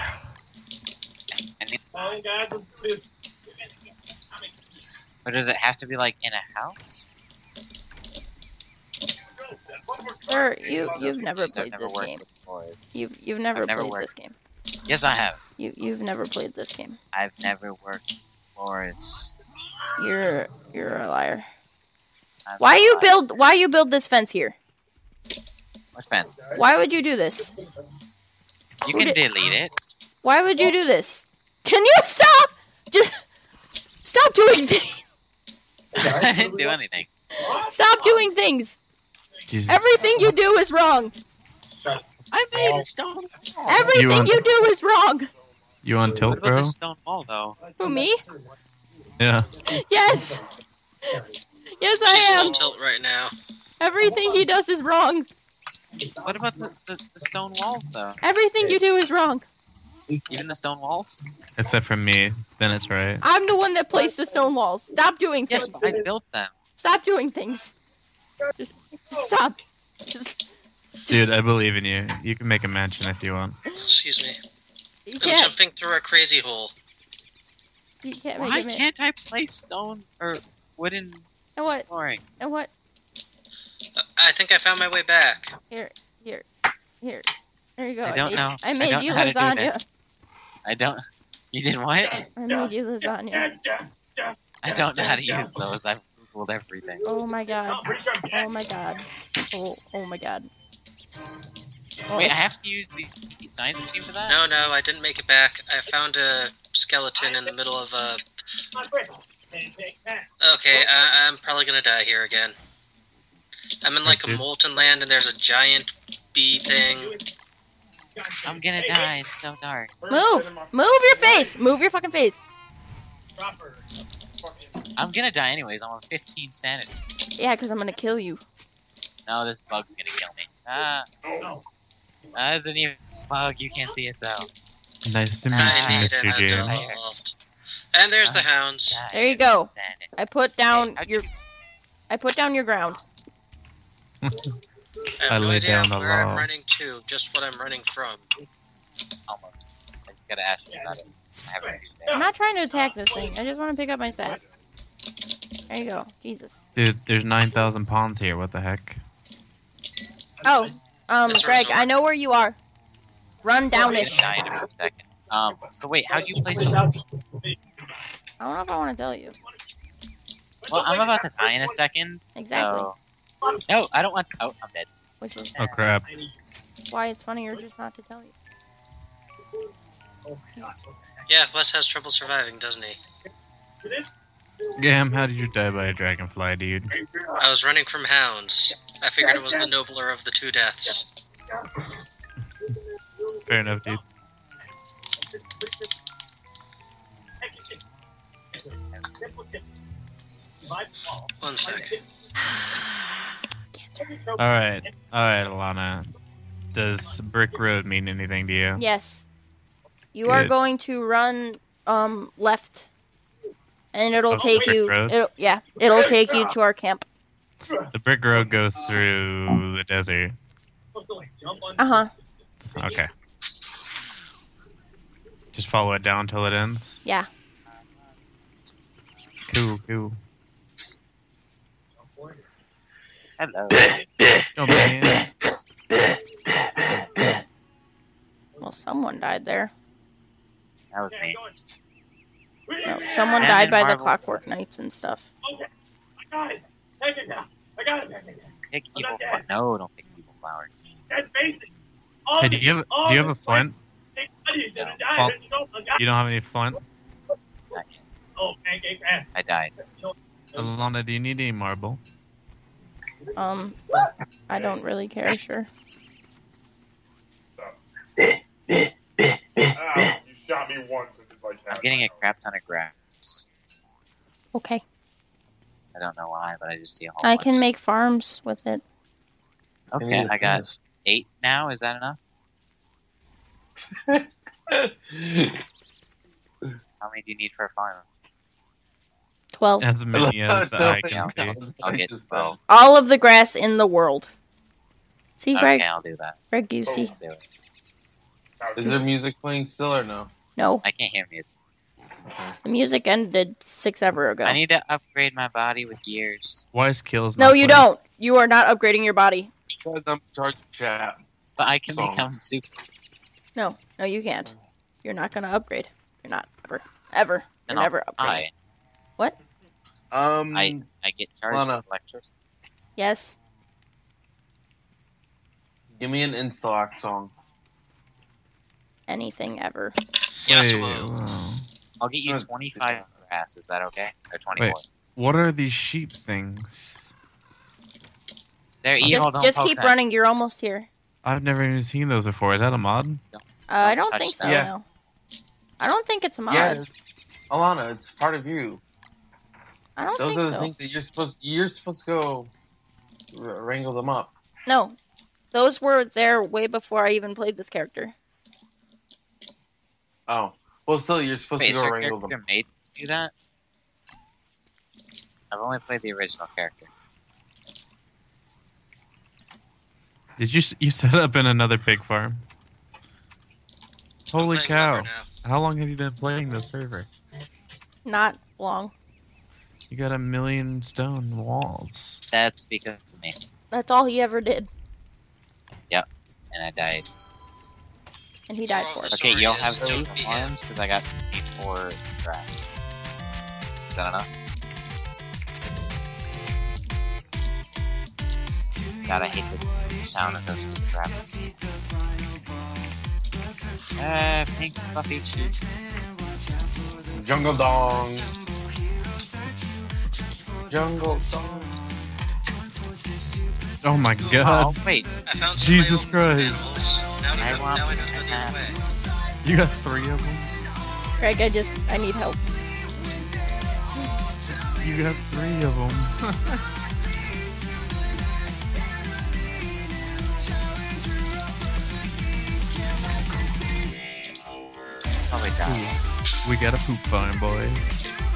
Or does it have to be like in a house? Sir, you've never played this game. You've never played this game. Yes, I have. You've never played this game. I've never worked floors. You're a liar. Why you build this fence here? What fence? Why would you do this? You can delete it. Why would you do this? Can you stop? Just stop doing things. I didn't do anything. Stop doing things. Jesus. Everything you do is wrong. I made a stone wall. Everything you do is wrong. You on tilt, What about bro? the stone wall, though? Who, me? Yeah. Yes. Yes, I She's am. full tilt right now. Everything he does is wrong. What about the stone walls, though? Everything you do is wrong. Even the stone walls? Except for me, then it's right. I'm the one that placed the stone walls. Stop doing things. Yes, but I built them. Stop doing things. Just stop. Just Dude, I believe in you. You can make a mansion if you want. Excuse me. you I'm can't. jumping through a crazy hole. You can't make Why it. can't I place stone or wooden And what? flooring? And what? I think I found my way back. Here. There you go. I don't know. I made don't you know how to do lasagna. this. I don't. You did what? I made you lasagna. I don't know how to use those. I've googled everything. Oh my god. Oh my god. Oh my god. Oh. Wait, I have to use the science machine for that? No, I didn't make it back. I found a skeleton in the middle of a... Okay, I'm probably gonna die here again. I'm in like a molten land and there's a giant bee thing. I'm gonna die. It's so dark. Move your face. Move your fucking face. I'm gonna die anyways. I'm on 15 sanity. Yeah, because I'm gonna kill you. No, this bug's gonna kill me. That isn't even a bug. You can't see it though. Nice to meet I you, need Mr. an James. adult. And there's the hounds. There you go. I put down your ground. I I have no laid idea down the where I'm law. running to, just what I'm running from. Almost. I just gotta ask you about it. I haven't used it. I'm not trying to attack this thing. I just want to pick up my stats. There you go. Jesus. Dude, there's 9,000 pawns here. What the heck? Oh, This Greg, resort. I know where you are. Run I'm gonna downish. die in a few seconds. So wait, how do you place it? I don't know if I want to tell you. Well, I'm about to die in a second. Exactly. So... No, I don't want to... Oh, I'm dead. Which is Oh crap. why it's funnier just not to tell you. Yeah, Wes has trouble surviving, doesn't he? Gam, how did you die by a dragonfly, dude? I was running from hounds. I figured it was the nobler of the two deaths. Fair enough, dude. One sec. Alright, Alana. Does Brick Road mean anything to you? Yes. You are Good. going to run left. And it'll take Brick you Road? it'll take you to our camp. The Brick Road goes through the desert. Uh-huh. Okay. Just follow it down till it ends? Yeah. Cool. Hello. Oh, man. Well, someone died there. That was me. No, someone Sand died and by the marble. Clockwork Knights and stuff. I got it. Take it now. I got it. Pick evil flower. No, don't pick evil flower. Dead faces. Hey, do you have a flint? No. Well, you don't have any flint? Oh, pancake man. I died. Alana, do you need any marble? I don't really care, sure. You shot me once and did like I'm half. getting a crap ton of grass. Okay. I don't know why, but I just see a whole I bunch. can make farms with it. Okay, I got 8 now. Is that enough? How many do you need for a farm? 12. As many as I Yeah, can see. I'll get 12. All of the grass in the world. See, Greg? Okay, I'll do that. Greg, you see? I'll do it. Is there music playing still or no? No. I can't hear music. The music ended 6 ever ago. I need to upgrade my body with gears. Why is kills No, not you playing? don't. You are not upgrading your body. Try them charge chat. But I can Song. become super. No, you can't. You're not gonna upgrade. You're not ever. You're never upgrading. I What? get charged Lana. with electricity. Yes. Give me an Instalock song. Anything ever. Yes, Wait, whoa. wow. I'll get you 25 grass. Is that okay? Or 24? Wait, what are these sheep things? They're evil. Don't Just poke keep them. running. You're almost here. I've never even seen those before. Is that a mod? I don't touch think so. them. Yeah. No. I don't think it's a mod. Yeah, Alana, it's part of you. I don't Those think are the so. things that you're supposed to go wrangle them up. No. Those were there way before I even played this character. Oh, well, still you're supposed Wait, to is go your wrangle character them. made to do that? I've only played the original character. Did you set up in another pig farm? Holy playing cow! Weber now. How long have you been playing this server? Not long. You got 1 million stone walls. That's because of me. That's all he ever did. Yep. And I died. And he died for it. Okay, you'll have Story 2 is, don't be farms because I got 84 grass. Is that enough? God, I hate the sound of those stupid rabbits. Pink fluffy sheep. Jungle Dong. Jungle Dong. Oh my god! Oh, wait. I found some Jesus of my old Christ! animals. Now I know how to go the other way. You got 3 of them. Greg, I need help. You got 3 of them. Probably die. We got a poop farm, boys.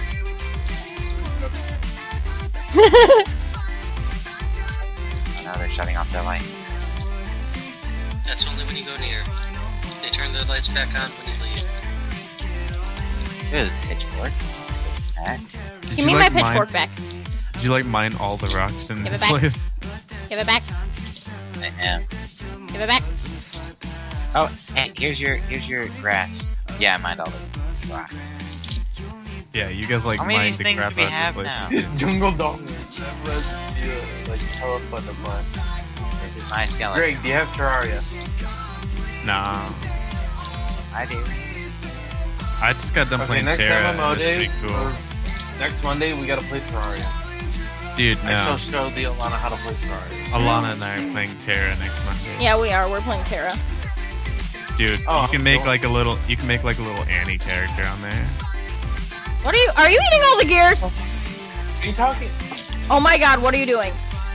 Oh, now they're shutting off their lights. That's only when you go near. They turn their lights back on when you leave. Here's pitchfork. Axe. Give me my pitchfork back. Did you like mine all the rocks in Give this it back. place? Give it back. I am. Give it back. Oh, hey, here's your grass. Yeah, I mined all the rocks. Yeah, you guys like How many of mined these the things crap do we out have of now? the place. Jungle Dong. That was like hella fun to play. This is my skeleton. Greg, do you have Terraria? Nah. I do. I just got done Okay, playing next Terra. MMO and it's day, pretty cool. or next Monday, we gotta play Terraria. Dude, I shall no. show the Alana how to play Terraria. Alana and I are playing Terra next Monday. Yeah, we are. We're playing Terra. Dude, Oh, you can make cool. like a little Annie character on there. What are you eating all the gears? Are you talking? Oh my god, what are you doing?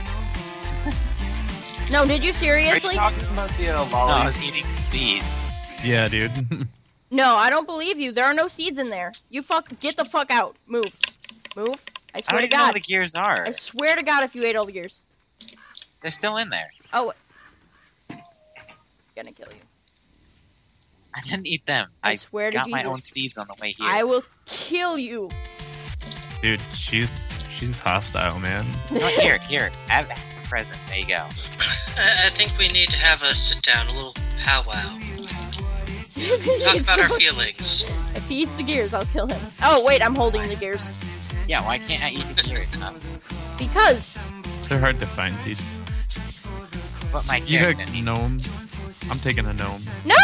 No, did you Are seriously? you talking about the No, I lollies? was eating seeds. Yeah, dude. No, I don't believe you. There are no seeds in there. Get the fuck out. Move. Move. I I swear don't to even know God. what the gears are. I swear to God if you ate all the gears. They're still in there. Oh. Gonna kill you. I didn't eat them. I swear to got my own Jesus. seeds on the way here. I will kill you. Dude, she's hostile, man. No, here. Have a present. There you go. I think we need to have a sit down, a little powwow. Talk It's about our so- feelings. If he eats the gears, I'll kill him. Oh, wait, I'm holding the gears. Yeah, why can't I eat the gears? Huh? Because. They're hard to find, dude. Put my You carrots got in. gnomes. I'm taking a gnome. No!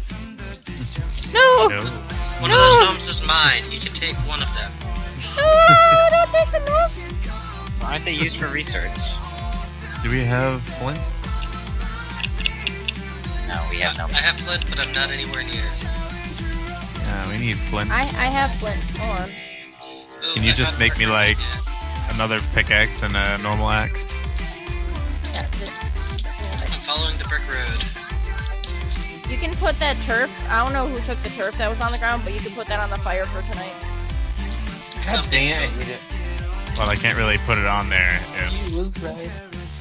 No! No. One of those gnomes is mine. You can take one of them. No, don't take the gnomes. Why aren't they used for research? Do we have flint? No, we have no. I have flint, but I'm not anywhere near. Yeah, we need flint. I have flint. Hold on. Ooh, Can you I just got make me brick like road, another pickaxe and a normal axe? Yeah, yeah. I'm following the brick road. you can put that turf. I don't know who took the turf that was on the ground, but you can put that on the fire for tonight. God dang it, I hate it. Well, I can't really put it on there. He was right.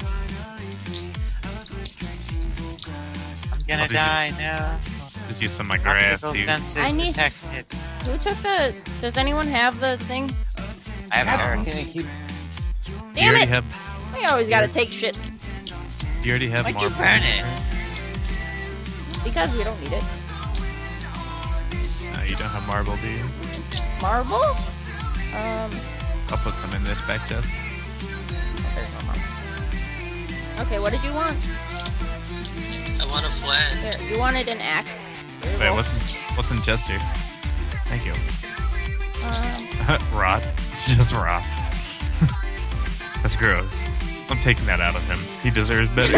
I'm gonna die now. Just use some of my grass, Optical dude. sensors I need- detected. Who took the? Does anyone have the thing? I have God, Eric. can I keep... Do you Damn already it! have? I always gotta take shit Do you already have Why'd you marble? burn it? because we don't need it. No, you don't have marble, do you? Marble? I'll put some in this back chest. There's no marble. Okay, what did you want? I want a flint. There, you wanted an axe. Here you Wait, go. what's in chest here? Thank you. Um, Rot. It's just rot. That's gross. I'm taking that out of him. He deserves better.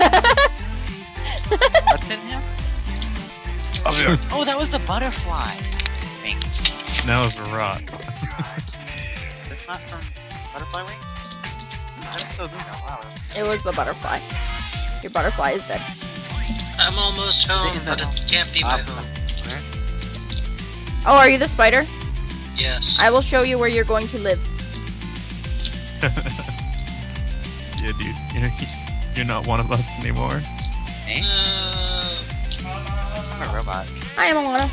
What's in him? Oh, that was the butterfly thing. Now it's rot. That's not from Butterfly Wing? I'm still doing that. Wow. it was the butterfly. Your butterfly is dead. I'm almost home, but it can't be my home. Oh, are you the spider? Yes. I will show you where you're going to live. Yeah, dude. You're not one of us anymore. Me? I'm a robot. I am Alana.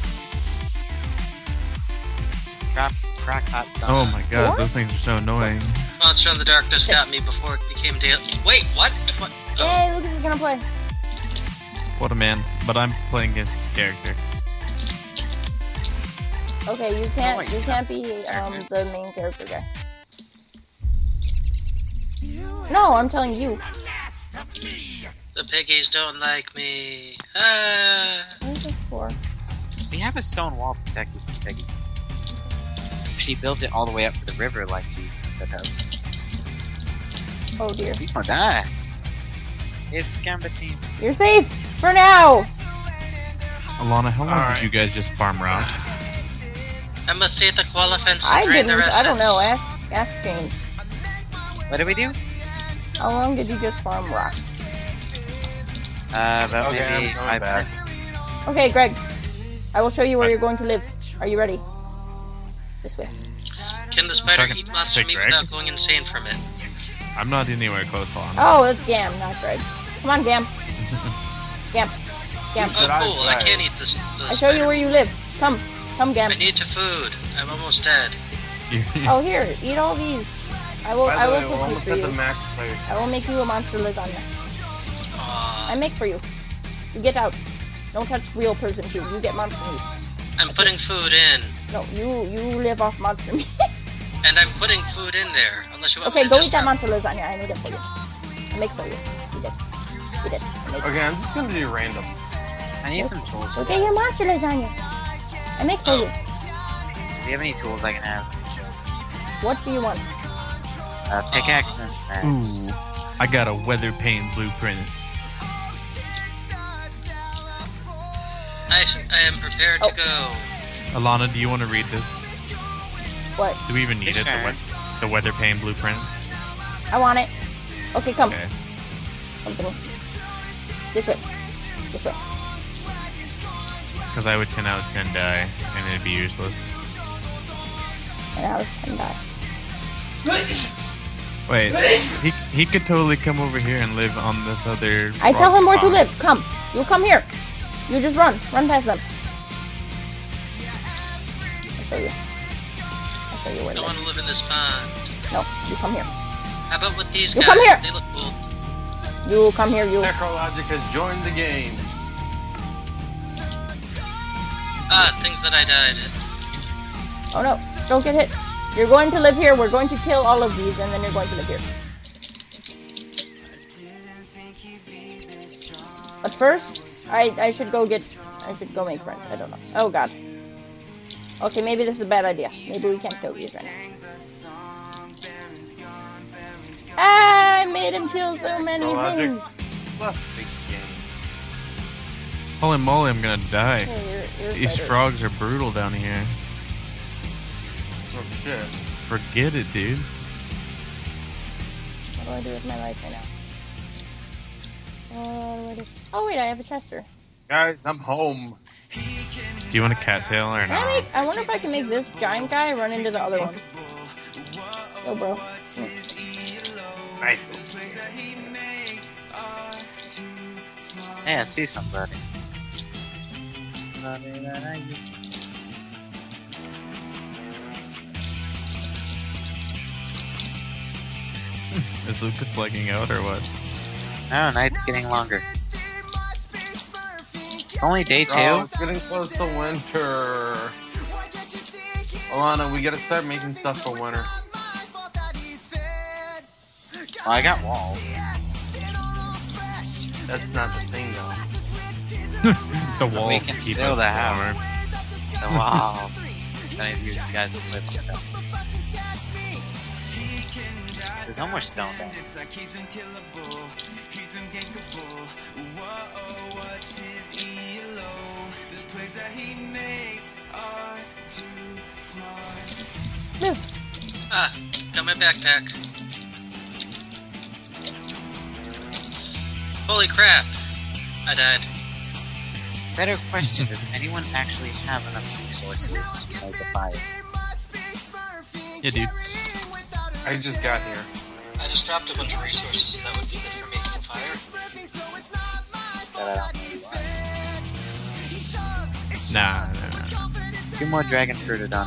Crack hot stuff. Oh my god, What? those things are so annoying. Monster in the Darkness got me before it became daylight. Wait, what? What? Oh. Yay, Lucas is gonna play. What a man. But I'm playing his character. Okay, you can't be the main character guy. No, I'm telling you. The piggies don't like me. Ah. What is this for? We have a stone wall to protect you from piggies. She built it all the way up to the river like you could have. Oh dear. You gonna die. It's Gambatine. You're safe for now. Alana, how long Alright. did you guys just farm rocks? I must say the koala fence I to drain the didn't. rest. I don't know. Ask James. What do we do? How long did you just farm rocks? About Okay, I'm maybe coming 5 back. minutes. Okay, Greg. I will show you where you're going to live. Are you ready? This way. Can the spider Second. eat monster Hey, meat Greg? without going insane from it? I'm not anywhere close, Alana. Oh, it's Gam, not Greg. Come on, Gam. Gam. Gam. Oh, cool. I can't eat this. I show you where you live. Come, Gam. I need to food. I'm almost dead. Oh, here, eat all these. I will. By the I way, will we're cook you almost for at you. the max player. I will make you a monster lasagna. Aw. I make for you. You get out. Don't touch real person food. You get monster meat. I'm putting food in. No, you live off monster meat. And I'm putting food in there. Unless you want Okay, me to go just eat that monster lasagna. I need it for you. I make for you. Eat it. Eat it. I make Okay, I'm just gonna do random. I need some tools. Go get your monster lasagna. I make for you. Do you have any tools I can have? What do you want? Pickaxe and axe. Ooh, I got a weather pane blueprint. I am prepared to go. Alana, do you want to read this? What? Do we even need it? Sure. The weather pane blueprint? I want it. Okay, come. Okay. Come to me. This way. This way. Because I would 10 out of 10 die, and it'd be useless. And I was 10 die. Wait, he could totally come over here and live on this other. I tell rock him where to farm. live. Come. You come here. You just run. Run past them. I'll show you. I'll show you where I to want live. to live in this pond. No, you come here. How about with these You guys? come here. They look cool. You come here, you. Necrologic has joined the game. Ah, things that I died in. Oh no, don't get hit. You're going to live here. We're going to kill all of these, and then you're going to live here. But first, I should go make friends. I don't know. Oh god. Okay, maybe this is a bad idea. Maybe we can't kill these right now. I made him kill so many things. Holy moly, I'm gonna die. Hey, you're These better. frogs are brutal down here. Oh shit. Forget it, dude. What do I do with my life right now? Oh wait, I have a Chester. Guys, I'm home. Do you want a cattail or not? I wonder if I can make this giant guy run into the other ones. Go, bro. Nice. Hey, I see somebody. Is Lucas lagging out or what? No, night's getting longer. It's only day 2. Oh, it's getting close to winter. Alana, we gotta start making stuff for winter. Well, I got walls. That's not the thing, though. The We walls can keep still us the house. warm. The wall. Any of you guys live on stuff. There's no more stone down. Ah, got my backpack. Holy crap! I died. Better question, does anyone actually have enough resources to start the fire? Yeah, dude. I just got here. I just dropped a bunch of resources that would be good for making a fire. Nah. 2 more dragon fruit are done.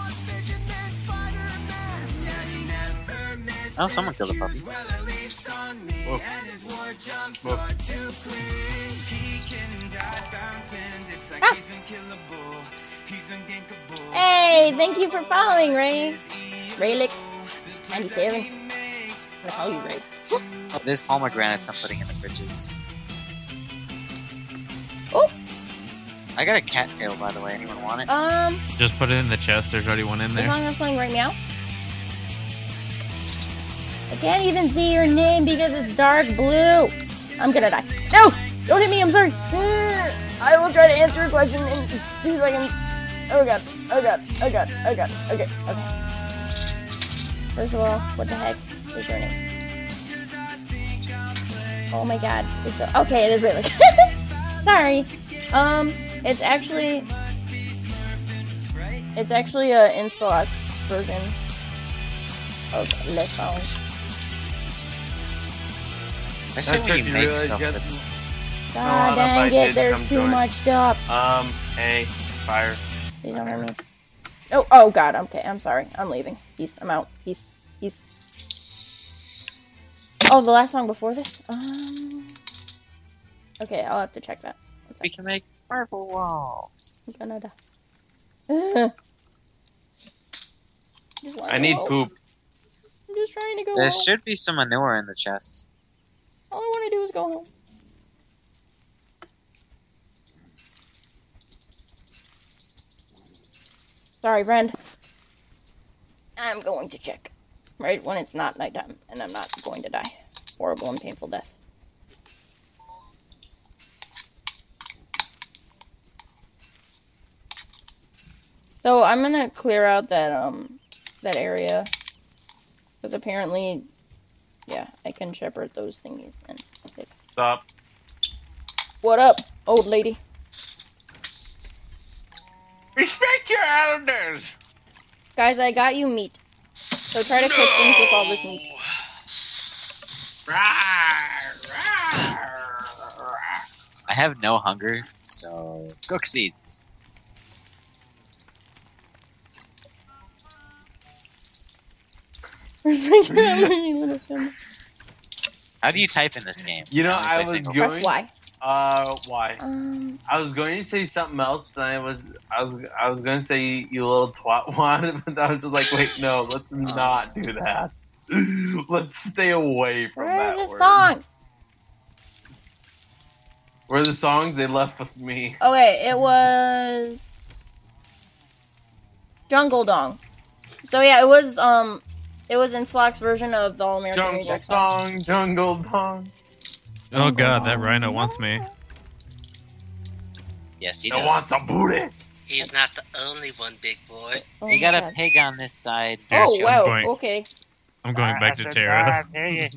Oh, someone killed a puppy. Whoa. Whoa. Hey, thank you for following, Ray. Raylick 97. I'm gonna call you Ray. Oh, there's pomegranates I'm putting in the fridges. Oh! I got a cattail, by the way. Anyone want it? Just put it in the chest. There's already one in As there. long as I'm playing right now. I can't even see your name because it's dark blue. I'm gonna die. No! Don't hit me, I'm sorry. I will try to answer your question in 2 seconds. Oh god, oh god, oh god, oh god. Okay. First of all, what the heck is your name? Oh my god. Okay, it is really. Sorry. It's actually a in-stock version of Les Song. I said when you make stuff that... God dang it, there's too much stuff. Hey, fire. Please don't hurt me. Oh god, okay, I'm sorry. I'm leaving. Peace, I'm out. Peace. Oh, the last song before this? Okay, I'll have to check that. We can make purple walls. I'm gonna die. I need poop. I'm just trying to go There home. should be some manure in the chest. All I want to do is go home. Sorry, friend. I'm going to check. Right when it's not nighttime, and I'm not going to die. Horrible and painful death. So I'm gonna clear out that area. Because apparently, yeah, I can shepherd those thingies. And Stop. What up, old lady? Respect your elders! Guys, I got you meat. So try to cook things with all this meat. I have no hunger, so cook seeds. Respect your elders. How do you type in this game? You know, I was single- going. Press Y. Why? I was going to say something else, but I was going to say you little twat one, but I was just like, wait, no, let's not do that. Let's stay away from Where are that the word. songs? Were the songs they left with me? Okay, it was Jungle Dong. So yeah, it was in Slock's version of the All American Jungle Reject song. Dong, Jungle Dong. Oh god, that rhino wants me. Yes, he I does. want some booty. He's not the only one, big boy. Oh We my got a God. pig on this side. Oh I'm wow, going- okay. I'm going back to I said, Terra. piggy.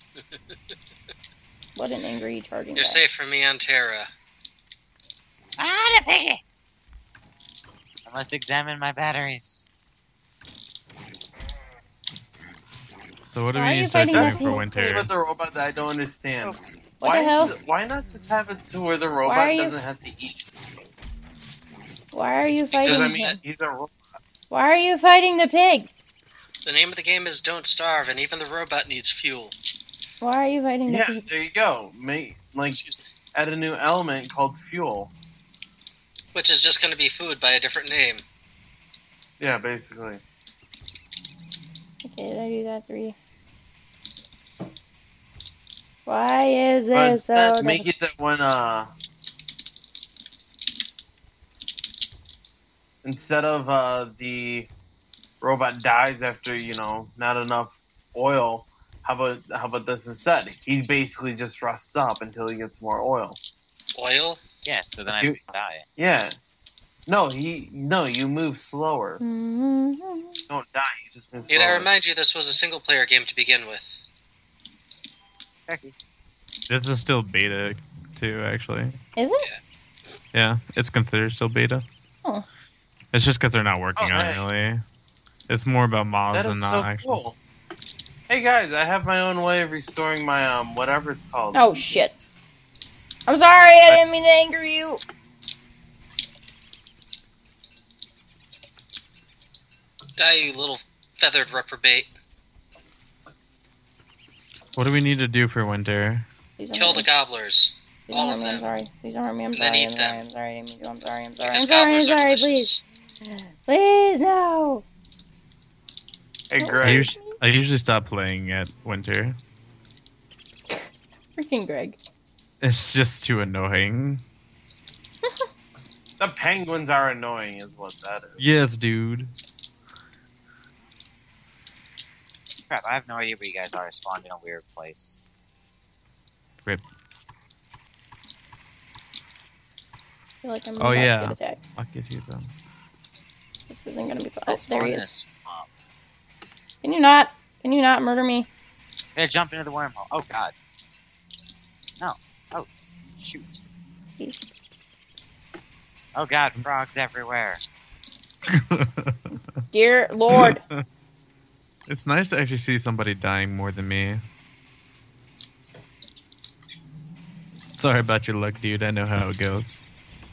What an angry charging You're guy. safe from me on Terra. Ah, the piggy! I must examine my batteries. So what do Why we are need you to start fighting doing this for thing? Thing winter? about the robot that I don't understand. What the hell? Why not just have it to where the Why robot are you- doesn't have to eat? Why are you fighting? Because I mean, he's a robot. Why are you fighting the pig? The name of the game is Don't Starve, and even the robot needs fuel. Why are you fighting the Yeah, pig? there you go. Add a new element called fuel. Which is just going to be food by a different name. Yeah, basically. Okay, did I do that 3? Why is But this so that, make difficult? it that when instead of the robot dies after not enough oil, how about this instead? He basically just rusts up until he gets more oil. Oil? Yeah, so then I You- die. Yeah. No, you move slower. Mm-hmm. You don't die, you just move Need I slower. remind you this was a single-player game to begin with. This is still beta too, actually. Is it? Yeah, it's considered still beta. Oh. It's just because they're not working Oh, on it, hey. really. It's more about mods That and is not so actually. cool. Hey guys, I have my own way of restoring my whatever it's called. Oh shit. I'm sorry, I didn't mean to anger you. Die, you little feathered reprobate. What do we need to do for winter? Please don't Kill hurt the me. gobblers. Please All don't of hurt me, I'm them. sorry. Please don't hurt me, I'm And then sorry. eat I'm them. sorry, I'm sorry, I didn't mean to. I'm sorry, I'm sorry. Because I'm sorry, I'm gobblers are sorry, delicious. please. Please, no. Hey Don't Greg. I usually stop playing at winter. Freaking Greg. It's just too annoying. The penguins are annoying, is what that is. Yes, dude. Crap, I have no idea where you guys are. I spawned in a weird place. Rip. I feel like I'm Oh about yeah. to get attacked. I'll give you them. This isn't gonna be fun. I Oh, there spawned he in a is. swamp. Can you not murder me? Yeah, jump into the wormhole. Oh god. No. Oh, shoot. Please. Oh god, frogs everywhere. Dear Lord. It's nice to actually see somebody dying more than me. Sorry about your luck, dude. I know how it goes.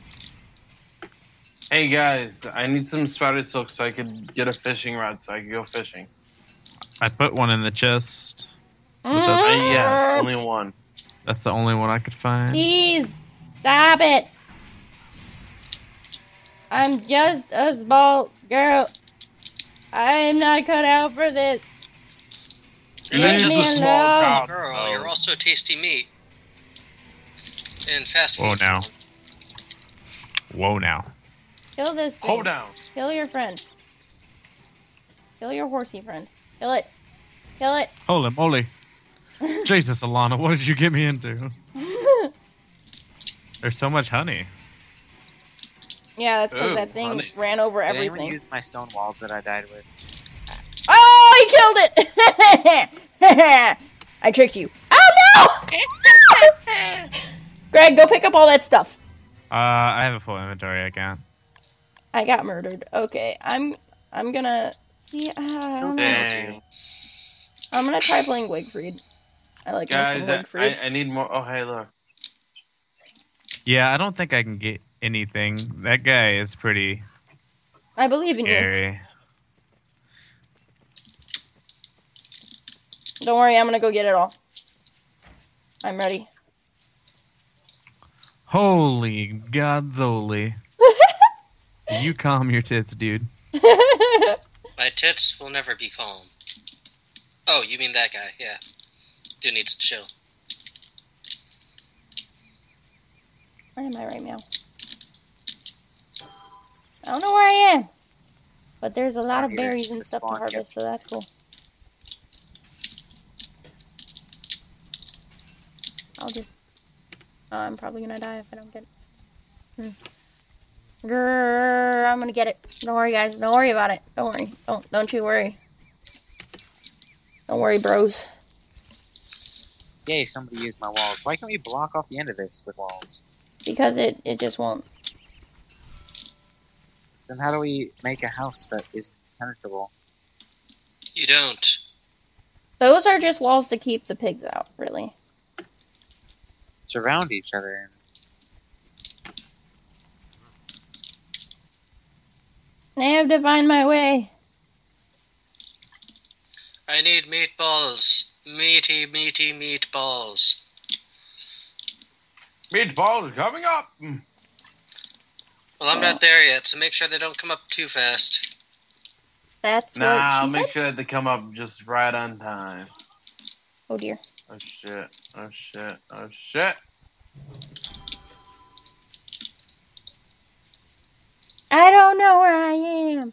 Hey guys, I need some spider silk so I could get a fishing rod so I could go fishing. I put one in the chest. But Yeah, only one. That's the only one I could find. Please. Stop it. I'm just a small girl. I'm not cut out for this. You're not Leave just me a small alone. girl, you're also tasty meat. In fast food. Whoa now. form. Whoa now. Kill this thing. Hold down. Kill your friend. Kill your horsey friend. Kill it. Kill it. Holy moly. Jesus, Alana, what did you get me into? There's so much honey. Yeah, that's because Ooh, that thing honey. ran over Did anyone everything. use my stone walls that I died with? Oh, he killed it! I tricked you. Oh no! Greg, go pick up all that stuff. I have a full inventory, I can't. I got murdered. Okay, I'm gonna see. I don't know. Dang. I'm gonna try playing Wigfried. I like me Guys, some Wigfried. I need more. Oh, hey, look. Yeah, I don't think I can get anything. That guy is pretty I believe in you. scary. Don't worry, I'm gonna go get it all. I'm ready. Holy godzoli. You calm your tits, dude. My tits will never be calm. Oh, you mean that guy? Yeah. Dude needs to chill. Where am I right now? I don't know where I am. But there's a lot of berries and stuff to harvest, so that's cool. I'll just... I'm probably gonna die if I don't get it. Grrr, I'm gonna get it. Don't worry, guys. Don't worry about it. Don't worry. Don't you worry. Don't worry, bros. Yay, somebody used my walls. Why can't we block off the end of this with walls? Because it just won't. Then how do we make a house that isn't penetrable? You don't. Those are just walls to keep the pigs out, really. Surround each other. I have to find my way. I need meatballs. Meaty, meaty meatballs. Meatballs coming up! Well, I'm not there yet, so make sure they don't come up too fast. That's nah, what she I'll said? make sure that they come up just right on time. Oh dear. Oh shit. Oh shit. Oh shit. I don't know where I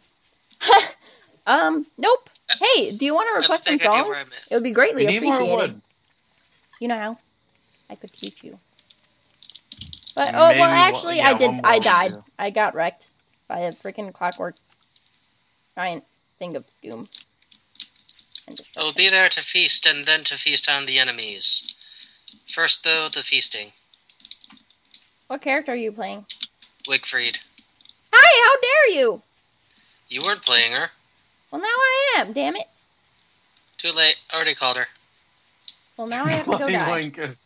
am. Nope. Hey, do you want to request some songs? It would be greatly We need more appreciated. wood. You know how? I could teach you. But Maybe well, actually, yeah, I did. one more I would died. do. I got wrecked by a freaking clockwork giant thing of doom. And I will be there to feast and then to feast on the enemies. First, though, the feasting. What character are you playing? Wigfried. Hi, how dare you? You weren't playing her. Well, now I am. Damn it. Too late. Already called her. Well, now I have to go Bloody die. wankers.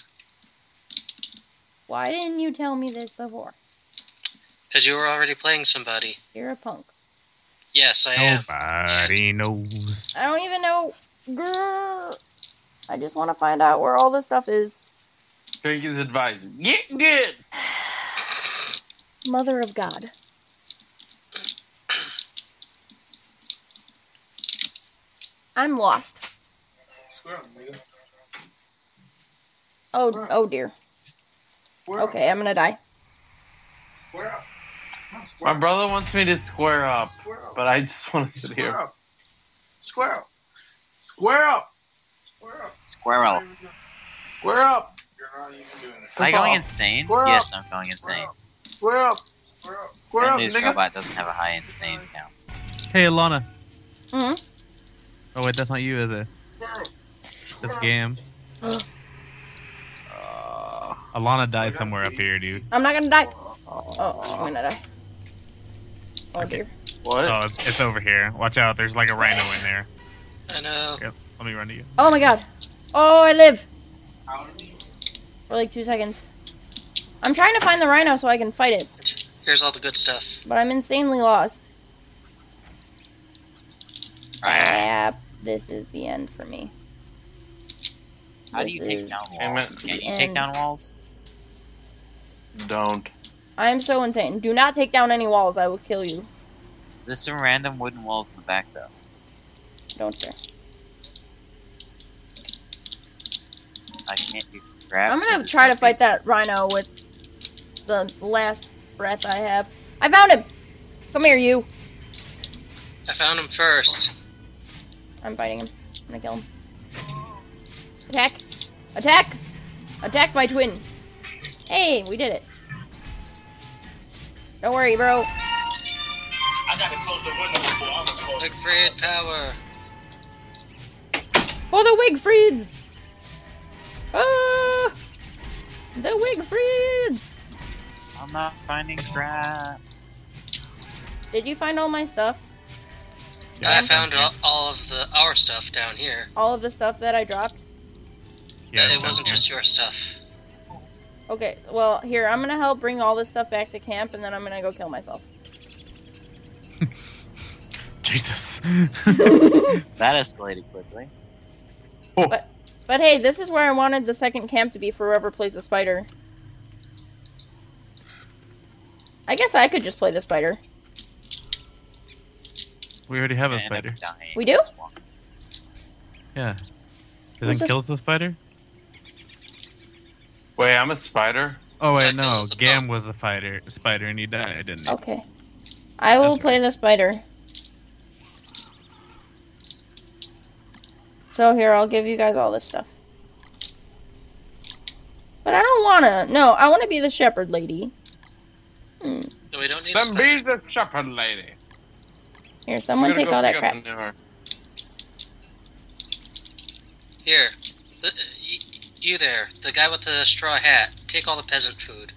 Why didn't you tell me this before? Because you were already playing somebody. You're a punk. Yes, I am. Nobody knows. I don't even know. Grrr. I just want to find out where all this stuff is. Drink his advice. Get good! Mother of God. I'm lost. Oh dear. Okay, I'm gonna die. My brother wants me to square up, but I just want to sit here. Square up. Square up! Squirrel. Square up! Am I going insane? Square Yes, up. I'm going insane. Square up! Square up, News nigga! Robot doesn't have a high insane count. Hey, Alana. Hmm? Oh, wait, that's not you, is it? That's Gam. Alana died somewhere up here, dude. I'm not gonna die. Oh, I'm gonna die. Oh dear. What? Oh, it's over here. Watch out, there's like a rhino in there. I know. Yep, let me run to you. Oh my god. Oh, I live. For like 2 seconds. I'm trying to find the rhino so I can fight it, Here's all the good stuff. but I'm insanely lost. Yeah, this is the end for me. How do you This take is down Amen. walls? Can you the take end. down walls? Don't. I am so insane. Do not take down any walls. I will kill you. There's some random wooden walls in the back, though. Don't care. I can't do crap. I'm gonna try to fight that rhino with the last breath I have. I found him! Come here, you. I found him first. I'm fighting him. I'm gonna kill him. Attack! Attack! Attack my twin! Hey, we did it. Don't worry, bro. I gotta close the window before I'm gonna close. Wigfried power. For the Wigfrieds! Ah! The Wigfrieds! I'm not finding crap. Did you find all my stuff? I found all of our stuff down here. All of the stuff that I dropped? Yeah, It wasn't just your stuff. Okay, well, here, I'm gonna help bring all this stuff back to camp, and then I'm gonna go kill myself. Jesus. That escalated quickly. But hey, this is where I wanted the second camp to be for whoever plays the spider. I guess I could just play the spider. We already have a And I'm spider. dying. We do? Yeah. Who's Does it this? kills the spider? Wait, I'm a spider? Oh wait, Yeah, no. 'cause it's the Gam was a spider, and he died, didn't he? Okay. I will play the spider. So here, I'll give you guys all this stuff. But I don't wanna. No, I wanna be the shepherd lady. No, we don't need Then be the shepherd lady. Here, someone take all that crap. Here, you there, the guy with the straw hat. Take all the peasant food.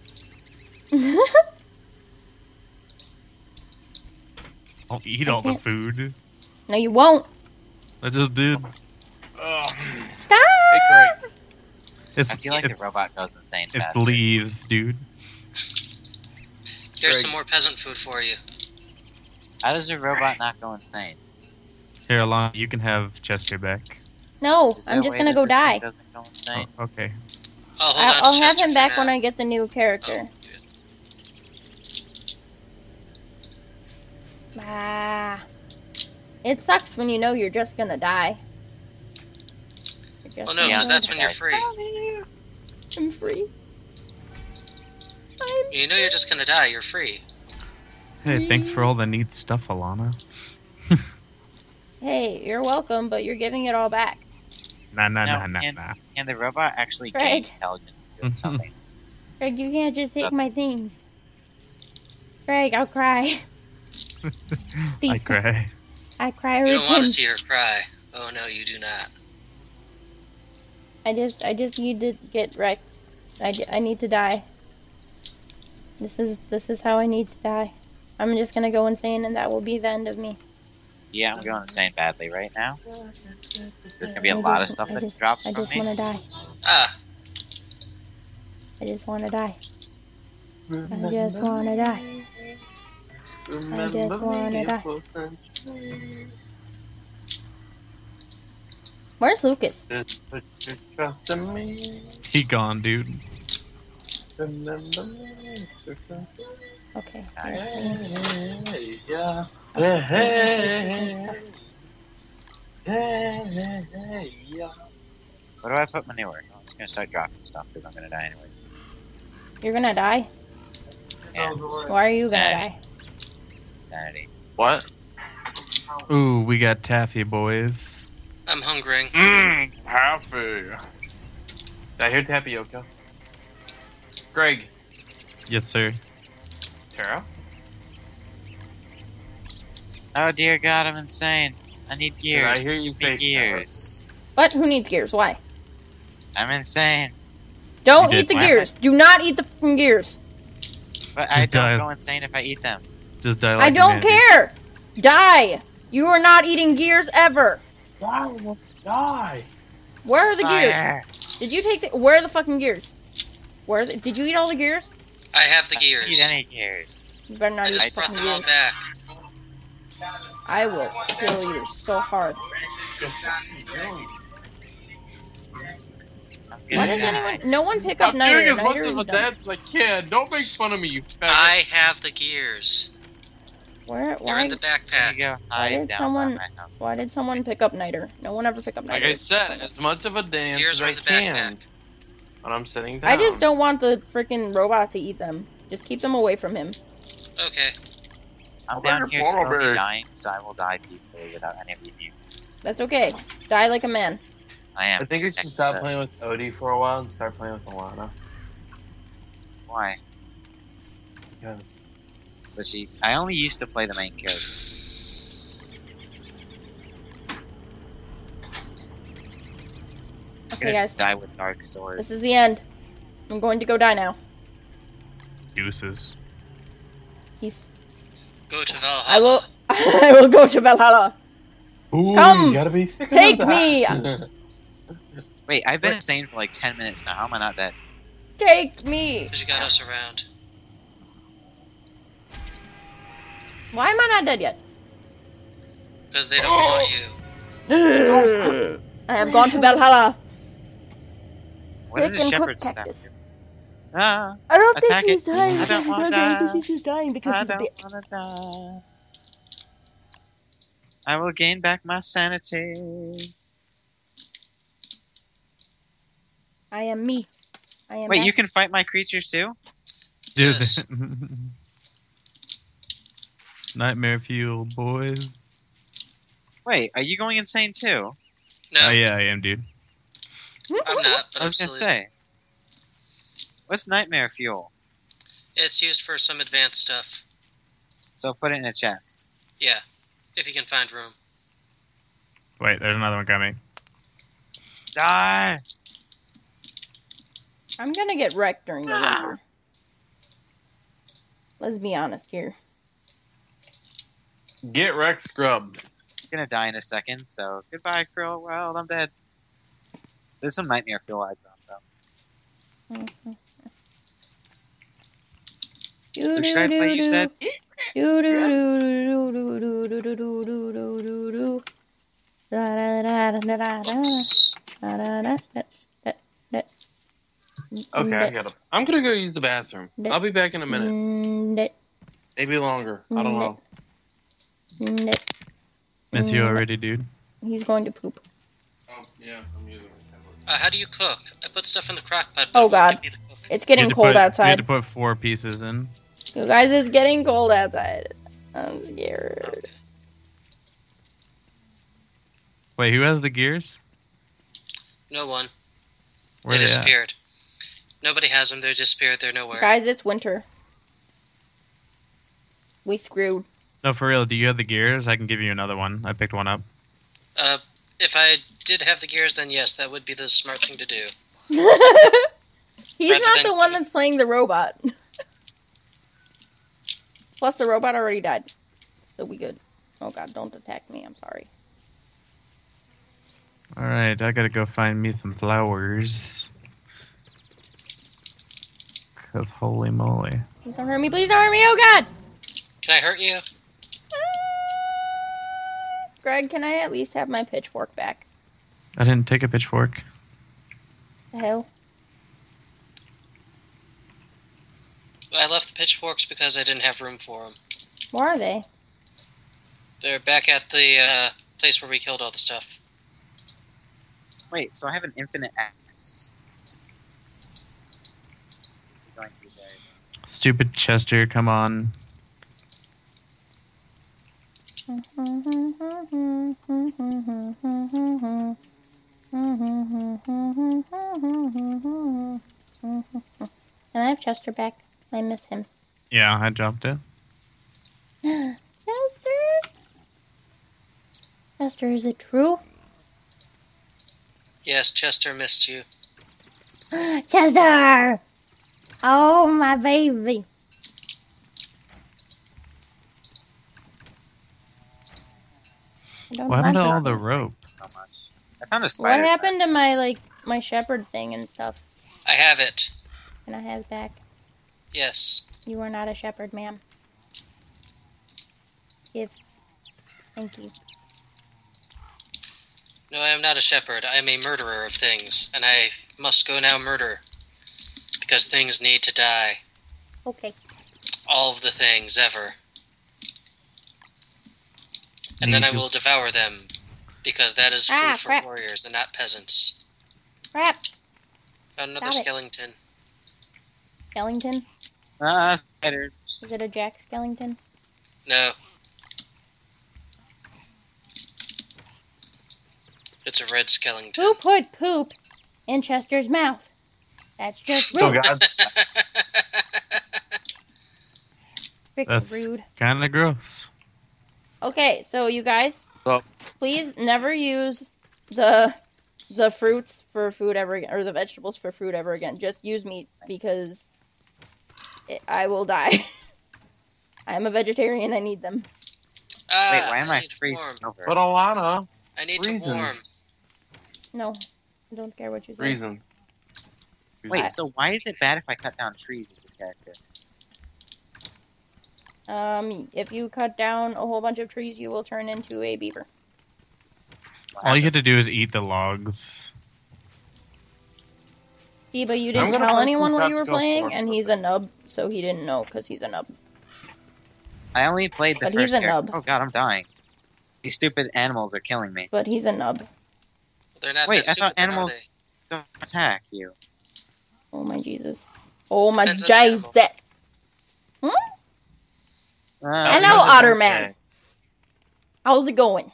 I'll eat all the food. No, you won't. I just did. Stop! Hey, Greg. It's, I feel like the robot goes insane. It's faster. leaves, dude. Here's Greg. some more peasant food for you. How does the robot not go insane? Here, Alana, you can have Chester back. No, Is there I'm a just way gonna that go this thing die. doesn't go insane? Oh, okay. Oh, hold on to I'll have Chester him for back now. when I get the new character. Ah. It sucks when you know you're just gonna die. Well, no, because that's when you're free. I'm free. You know you're just gonna die. You're free. Hey, thanks for all the neat stuff, Alana. Hey, you're welcome, but you're giving it all back. Nah. Can the robot actually Greg. gain intelligence or something? Greg, you can't just take my things. Greg, I'll cry. I cry. I cry You with don't want him. to see her cry. Oh no, you do not. I just need to get wrecked. I need to die. This is how I need to die. I'm just gonna go insane, and that will be the end of me. Yeah, I'm going insane badly right now. There's gonna be a lot of stuff that drops I from just me. wanna die. Ah. I just wanna die. I just wanna die. I just wanna die. Where's Lucas? Put your trust in me. He gone, dude. Remember me. Okay. Hey, yeah. Hey, yeah. Where do I put manure? I'm just gonna start dropping stuff because I'm gonna die anyways. You're gonna die? Yeah. Why are you gonna die? Sanity. What? Ooh, we got taffy, boys. I'm hungering. Taffy. Did I hear tapioca? Greg. Yes, sir. Tara? Oh dear God, I'm insane. I need gears. I hear you Give say me gears. What? Who needs gears? Why? I'm insane. Don't You eat the did. gears. Do not eat the fucking gears. But I Just don't die. go insane if I eat them. Just die like I a don't man, dude. care. Die. You are not eating gears ever. Die. Where are the Fire. gears? Did you take the? Where are the fucking gears? Where? Are did you eat all the gears? I have the I gears. don't eat any gears. You better not I eat just brought fucking them all gears. back. I will kill you so hard. Why does anyone? No one pick up I'm Niter. doing as much Niter of a is done. dad as I can. Don't make fun of me, you faggot. I have the gears. Where? They're in Why? the backpack. Go Why hide did down someone? by my house. Why did someone pick up Niter? No one ever pick up Like Niter. I said, as much of a dance Gears as are I in the can. backpack. When I'm sitting down. I just don't want the freaking robot to eat them. Just keep them away from him. Okay. I'm I'll down bring here your polar slowly bear. dying, so I will die peacefully without any of you. That's okay. Die like a man. I am. I think we should stop playing with Odie for a while and start playing with Alana. Why? Because But see, I only used to play the main character. I'm Okay, gonna guys. die with Dark Sword. This is the end. I'm going to go die now. Deuces. Peace. Go to Valhalla. I will. I will go to Valhalla. Ooh, Come, you gotta be sick of take that. me. Wait, I've been insane for like 10 minutes now. How am I not dead? Take me. Because you got us around. Why am I not dead yet? Because they don't want you. I have gone to Valhalla. What is Pick a and cook shepherd's staff? cactus. Ah, I don't attack think he's it. dying I because don't he's wanna hungry. I think die. he's just dying because I he's a don't bitch. wanna die. I will gain back my sanity. I am me. I am Wait, back. you can fight my creatures too? Dude. Yes. Nightmare fuel, boys. Wait, are you going insane too? No, Oh yeah, I am, dude. I'm not. But I was I'm gonna still- say. What's nightmare fuel? It's used for some advanced stuff. So put it in a chest. Yeah, if you can find room. Wait, there's another one coming. Die! I'm gonna get wrecked during the winter. Let's be honest here. Get wrecked, scrub. I'm gonna die in a second, so goodbye, Krill. Well, I'm dead. There's some nightmare fuel I dropped though. So should I play, you said? Okay, I got it. I'm gonna go use the bathroom. I'll be back in a minute. Maybe longer. I don't know. Miss you already, dude. He's going to poop. Oh, yeah, I'm using it. How do you cook? I put stuff in the crock pot. but Oh it won't god. give me the cook. It's getting cold You had outside. to put 4 pieces in. You guys, it's getting cold outside. I'm scared. Wait, who has the gears? No one. Where They they at? disappeared. Nobody has them. They disappeared. They're nowhere. Guys, it's winter. We screwed. No, for real. Do you have the gears? I can give you another one. I picked one up. If I did have the gears, then yes, that would be the smart thing to do. He's Rather not than- the one that's playing the robot. Plus, the robot already died. So we good. Oh god, don't attack me. I'm sorry. Alright, I gotta go find me some flowers. Cause holy moly. Please don't hurt me. Please don't hurt me. Oh god! Can I hurt you? Greg, can I at least have my pitchfork back? I didn't take a pitchfork. The hell? I left the pitchforks because I didn't have room for them. Where are they? They're back at the place where we killed all the stuff. Wait, so I have an infinite axe. Going to be very- Stupid Chester, come on. Can I have Chester back? I miss him. Yeah, I dropped it. Chester? Chester, is it true? Yes, Chester missed you. Chester! Oh, my baby. I don't What happened to want all this the thing. rope? So much. I found a spider. What happened to my, my shepherd thing and stuff? I have it. Can I have back? Yes. You are not a shepherd, ma'am. Give. Thank you. No, I am not a shepherd. I am a murderer of things, and I must go now murder. Because things need to die. Okay. All of the things, ever. And then I will devour them. Because that is food Ah, for crap. warriors and not peasants. Crap. Found another Got it. skeleton. Skellington? Ah, spider. Is it a Jack Skellington? No. It's a red skeleton. Who put poop in Chester's mouth? That's just rude. Oh god, Freaking that's rude. kind of gross. Okay, so you guys, Oh. please never use the fruits for food ever again, or the vegetables for food ever again. Just use meat because I will die. I'm a vegetarian. I need them. Ah, Wait, why am I need freezing warm. over? But Alana, I need reasons. to warm. No, I don't care what you say. Reason. Wait, so why is it bad if I cut down trees with this character? If you cut down a whole bunch of trees, you will turn into a beaver. All you have to do is eat the logs. But you I'm didn't gonna tell find anyone some what you were tropical playing, forest and he's a nub, so he didn't know because he's a nub. I only played the But first he's a character. nub. Oh god, I'm dying. These stupid animals are killing me. But he's a nub. They're not Wait, that I thought stupid, then, are animals don't attack you. Oh my Jesus. Oh my Depends on the Jesus. Hmm? Hello, Otterman. How's it going?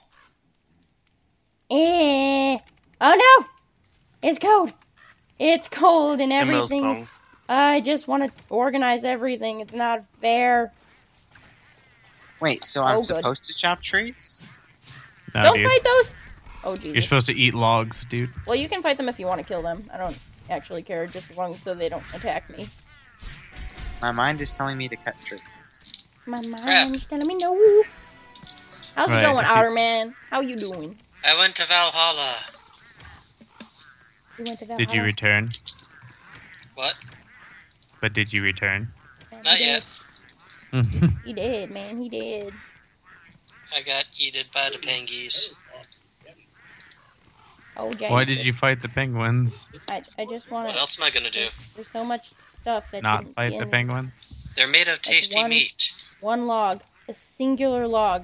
Oh no! It's cold. It's cold and everything. I just want to organize everything. It's not fair. Wait, so I'm supposed to chop trees? No, Don't dude. fight those. Oh Jesus. You're supposed to eat logs, dude. Well, you can fight them if you want to kill them. I don't actually care, just as long as so they don't attack me. My mind is telling me to cut trees. My mind's telling me no. How's it Right, going, if you- Otterman? How you doing? I went to Valhalla. You went to Did you return? What? But did you return? Not yet. He did, man. He did. I got eaten by the pengies. Oh, Jay. Why did you fight the penguins? I just want to. What else am I gonna do? There's so much stuff that Not shouldn't fight be the in there. penguins? They're made of tasty one- meat. One log. A singular log.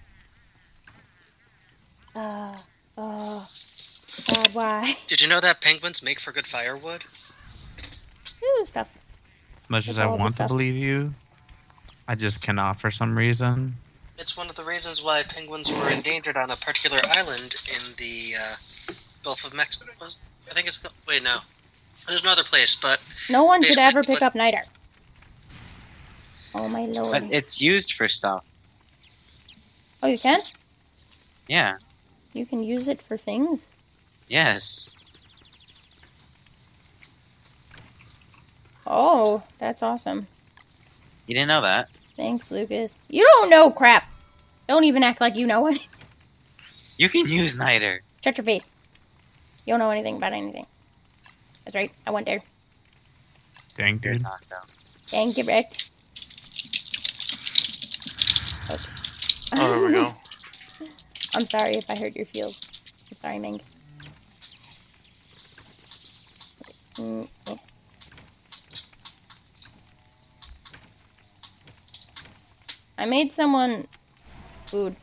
God, why? Did you know that penguins make for good firewood? Ooh, stuff. As much as With I all the want to stuff. believe you, I just cannot for some reason. It's one of the reasons why penguins were endangered on a particular island in the Gulf of Mexico. I think it's... Wait, no. There's another place, but... No one should basically ever pick what- up night art. Oh my lord. But it's used for stuff. Oh, you can? Yeah. You can use it for things? Yes. Oh, that's awesome. You didn't know that? Thanks, Lucas. You don't know crap. Don't even act like you know it. You can use niter. Shut your face. You don't know anything about anything. That's right. I went there. Dang, dude. Dang, get wrecked. Okay. Oh, there we go. I'm sorry if I hurt your feels. I'm sorry, Ming. Okay. Yeah. I made someone food.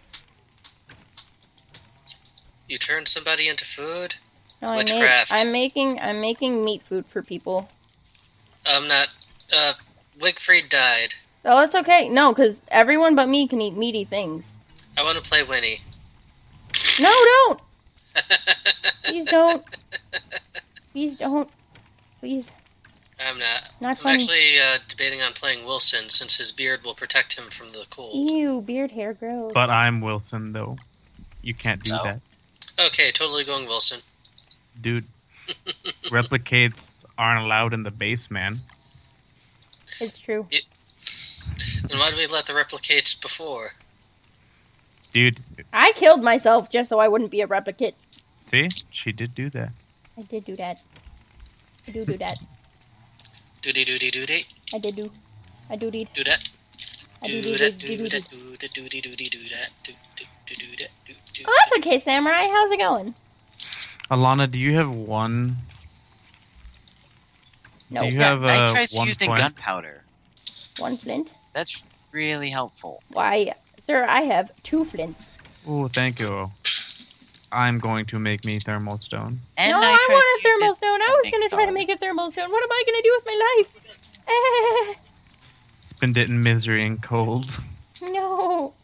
You turned somebody into food? No, Witchcraft. I'm making meat food for people. I'm not... Wigfried died. Oh, it's okay. No, because everyone but me can eat meaty things. I want to play Winnie. No, don't! Please don't. Please don't. Please. I'm not. Not I'm funny. actually debating on playing Wilson, since his beard will protect him from the cold. Ew, beard hair gross. But I'm Wilson, though. You can't do that. Okay, totally going Wilson. Dude, replicates aren't allowed in the base, man. It's true. Then why did we let the replicates before? Dude, I killed myself just so I wouldn't be a replicate. see? She did do that. I did do that. I do that. Doody doody doody. I did do. I do deed. Do that. I do Do deed. that. Do Do deed. that. Do that. Doody doody do that. Do that. Do. Oh, that's okay, Samurai. How's it going? Alana, do you have one? No. Do you Yeah, have nitrite's one used in point? gunpowder. One flint? That's really helpful. Why, sir, I have 2 flints. Oh, thank you. I'm going to make me thermal stone. And no, I nitrite's want a used in thermal stone. I was big going to try to make a thermal stone. What am I going to do with my life? Spend it in misery and cold. No.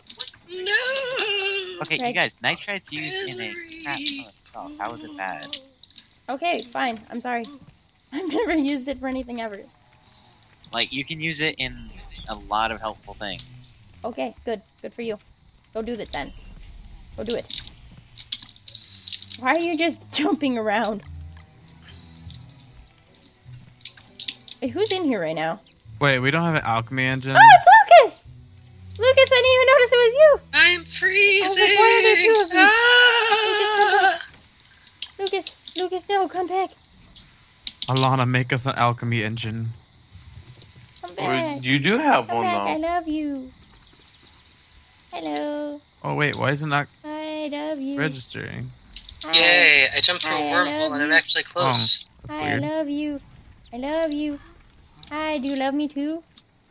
Okay, you Right. guys, nitrite's used in a crap ton of stuff. How is it bad? Okay, fine. I'm sorry. I've never used it for anything ever. Like, you can use it in a lot of helpful things. Okay, good. Good for you. Go do that then. Go do it. Why are you just jumping around? Wait, who's in here right now? Wait, we don't have an alchemy engine? Oh, it's Lucas! Lucas, I didn't even notice it was you! I'm freezing! I was like, why are there 2 of you? Ah! Lucas, no, come back. Alana, make us an alchemy engine. Come back. You do have Come one, back, though. I love you. Hello. Oh, wait, why is it not I love you. registering? Hi. Yay! I jumped through Hi, a I wormhole love and I'm you. actually close. That's Hi, weird. I love you. I love you. Hi, do you love me too?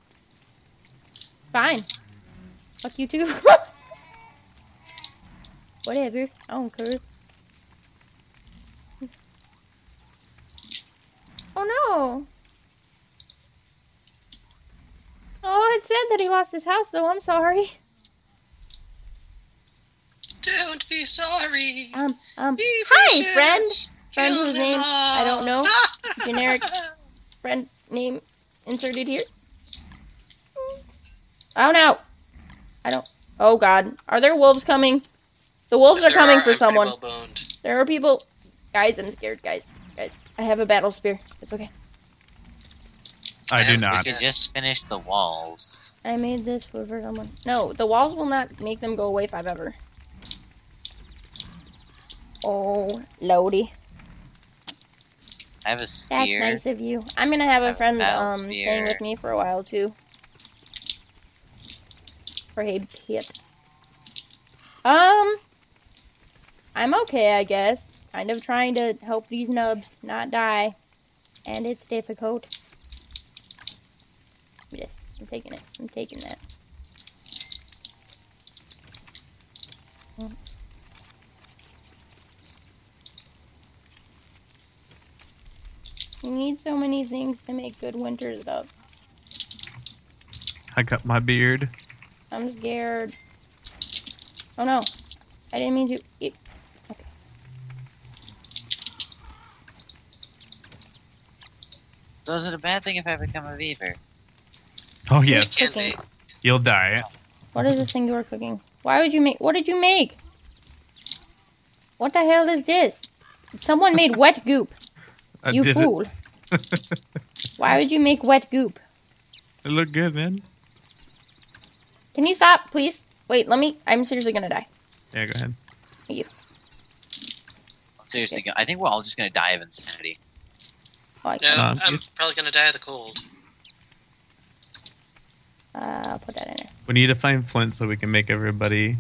Fine. Fuck you too. Whatever. I don't care. Oh no. Oh, it said that he lost his house, though. I'm sorry. Don't be sorry. Hi, precious. friend. Friend Kill whose them name I don't know. all. Generic friend name inserted here. Oh no. I don't. Oh god. Are there wolves coming? The wolves are coming for someone. Well-boned. There are people. Guys, I'm scared. Guys. I have a battle spear. It's okay. I do not. We could just finish the walls. I made this for someone. No, the walls will not make them go away if I've ever. Oh, Lodi. I have a spear. That's nice of you. I'm gonna have a friend battle staying with spear. me for a while too. For a bit. I'm okay, I guess. Kind of trying to help these nubs not die. And it's difficult. Yes, I'm taking it. I'm taking that. You need so many things to make good winters up. I cut my beard. I'm scared. Oh no. I didn't mean to. Okay. So is it a bad thing if I become a beaver? Oh yes. Cooking. You'll die. What is this thing you were cooking? Why would you make? What did you make? What the hell is this? Someone made wet goop. I You did fool. Why would you make wet goop? It looked good, man. Can you stop, please? Wait, let me. I'm seriously gonna die. Yeah, go ahead. Thank you. I'm seriously, I think we're all just gonna die of insanity. Oh, I No, can't. I'm probably gonna die of the cold. I'll put that in there. We need to find flint so we can make everybody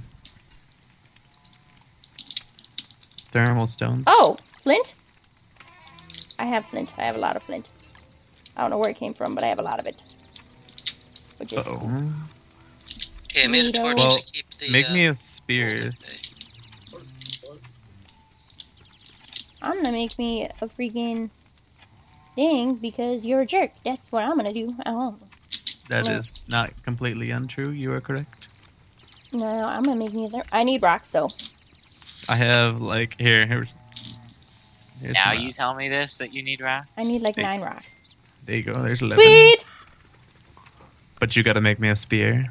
thermal stones. Oh, flint? I have flint. I have a lot of flint. I don't know where it came from, but I have a lot of it. Which is cool. Okay, I made a torch Well, to keep the. make me a spear. I'm gonna make me a freaking thing because you're a jerk. That's what I'm gonna do. Oh. That No. is not completely untrue. You are correct. No, I'm gonna make me a. I need rocks though. I have like here's Now some, you tell me this, that you need rocks? I need like Hey. 9 rocks. There you go. There's 11. Sweet! But you gotta make me a spear.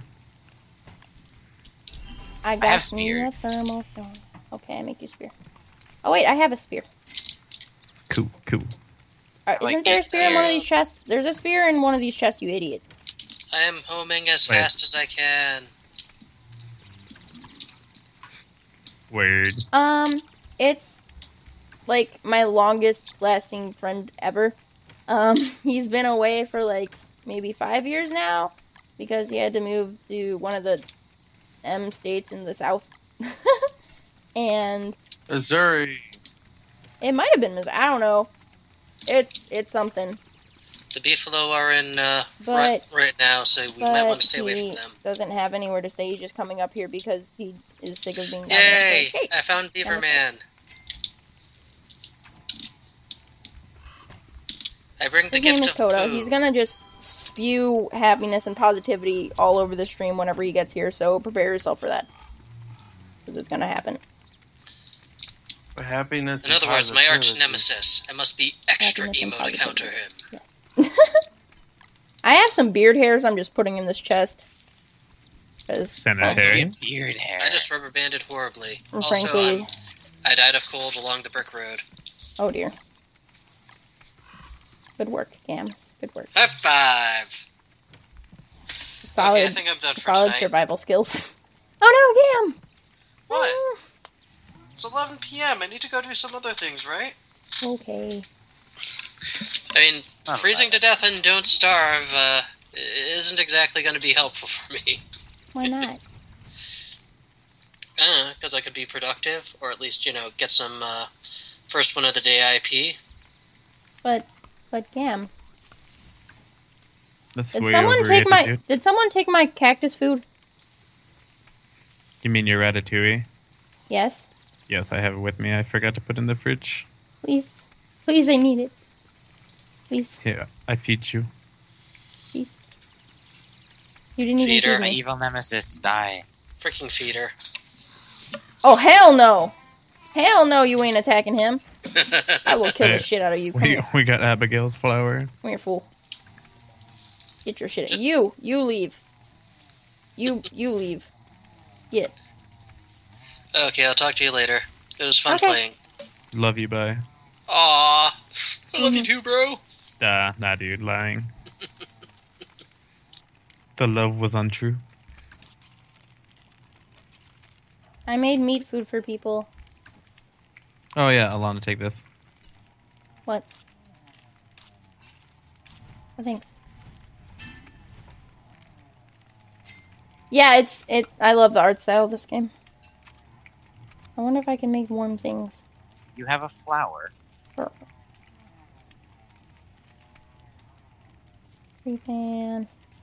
I have got me a spears. thermal stone. Okay, I make you a spear. Oh wait, I have a spear. Cool. like Isn't there a spear in one of these chests? There's a spear in one of these chests, you idiot. I am homing as Wait. fast as I can. Word. It's like my longest lasting friend ever. He's been away for like maybe 5 years now because he had to move to one of the M states in the south. And Missouri. it might have been Missouri. I don't know. It's something. The Beefalo are in But- right now, so we might want But to stay away he from them. doesn't have anywhere to stay. He's just coming up here because he is sick of being down there. Yay! So, hey, I found Beaver Dennis. Man. I bring the His name gift is of Kodo. poo. He's gonna just spew happiness and positivity all over the stream whenever he gets here, so prepare yourself for that. Because it's gonna happen. For happiness. In other and words, my arch positivity. nemesis. I must be extra Happiness and emo to counter positivity. him. I have some beard hairs I'm just putting in this chest. Because Sanitary. Beard hair. I just rubber banded horribly. And Also, frankly- I died of cold along the brick road. Oh dear. Good work, Cam. Good work. High five! Solid, Okay, I think I'm done for solid tonight. survival skills. Oh no, Cam! What? It's 11 p.m. I need to go do some other things, right? Okay. I mean, Not freezing to death and don't starve isn't exactly going to be helpful for me. Why not? Because I could be productive, or at least, get some first one of the day IP. But Cam, That's did way someone take overrated, my dude. did someone take my cactus food? You mean your ratatouille? Yes. Yes, I have it with me. I forgot to put it in the fridge. Please, I need it. Please. Here, I feed you. You didn't even Feeder. feed My me. evil nemesis, die. Freaking feeder. Oh, hell no! Hell no, you ain't attacking him. I will kill the Hey, shit out of you. Come here. We got Abigail's flower. Come here, fool. Get your shit. You leave. You leave. Get. Okay, I'll talk to you later. It was fun Okay. playing. Love you, bye. Aw. I love you too, bro. Nah, dude, lying. The love was untrue. I made meat food for people. Oh yeah, Alana, take this. What? Oh, thanks. Yeah, I love the art style of this game. I wonder if I can make warm things. You have a flower. Sure. Free fan.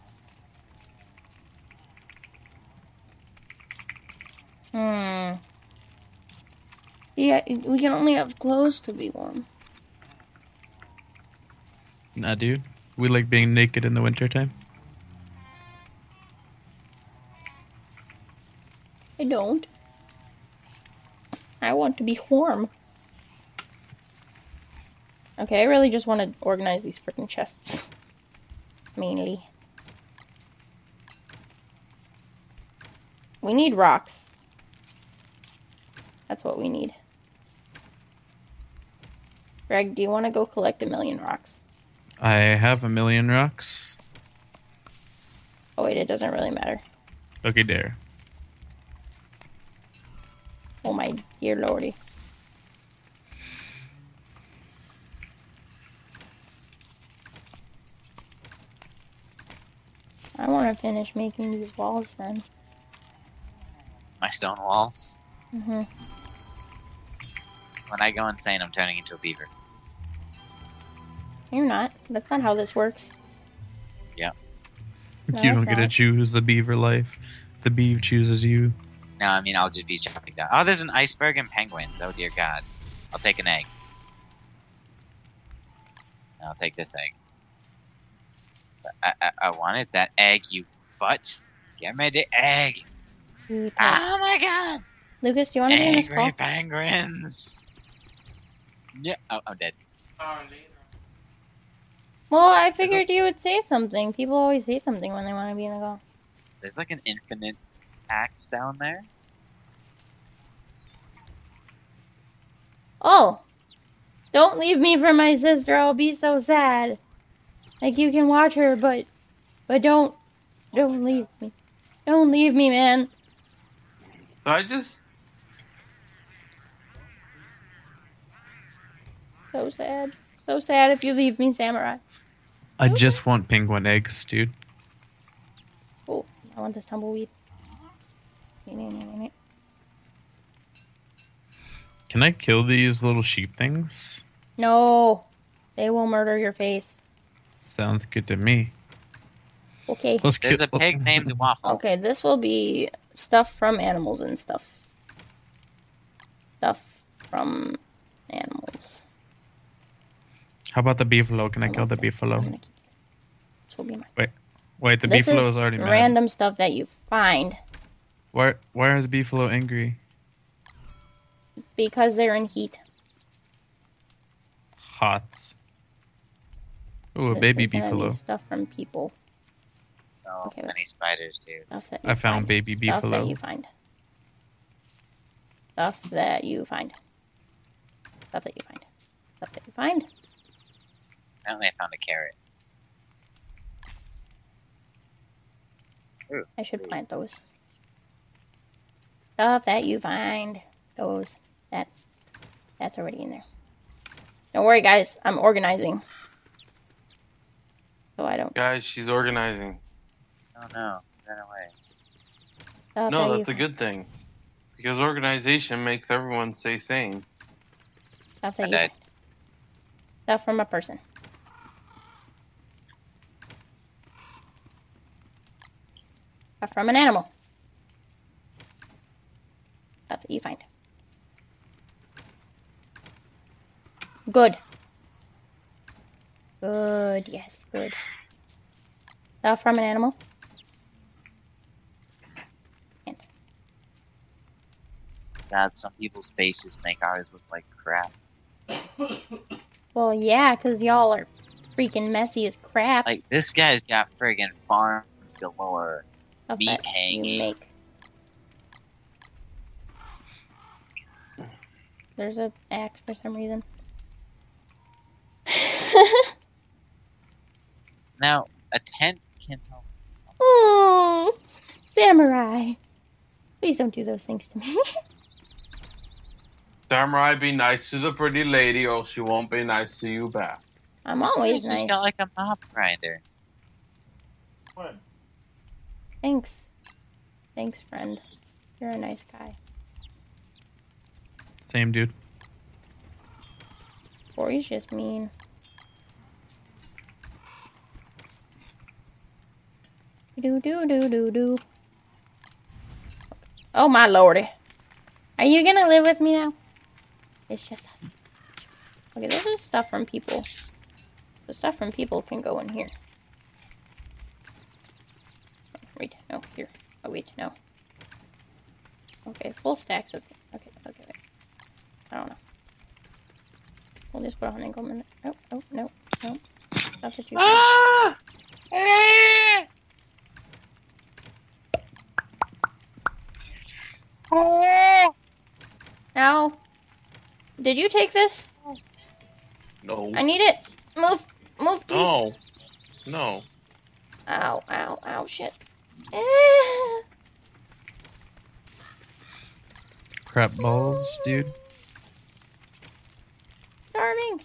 Yeah, we can only have clothes to be warm. Nah, dude. We like being naked in the wintertime. I don't. I want to be warm. Okay, I really just want to organize these freaking chests. Mainly. We need rocks. That's what we need. Greg, do you want to go collect 1,000,000 rocks? I have 1,000,000 rocks. Oh wait, it doesn't really matter. Okay, there. Oh my dear lordy. I want to finish making these walls then. My stone walls. Mm-hmm. When I go insane, I'm turning into a beaver. You're not. That's not how this works. Yeah. No, You don't that's get to not. choose the beaver life. The beaver chooses you. No, I mean, I'll just be chopping down. Oh, there's an iceberg and penguins. Oh, dear God. I'll take an egg. I'll take this egg. I wanted that egg, you butt. Give me the egg. Dude, Oh, my God. Lucas, do you want to be in this call? Angry penguins. Yeah. Oh, I'm dead. Well, I figured you would say something. People always say something when they want to be in the call. There's like an infinite axe down there. Oh! Don't leave me for my sister. I'll be so sad. Like, you can watch her, but don't leave me. Don't leave me, man. So I just... So sad. So sad if you leave me, Samurai. I just want penguin eggs, dude. Oh, I want this tumbleweed. Can I kill these little sheep things? No. They will murder your face. Sounds good to me. Okay. Let's There's kill. a pig named Waffle. Okay, this will be stuff from animals and stuff. Stuff from animals. How about the beefalo? Can I kill the beefalo? This will be mine. Wait, the This beefalo is is already mad. random stuff that you find Why is the beefalo angry? because they're in heat. Hot. Ooh, a This baby is gonna be beefalo. stuff from people. So Okay, many spiders, dude. Stuff that you I found find. baby Stuff that beefalo. you find. Stuff that you find. Stuff that you find. Stuff that you find. Apparently, I found a carrot. Ooh. I should plant those. Stuff that you find. Those. That's already in there. Don't worry, guys. I'm organizing. So I don't. Guys, she's organizing. Oh no, ran away. Stuff No, that that's you a good thing. Because organization makes everyone stay sane. Stuff that I you died. find. Stuff from a person. Stuff from an animal. Stuff that you find. Good. Good, yes, good. From an animal? God, some people's faces make ours look like crap. Well, yeah, because y'all are freaking messy as crap. Like, this guy's got friggin' farms galore. I'll Meat bet hanging. you make. There's an axe for some reason. Now, a tent can help. Oh, samurai. Please don't do those things to me. Samurai, be nice to the pretty lady, or she won't be nice to you back. I'm always She's nice. got like a mob grinder. When? Thanks. Thanks, friend. You're a nice guy. Same dude. Corey's just mean. Do do do do do. Oh my lordy. Are you gonna live with me now? It's just us. Okay, this is stuff from people. The stuff from people can go in here. Wait, no, here. Oh, wait, no. Okay, full stacks of things. Okay, wait. I don't know. We'll just put on Engelman. Oh, no. Stuff that you can. Ow. Did you take this? No. I need it. Move, please. No. No. Ow, shit. Crap balls, dude. Starving.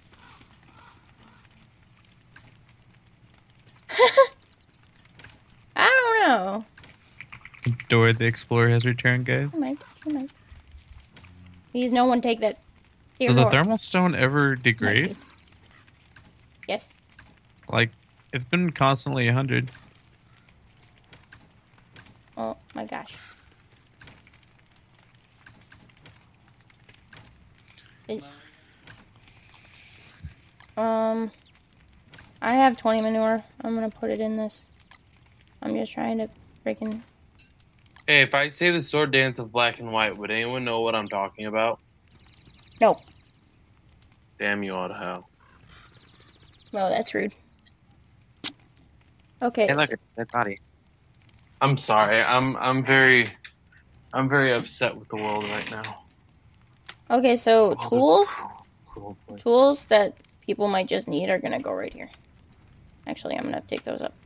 I don't know. Dora the Explorer has returned, guys. I might. Please, no one take that. Dear Does a Lord. thermal stone ever degrade? Yes. Like, it's been constantly 100. Oh my gosh. I have 20 manure. I'm gonna put it in this. I'm just trying to freaking. Hey, if I say the sword dance of black and white, would anyone know what I'm talking about? No. Damn you all to hell. Well, that's rude. Okay. Hey, look, so- it's a dead body. I'm sorry. I'm very upset with the world right now. Okay, so Oh, tools, Cool place. tools that people might just need are gonna go right here. Actually, I'm gonna take those up.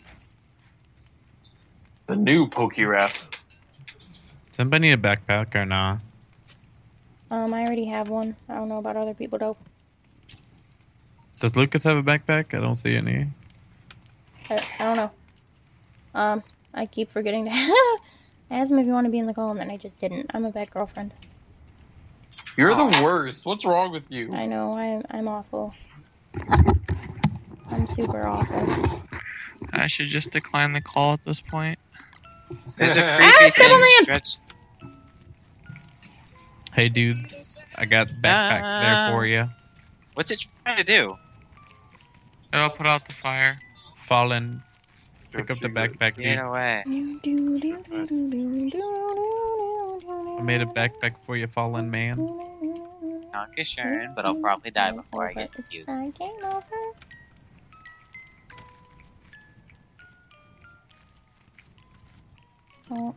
The new Pokérap. Does anybody need a backpack or nah? I already have one. I don't know about other people though. Does Lucas have a backpack? I don't see any. I don't know. I keep forgetting to ask him if you want to be in the call, and then I just didn't. I'm a bad girlfriend. You're the worst. What's wrong with you? I know. I'm awful. I'm super awful. I should just decline the call at this point. There's a creepy thing stretch. Hey dudes, I got the backpack there for you. What's it trying to do? It'll put out the fire. Fallen. Pick up the backpack, dude. Get away. I made a backpack for you, fallen man. Dankeschön, but I'll probably die before I get confused. I came over. Oh.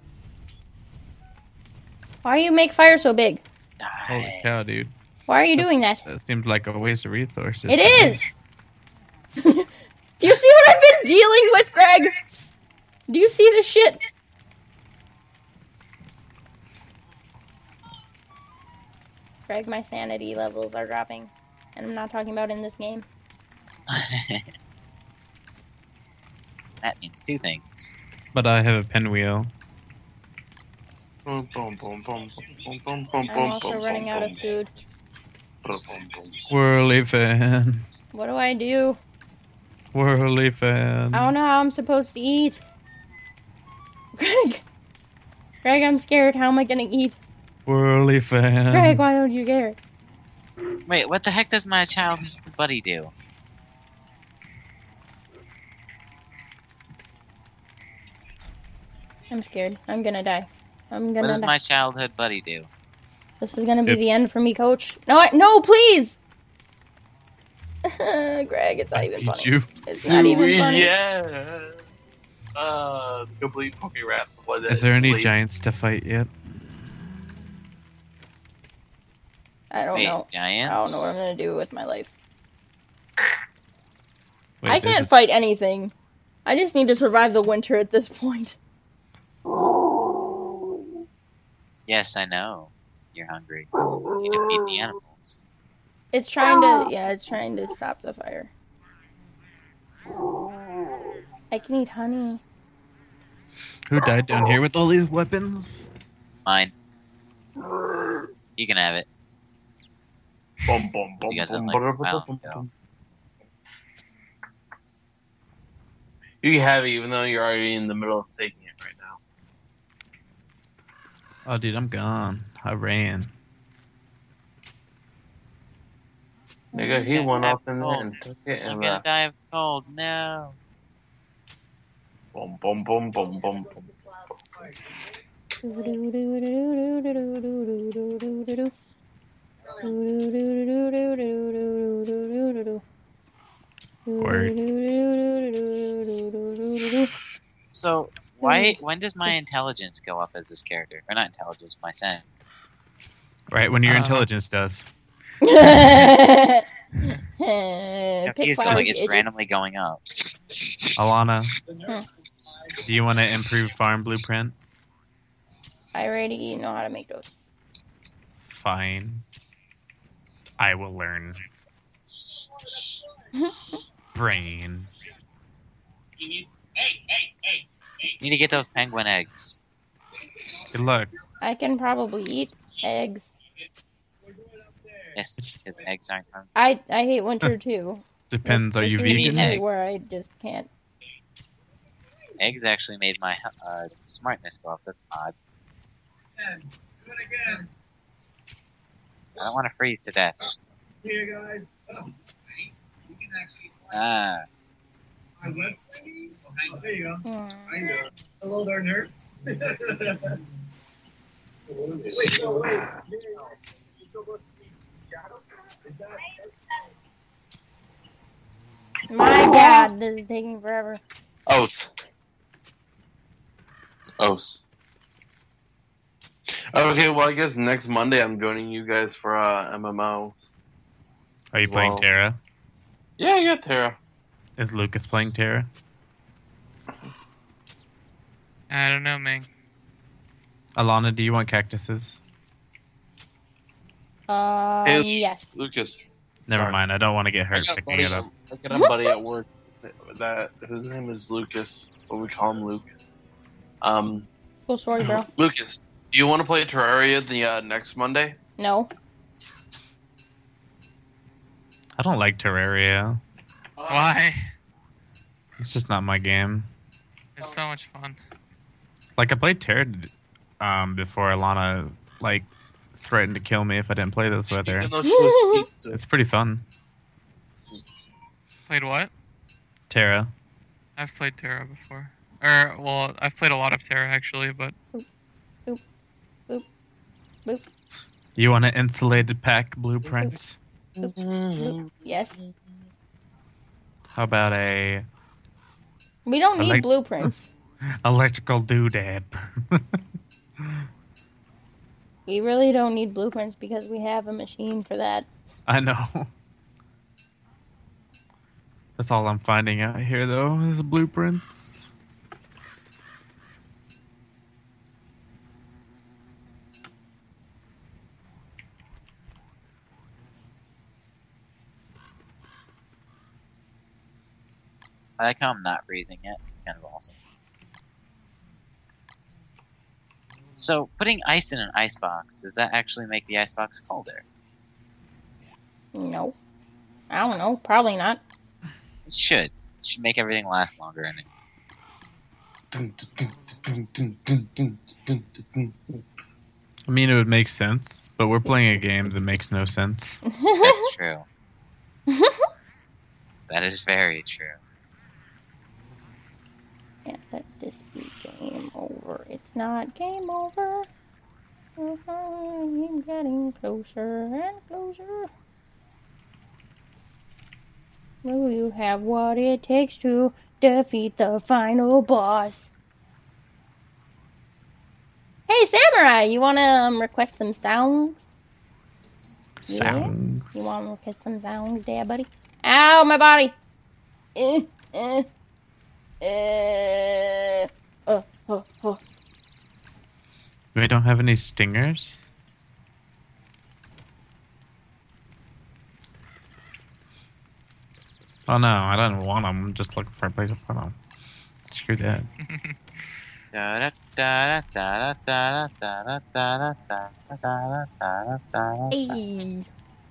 Why you make fire so big? Holy cow, dude. Why are you doing that? That seems like a waste of resources. It is! Do you see what I've been dealing with, Greg? Do you see this shit? Greg, my sanity levels are dropping. And I'm not talking about in this game. That means two things. But I have a pinwheel. Boom, boom, boom, boom, boom, boom, boom, I'm also running out of food. Whirly fan. What do I do? Whirly fan. I don't know how I'm supposed to eat. Greg! Greg, I'm scared. How am I gonna eat? Whirly fan. Greg, why don't you care? Wait, what the heck does my childhood buddy do? I'm scared. I'm gonna die. I'm What gonna does die. my childhood buddy do? This is gonna be the Oops. end for me, Coach. No, please! Greg, it's not even Teach funny. you. It's not even funny. Yes. Complete Poke Rap. Is there any giants to fight yet? I don't Wait, know. giants? I don't know what I'm gonna do with my life. Wait, I there's can't fight anything. I just need to survive the winter at this point. Yes, I know. You're hungry. You need to feed the animals. It's trying to, it's trying to stop the fire. I can eat honey. Who died down here with all these weapons? Mine. You can have it. Bum, bum, bum, You guys don't bum, like bum, Wow, bum, go. bum. You can have it even though you're already in the middle of taking it right now. Oh, dude, I'm gone. I ran. Nigga, he went up in there and took it I'm and gonna die of cold. No. Boom, boom, boom, boom, boom, boom. So why? When does my intelligence go up as this character? Or not intelligence, my sense. Right when your intelligence does. I Pick feel so flowers, like it's idiot. randomly going up. Alana, do you want to improve farm blueprint? I already know how to make those. Fine. I will learn. Brain. You need to get those penguin eggs. Good luck. I can probably eat eggs. Yes, his eggs aren't hungry. I hate winter too. Depends. Are This you seems to be vegan? where I just can't. Eggs actually made my smartness go up. That's odd. I don't want to freeze to death. Here, guys. Oh, you can actually play. Ah. My web thingy? Oh, there you go. I know. Hello there, nurse. Wait, no, wait. You're supposed to be Shadow? Is that... My God, this is taking forever. Os. Okay, well, I guess next Monday I'm joining you guys for MMOs. Are you as playing well. Terra? Yeah, I got Terra. Is Lucas playing Terra? I don't know, man. Alana, do you want cactuses? Yes. Lucas. Never Sorry. mind. I don't want to get hurt I got picking it up. I got a buddy at work that his name is Lucas, but we call him Luke. Cool story, bro. Lucas, do you want to play Terraria the next Monday? No. I don't like Terraria. Why? It's just not my game. It's so much fun. Like I played Terra before Alana threatened to kill me if I didn't play this with her. Even though she was It's pretty fun. Played what? Terra. I've played Terra before. Well, I've played a lot of Terra actually, but Boop. Boop. Boop. You want an insulated pack blueprint? Boop. Boop. Yes. How about a We don't need Elect- blueprints. electrical doodad? We really don't need blueprints because we have a machine for that. I know. That's all I'm finding out here, though, is blueprints. I like how I'm not freezing yet. It's kind of awesome. So, putting ice in an icebox, does that actually make the icebox colder? No. I don't know. Probably not. It should. It should make everything last longer. And I mean, it would make sense, but we're playing a game that makes no sense. that's true. That is very true. Can't let this be game over. over. It's not game over. I'm getting closer and closer. Will you have what it takes to defeat the final boss? Hey, Samurai, you wanna request some songs? Sounds. Yeah? You wanna request some songs there, buddy? Ow, my body! We don't have any stingers? Oh no, I don't want them. I'm just looking for a place to put them. Screw that. Hey.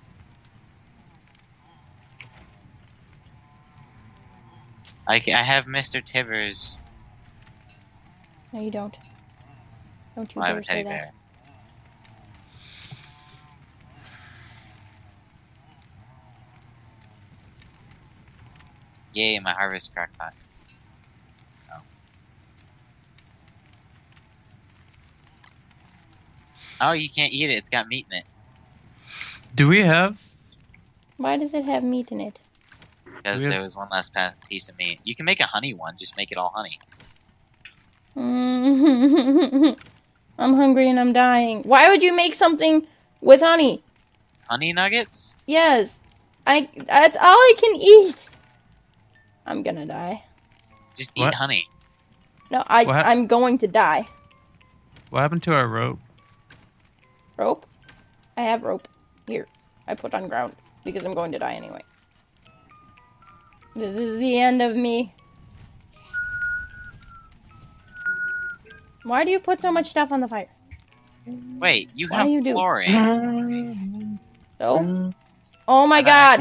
I have Mr. Tibbers. No, you don't. Don't you I have dare a teddy say bear. that. Yay, my harvest crackpot. Oh. Oh, you can't eat it. It's got meat in it. Do we have? Why does it have meat in it? Because there was one last piece of meat. You can make a honey one. Just make it all honey. I'm hungry and I'm dying. Why would you make something with honey? Honey nuggets? Yes. That's all I can eat. I'm gonna die. Just eat honey. No, I'm going to die. What happened to our rope? Rope? I have rope. Here. I put on ground because I'm going to die anyway. This is the end of me. Why do you put so much stuff on the fire? Wait, you Why have you do? chlorine. So? Oh my god!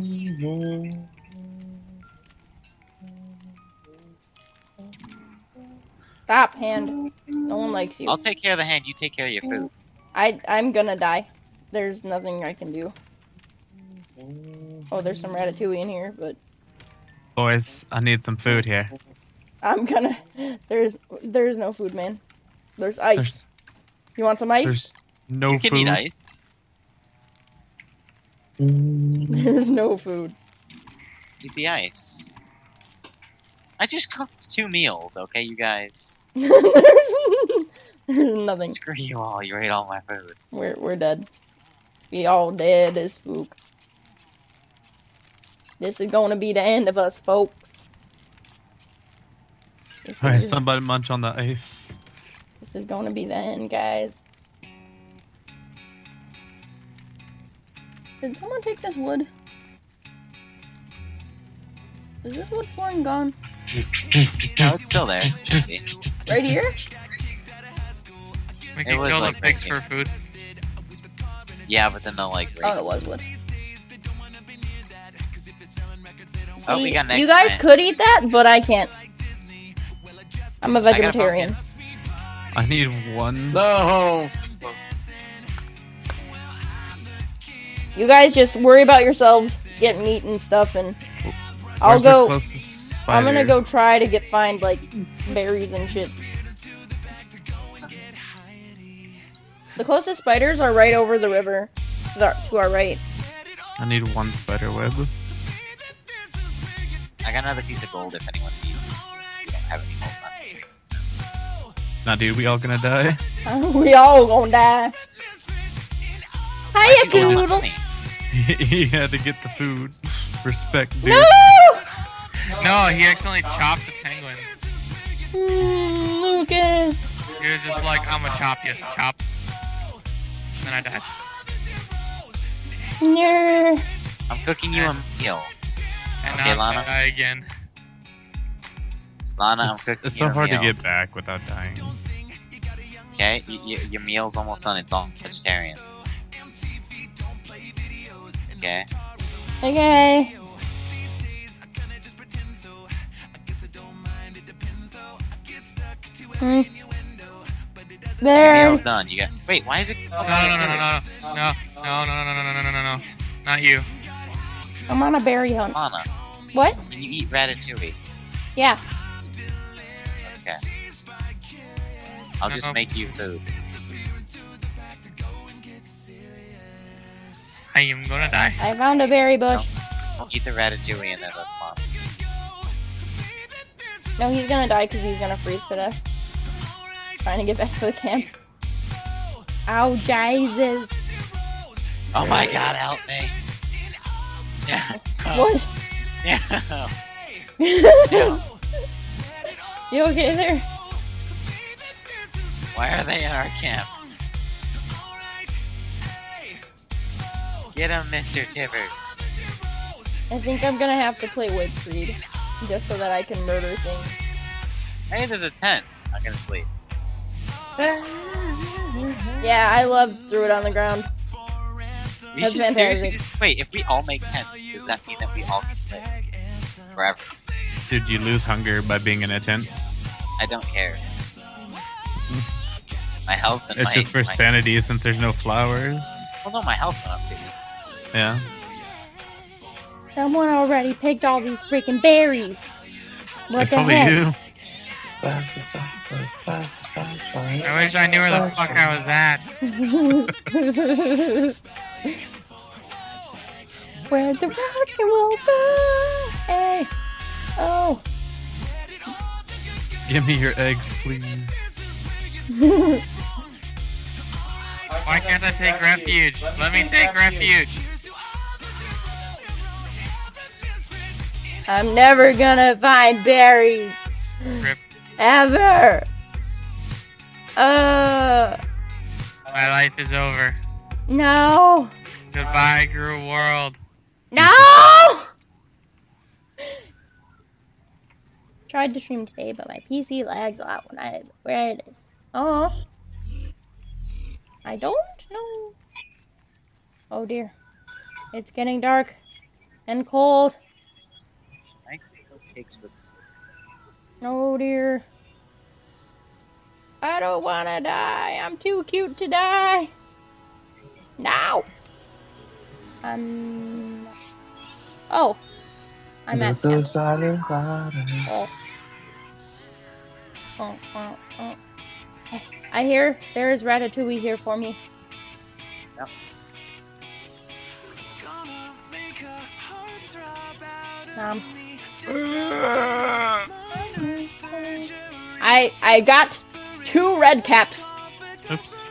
Stop, hand. No one likes you. I'll take care of the hand. You take care of your food. I'm gonna die. There's nothing I can do. Oh, there's some ratatouille in here, but Boys, I need some food here. I'm gonna. There's no food, man. There's ice. You want some ice? There's no You can food. eat ice. There's no food. Eat the ice. I just cooked 2 meals, okay, you guys? There's nothing. Screw you all. You ate all my food. We're dead. We all dead as spook. This is gonna be the end of us, folks. Alright, somebody munch on the ice. This is gonna be the end, guys. Did someone take this wood? Is this wood flooring gone? No, it's still there. Should be. Right here? We It can was kill like the pigs that, for food. Yeah, but then they'll like. Oh, it was wood. Oh, we got next You guys time. could eat that, but I can't. I'm a got a vegetarian. I need one. No. You guys just worry about yourselves, get meat and stuff, and I'll Where's the go. closest I'm gonna spider? go try to find like berries and shit. The closest spiders are right over the river, to our right. I need one spider web. I got another piece of gold if anyone needs. We don't have any gold left. Nah, dude, we all gonna die. We all gonna die. Hiya, Gold Doodle. honey. He had to get the food. Respect, dude. No! No, he accidentally chopped the penguin. Lucas. He was just like, I'm gonna chop you. Chop. And then I died. No. I'm cooking you a meal. And Okay, now I'm Lana. gonna die again. Lana, I'm It's, cooking it's you so a hard to meal. get back without dying. Okay, your meal's almost done. It's all vegetarian. Okay. Okay. Hmm. Your There. meal's done. You got. Wait, why is it? No, no. Not you. I'm on a berry hunt. Lana, What? can you eat ratatouille? Yeah. Okay. I'll just make you food. I am gonna die. I found a berry bush. Don't eat the ratatouille and then the plums. No, he's gonna die because he's gonna freeze to death. Trying to get back to the camp. Ow, Jesus. Oh my god, help me. Yeah. What? Yeah. You okay there? Why are they in our camp? Get him, Mr. Tibbers. I think I'm gonna have to play Woodfried just so that I can murder things. Hey, there's a tent. I'm gonna sleep. Yeah, I love threw it on the ground. You That's should fantastic. seriously just wait. If we all make tents, does that mean that we all can live forever? Did you lose hunger by being in a tent? I don't care. My health and It's just for sanity since there's no flowers. Well, no, my health went up too. Yeah. Someone already picked all these freaking berries. What It's the probably heck? you. I wish I knew where the fuck I was at. Where the rock and roll go? Hey. Oh. Give me your eggs, please. Why can't I take refuge? Let me take refuge. I'm never gonna find berries. Rip. Ever. My life is over. No. Goodbye, Gru World. No! Tried to stream today, but my PC lags a lot when where it is. Oh. I don't know. Oh dear. It's getting dark and cold. Oh dear. I don't wanna die. I'm too cute to die. Now. Oh. I'm at camp. Oh. Oh. I hear there is Ratatouille here for me. Yep. I got 2 red caps. Oops.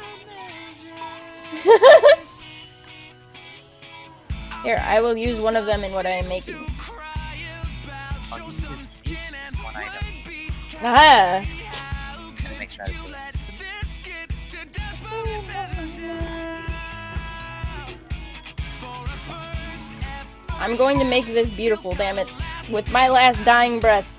Here, I will use one of them in what I am making. I'll use this one item. Ah. And make sure I put it. I'm going to make this beautiful, damn it. With my last dying breath.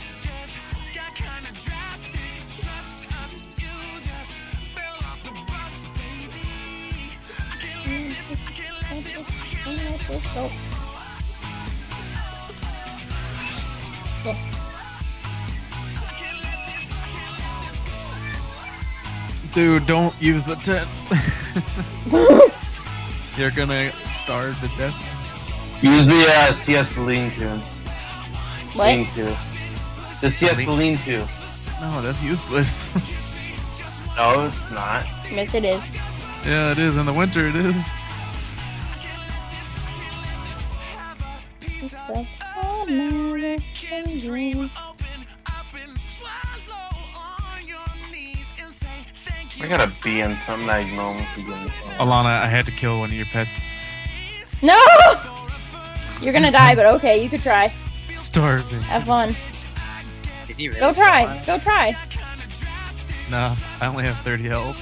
Dude, don't use the tent. You're gonna starve to death. Use the CS lean-to. What? Lean-to. The CS lean-to. No, that's useless. No, it's not. Yes, it is. Yeah, it is. In the winter, it is. I gotta be in something I know again. Alana, I had to kill one of your pets. No! You're gonna die, but okay, you could try. Starving. Have fun. Did he really Go try. Go try. Nah, I only have 30 health.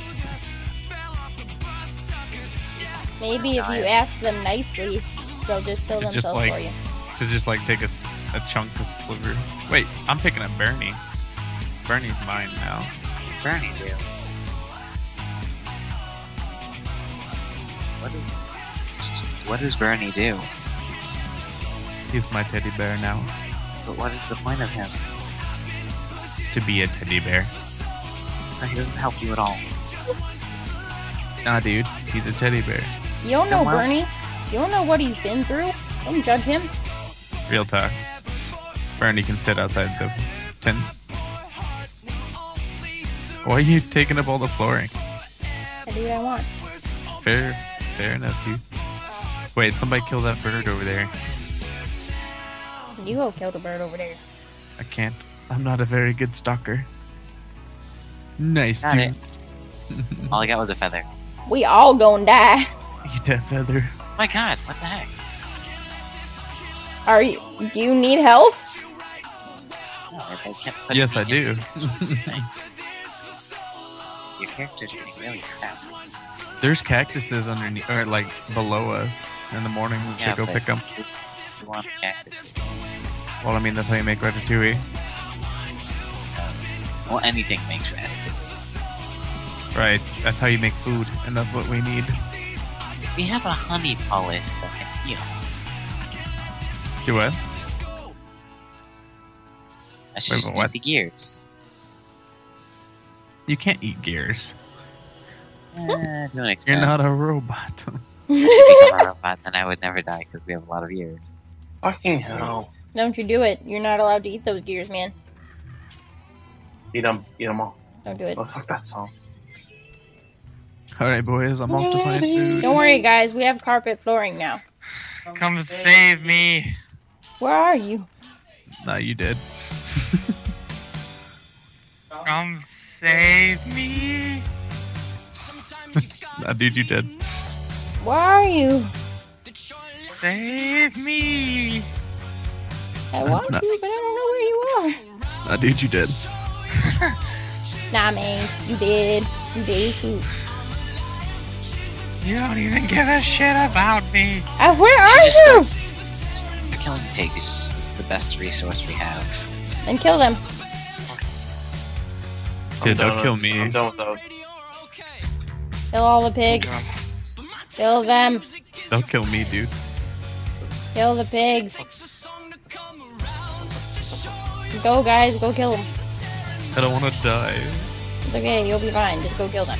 Maybe if you ask them nicely, they'll just kill themselves Just like, for you. to just like take a chunk of sliver. Wait, I'm picking up Bernie. Bernie's mine now. What's Bernie do? What does Bernie do? He's my teddy bear now. But what is the point of him? To be a teddy bear. So he doesn't help you at all. Nah, dude, he's a teddy bear. You don't know Well- Bernie. You don't know what he's been through. Don't judge him. Real talk. Bernie can sit outside the tent. Why are you taking up all the flooring? I do what I want. Fair enough, dude. Wait, somebody kill that bird over there. You go kill the bird over there. I can't. I'm not a very good stalker. Nice, Got dude. All I got was a feather. We all gonna die. Eat that feather. Oh my god, what the heck? Are you? Do you need health? No, I can't put Yes, I do. Your character's getting really crap. There's cactuses underneath, or like below us in the morning. We should go but pick them. who wants cactus? Well, I mean, that's how you make ratatouille. Well, anything makes ratatouille. Right, that's how you make food, and that's what we need. We have a honey polish that can heal. Do what? I should just what? eat the gears. You can't eat gears. To an extent. You're not a robot. I should become a robot, then I would never die because we have a lot of gears. Fucking hell. Don't you do it. You're not allowed to eat those gears, man. Eat them all. Don't do it. Oh, fuck that song. Alright, boys, I'm off to find food. Don't worry, guys. We have carpet flooring now. Come save me. Where are you? Nah, you did. Come save me. Nah, dude, you did. Where are you? Save me. I want Nah. you, but I don't know where you are. Nah, dude, you did. Nah, man. You did. You did too. You don't even give a shit about me. Where are you? We're killing pigs. It's the best resource we have. Then kill them. Dude, don't kill me. I'm done with those. Kill all the pigs. Kill them. Don't kill me, dude. Kill the pigs. Go, guys. Go kill them. I don't want to die. It's okay. You'll be fine. Just go kill them.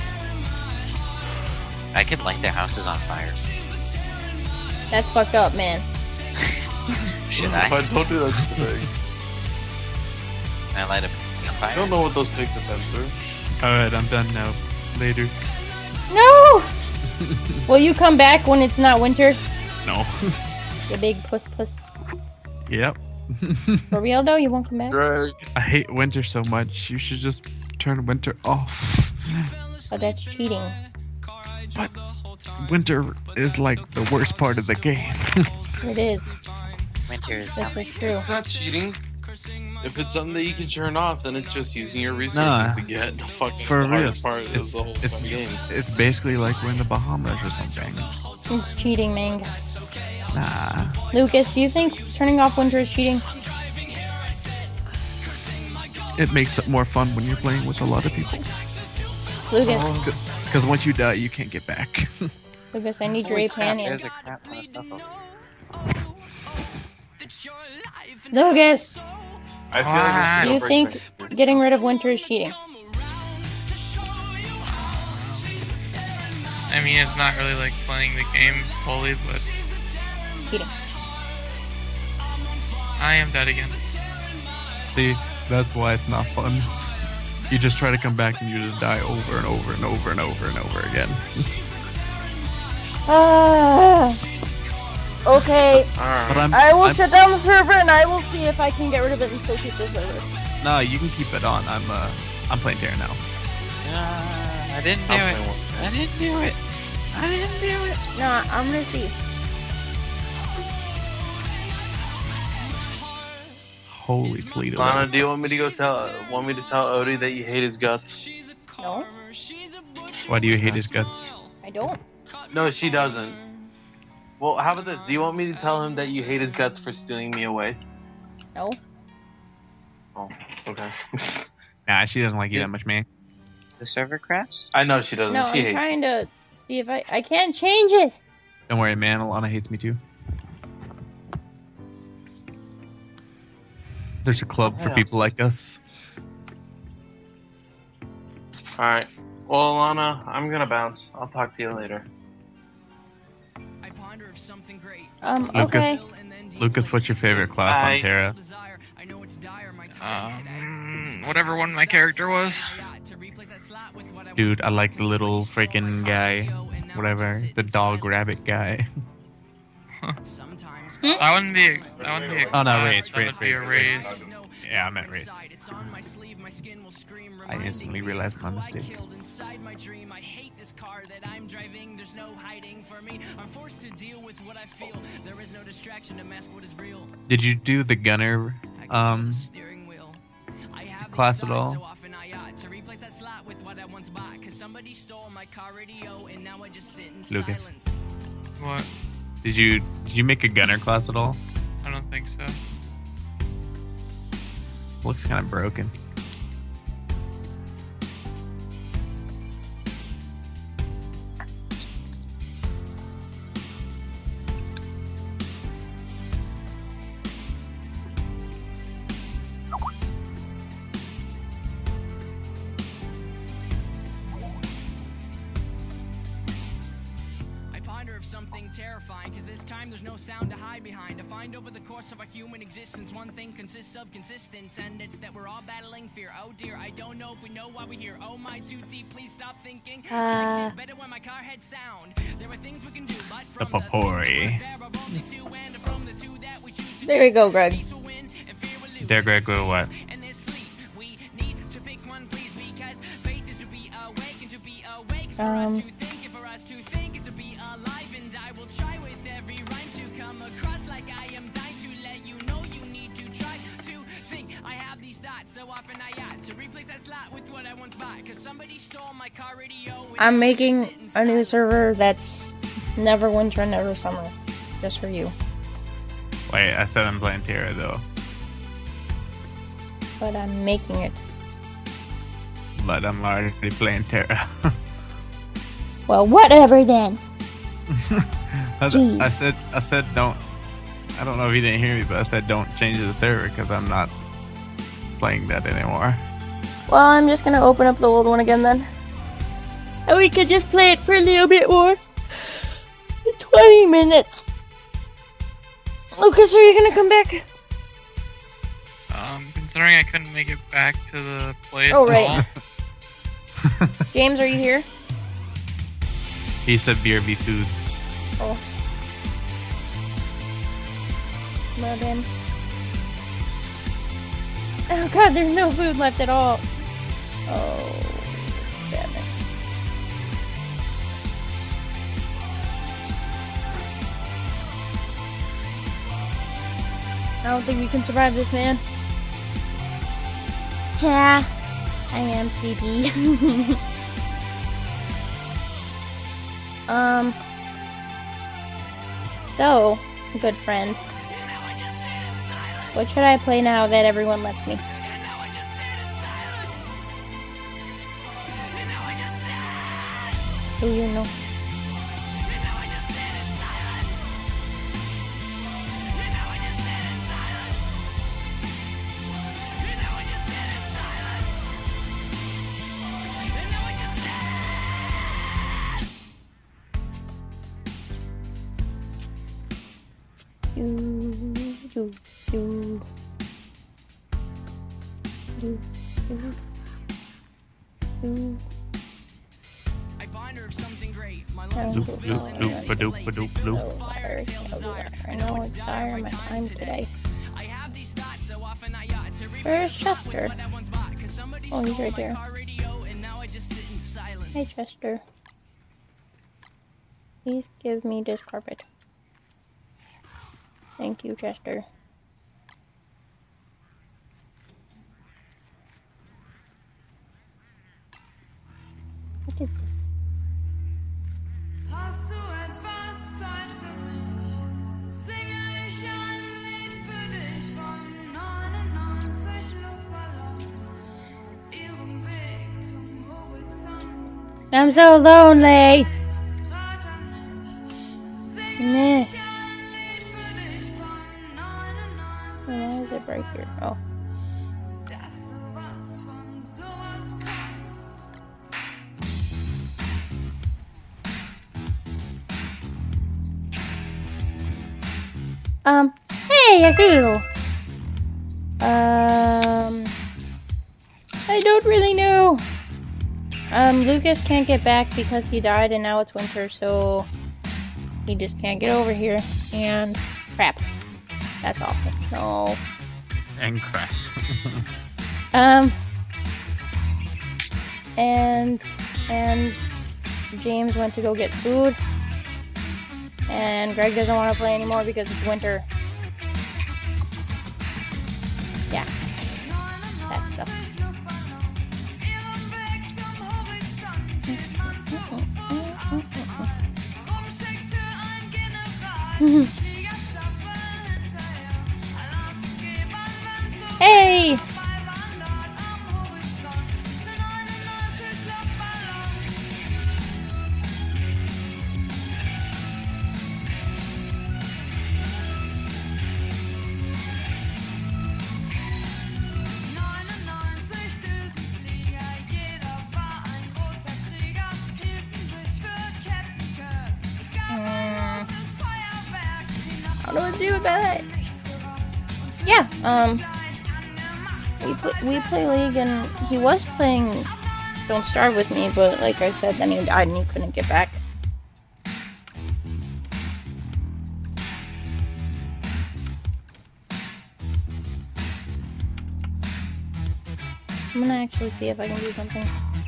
I could light their houses on fire. That's fucked up, man. Should I? Don't do that to the pig. Can I light a pig on I fire? don't know what those pigs have been through. Alright, I'm done now. Later. No! Will you come back when it's not winter? No. You big puss puss. Yep. For real though, you won't come back? I hate winter so much. You should just turn winter off. But that's cheating. But winter is like the worst part of the game. It is. Winter is This is true. It's not cheating. If it's something that you can turn off, then it's just using your resources Nah. to get the fucking For the real. hardest part of the whole fucking game. It's basically like we're in the Bahamas or something. It's cheating, man. Nah. Lucas, do you think turning off winter is cheating? It makes it more fun when you're playing with a lot of people. Lucas, Because once you die, you can't get back. Lucas, I need your Holy ape crap, hand in. there's a crap ton of stuff over. Lucas, I feel like do you think getting rid of winter is cheating? I mean, it's not really like playing the game fully, but Cheating. I am dead again. See, that's why it's not fun. You just try to come back and you just die over and over and over and over and over again. Okay. But I will shut down the server and I will see if I can get rid of it and still keep the server. No, you can keep it on. I'm playing Terra now. I didn't do it. I didn't do it. I didn't do it. No, I'm gonna see. Holy Toledo. Lana, do you want me to tell Odie that you hate his guts? No, Why do you hate his guts? I don't. No, she doesn't. Well, how about this? Do you want me to tell him that you hate his guts for stealing me away? No. Oh, okay. Nah, she doesn't like you that much, man. The server crashed? I know she doesn't. No, she I'm hates trying to see if I can't change it. Don't worry, man. Alana hates me too. There's a club for Yeah. people like us. Alright. Well, Alana, I'm gonna bounce. I'll talk to you later. Okay. Lucas, what's your favorite class on Terra? Whatever one my character was. Dude, I like the little freaking guy. Whatever. The dog rabbit guy. That wouldn't be. Oh no, class, race. that would be a race. Yeah, I meant race. I instantly realized my mistake. Did you do the gunner class at all? Lucas. What? Did you make a gunner class at all? I don't think so. Looks kind of broken. Terrifying, cause this time there's no sound to hide behind. I find over the course of our human existence, one thing consists of consistence, and it's that we're all battling fear. Oh dear, I don't know if we know why we're here. Oh my, too deep, please stop thinking. I liked it better when my car had sound. There are things we can do, but The potpourri. There you go, Greg. There, Greg, will what? I'm making a new server that's never winter, never summer. Just for you. Wait, I said I'm playing Terra though. But I'm making it. But I'm already playing Terra. Well, whatever then. I said don't. I don't know if you didn't hear me, but I said don't change the server because I'm not playing that anymore. Well, I'm just gonna open up the old one again then. And we could just play it for a little bit more. 20 minutes. Lucas, are you gonna come back? Considering I couldn't make it back to the place Oh, at right. all. James, are you here? He said BRB Foods. Oh. Well then. Oh god, there's no food left at all. Oh, damn it. I don't think we can survive this, man. Yeah, I am sleepy. So, good friend. What should I play now that everyone left me? Who you know? I find her of something great. My I love know it's fire my time today. Where's Chester? Oh, he's right there. Hey, Chester. Please give me this carpet. Thank you, Chester. What is this? Hast du etwas Zeit für mich? Singe ich ein Lied für dich von 99 Luftballons auf ihrem Weg zum Horizont. I'm so lonely. Meh. Why is it right here? Oh. Hey, I do. I don't really know. Lucas can't get back because he died and now it's winter, so he just can't get over here. And crap. That's awful. No. And crap. And James went to go get food. And Greg doesn't want to play anymore because it's winter. Yeah. That stuff. Hey! How do I do about it? Yeah, we play League, and he was playing Don't Starve with me, but like I said, then he died and he couldn't get back. I'm gonna actually see if I can do something.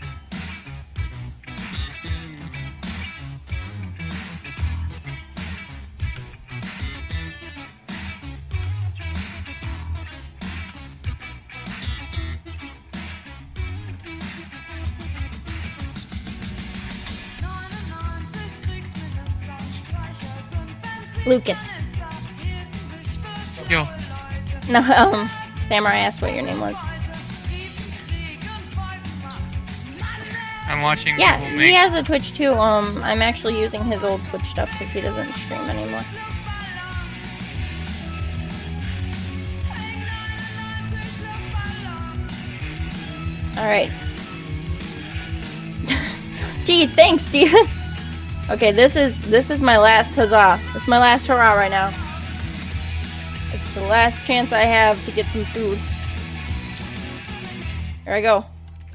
Lucas. Yo. No, Samurai asked what your name was. I'm watching. Yeah, people he make- has a Twitch too. I'm actually using his old Twitch stuff because he doesn't stream anymore. Alright. Gee, thanks, Steven. Okay, this is my last huzzah. This is my last hurrah right now. It's the last chance I have to get some food. Here I go.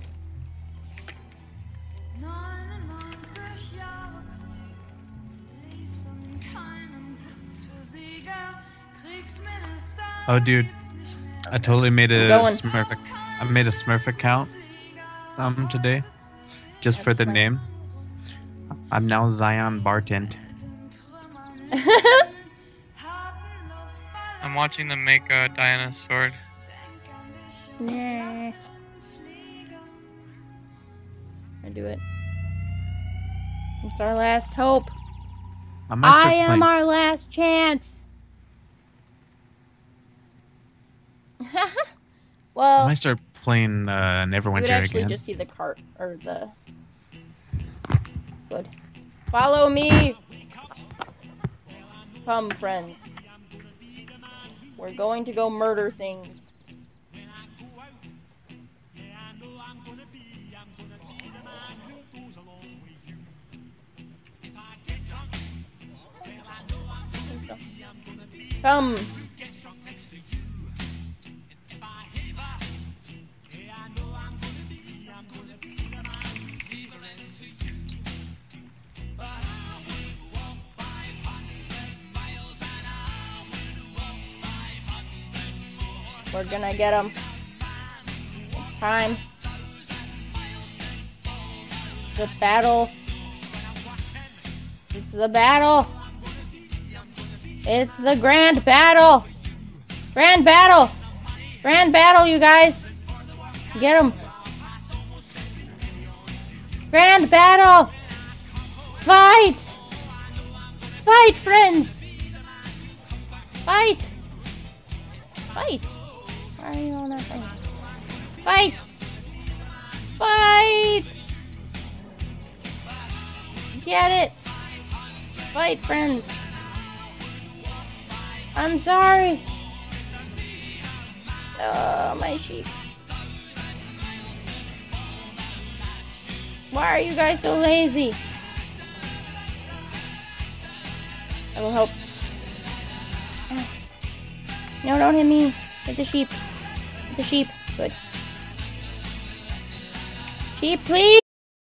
Oh, dude, I totally made a Going. Smurf. I made a Smurf account today, just for the name. I'm now Zion Bartend. I'm watching them make Diana's sword. Nah. I do it. It's our last hope. I am our last chance. Well, I might start playing you Neverwinter would actually again. just see the cart or the. Good. Follow me. Come, friends. We're going to go murder things. Come. We're gonna get him. It's time. The battle. It's the battle. It's the grand battle. Grand battle. Grand battle, you guys. Get him. Grand battle. Fight. Fight, friends. Fight. Fight. Why are you on that thing? Fight! Fight! Get it! Fight, friends! I'm sorry! Oh, my sheep. Why are you guys so lazy? I will help. No, don't hit me. Hit the sheep. Hit the sheep. Good. Sheep, please!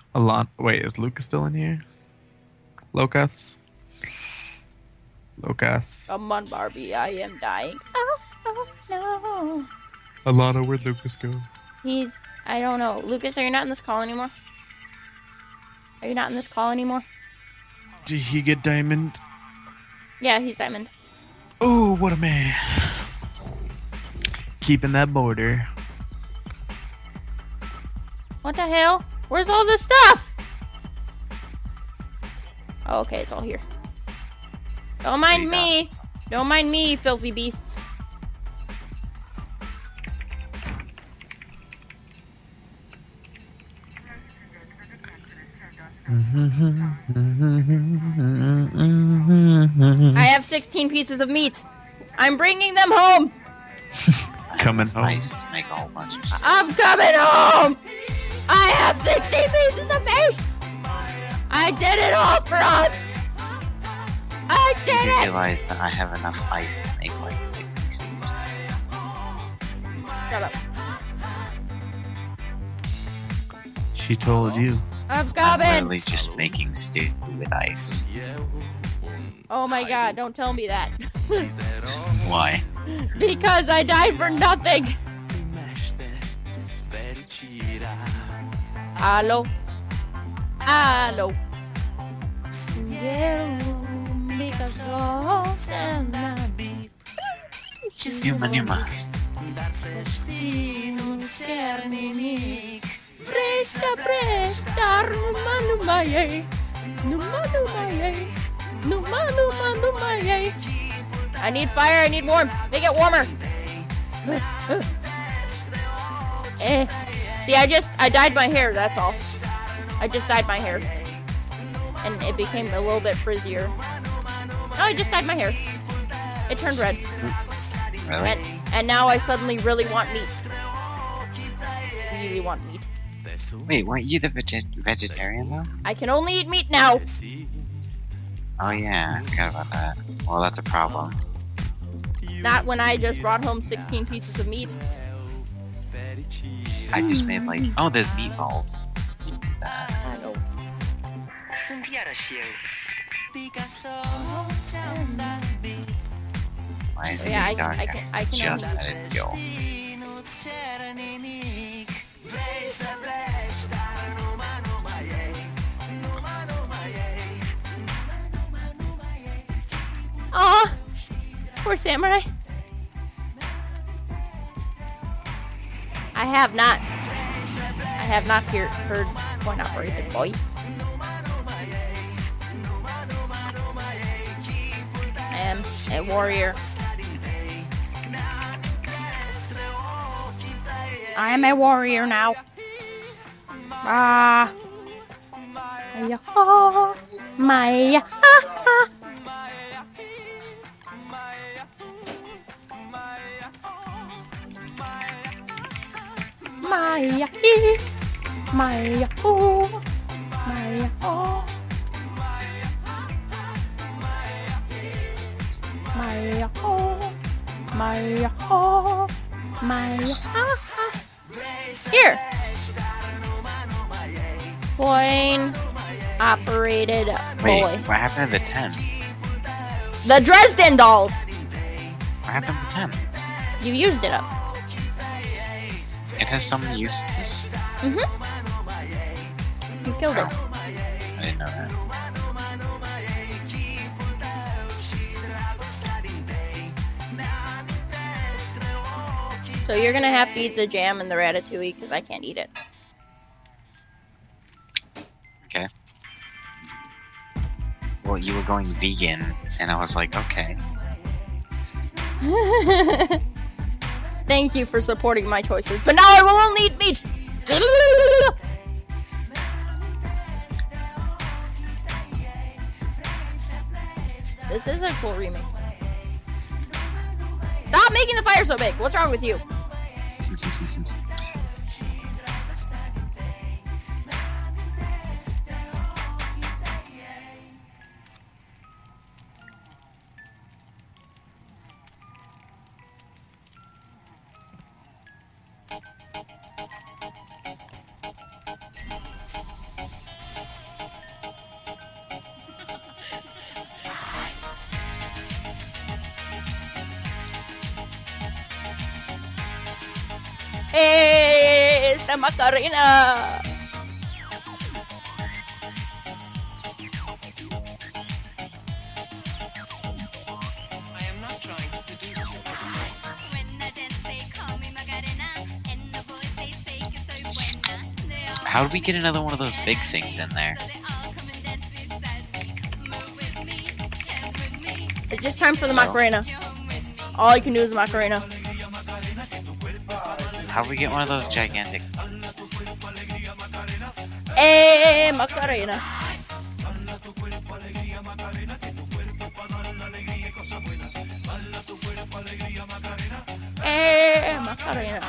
Wait, is Lucas still in here? Lucas? Lucas. Come on, Barbie, I am dying. Oh, no. Alana, where'd Lucas go? I don't know. Lucas, are you not in this call anymore? Are you not in this call anymore? Did he get diamond? Yeah, he's diamond. Oh, what a man. Keeping that border. What the hell? Where's all this stuff? Oh, okay, it's all here. Don't mind me. Don't mind me, filthy beasts. I have 16 pieces of meat. I'm bringing them home. Coming home. Nice to make a whole bunch of stuff. I'm coming home. I have 16 pieces of meat. I did it all for us. I did You it. realize that I have enough ice to make like 60 soups. Shut up. She told you. I'm I'm coming. literally just making stew with ice. Oh my god, don't tell me that. Why? Because I died for nothing. Hello. Hello. Yuma Yuma. Presta, presta, numa, numa, yay. Numa, numa, yay. Numa, numa, numa, yay. I need fire, I need warmth. Make it warmer. See, I dyed my hair, that's all. I just dyed my hair. And it became a little bit frizzier. No, I just dyed my hair. It turned red. Really? And now I suddenly really want meat. Really want meat. Wait, weren't you the vegetarian though? I can only eat meat now. Oh yeah, I forgot about that. Well, that's a problem. Not when I just brought home 16 pieces of meat. I just made like, oh, there's meatballs. You can do that. I know. Why is it Yeah, dark? I can just own that. had it go. Aw, poor samurai. I have not heard point operated, boy. I am a warrior. I am a warrior now. Ah. Maya, oh, Maya, ah, ah. Maya, ee, Maya, ooh, Maya, oh, Maya, oh, Maya, oh, Maya, ah, ah. Here. Coin operated Wait, boy. what happened to the 10? The Dresden dolls. What happened to the 10? You used it up. It has some uses. You killed it. I didn't know that. So you're gonna have to eat the jam and the ratatouille because I can't eat it. Okay. Well, you were going vegan, and I was like, okay. Thank you for supporting my choices, but now I will only eat meat. This is a cool remix. Stop making the fire so big. What's wrong with you? the Macarena. How do we get another one of those big things in there? It's just time for the Macarena. All you can do is the Macarena. How do we get one of those gigantic? Hey, Macarena. Hey, Macarena.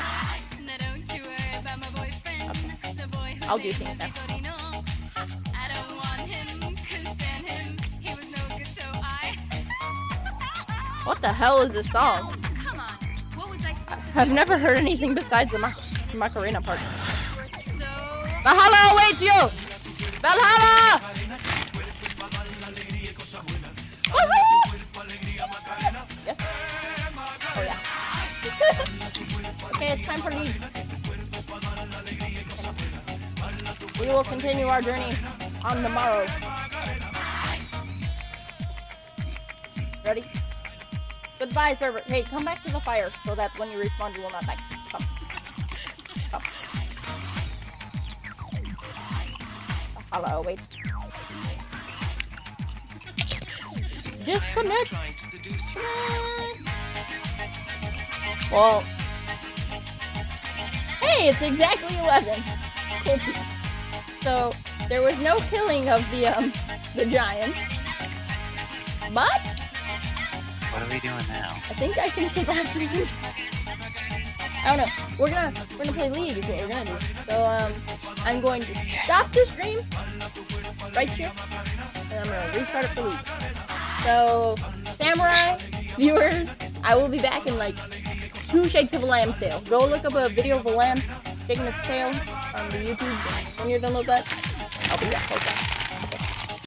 Okay. I'll do things now. What the hell is this song? I've never heard anything besides the Macarena part. Valhalla awaits you! Valhalla! Yes. Oh yeah. Okay, it's time for leave. We will continue our journey on the morrow. Ready? Goodbye, server. Hey, come back to the fire so that when you respawn, you will not die. Come. Come. Hello, wait. Disconnect. Well. Hey, it's exactly 11. Cool. So there was no killing of the giant, but what are we doing now? I think I can survive for you. I don't know. We're gonna play League is what we're gonna do. So I'm going to stop the stream right here, and I'm gonna restart it for League. So Samurai viewers, I will be back in like 2 shakes of a lamb's tail. Go look up a video of a lamb shaking its tail on the YouTube when you're done with that. I'll be back. Okay.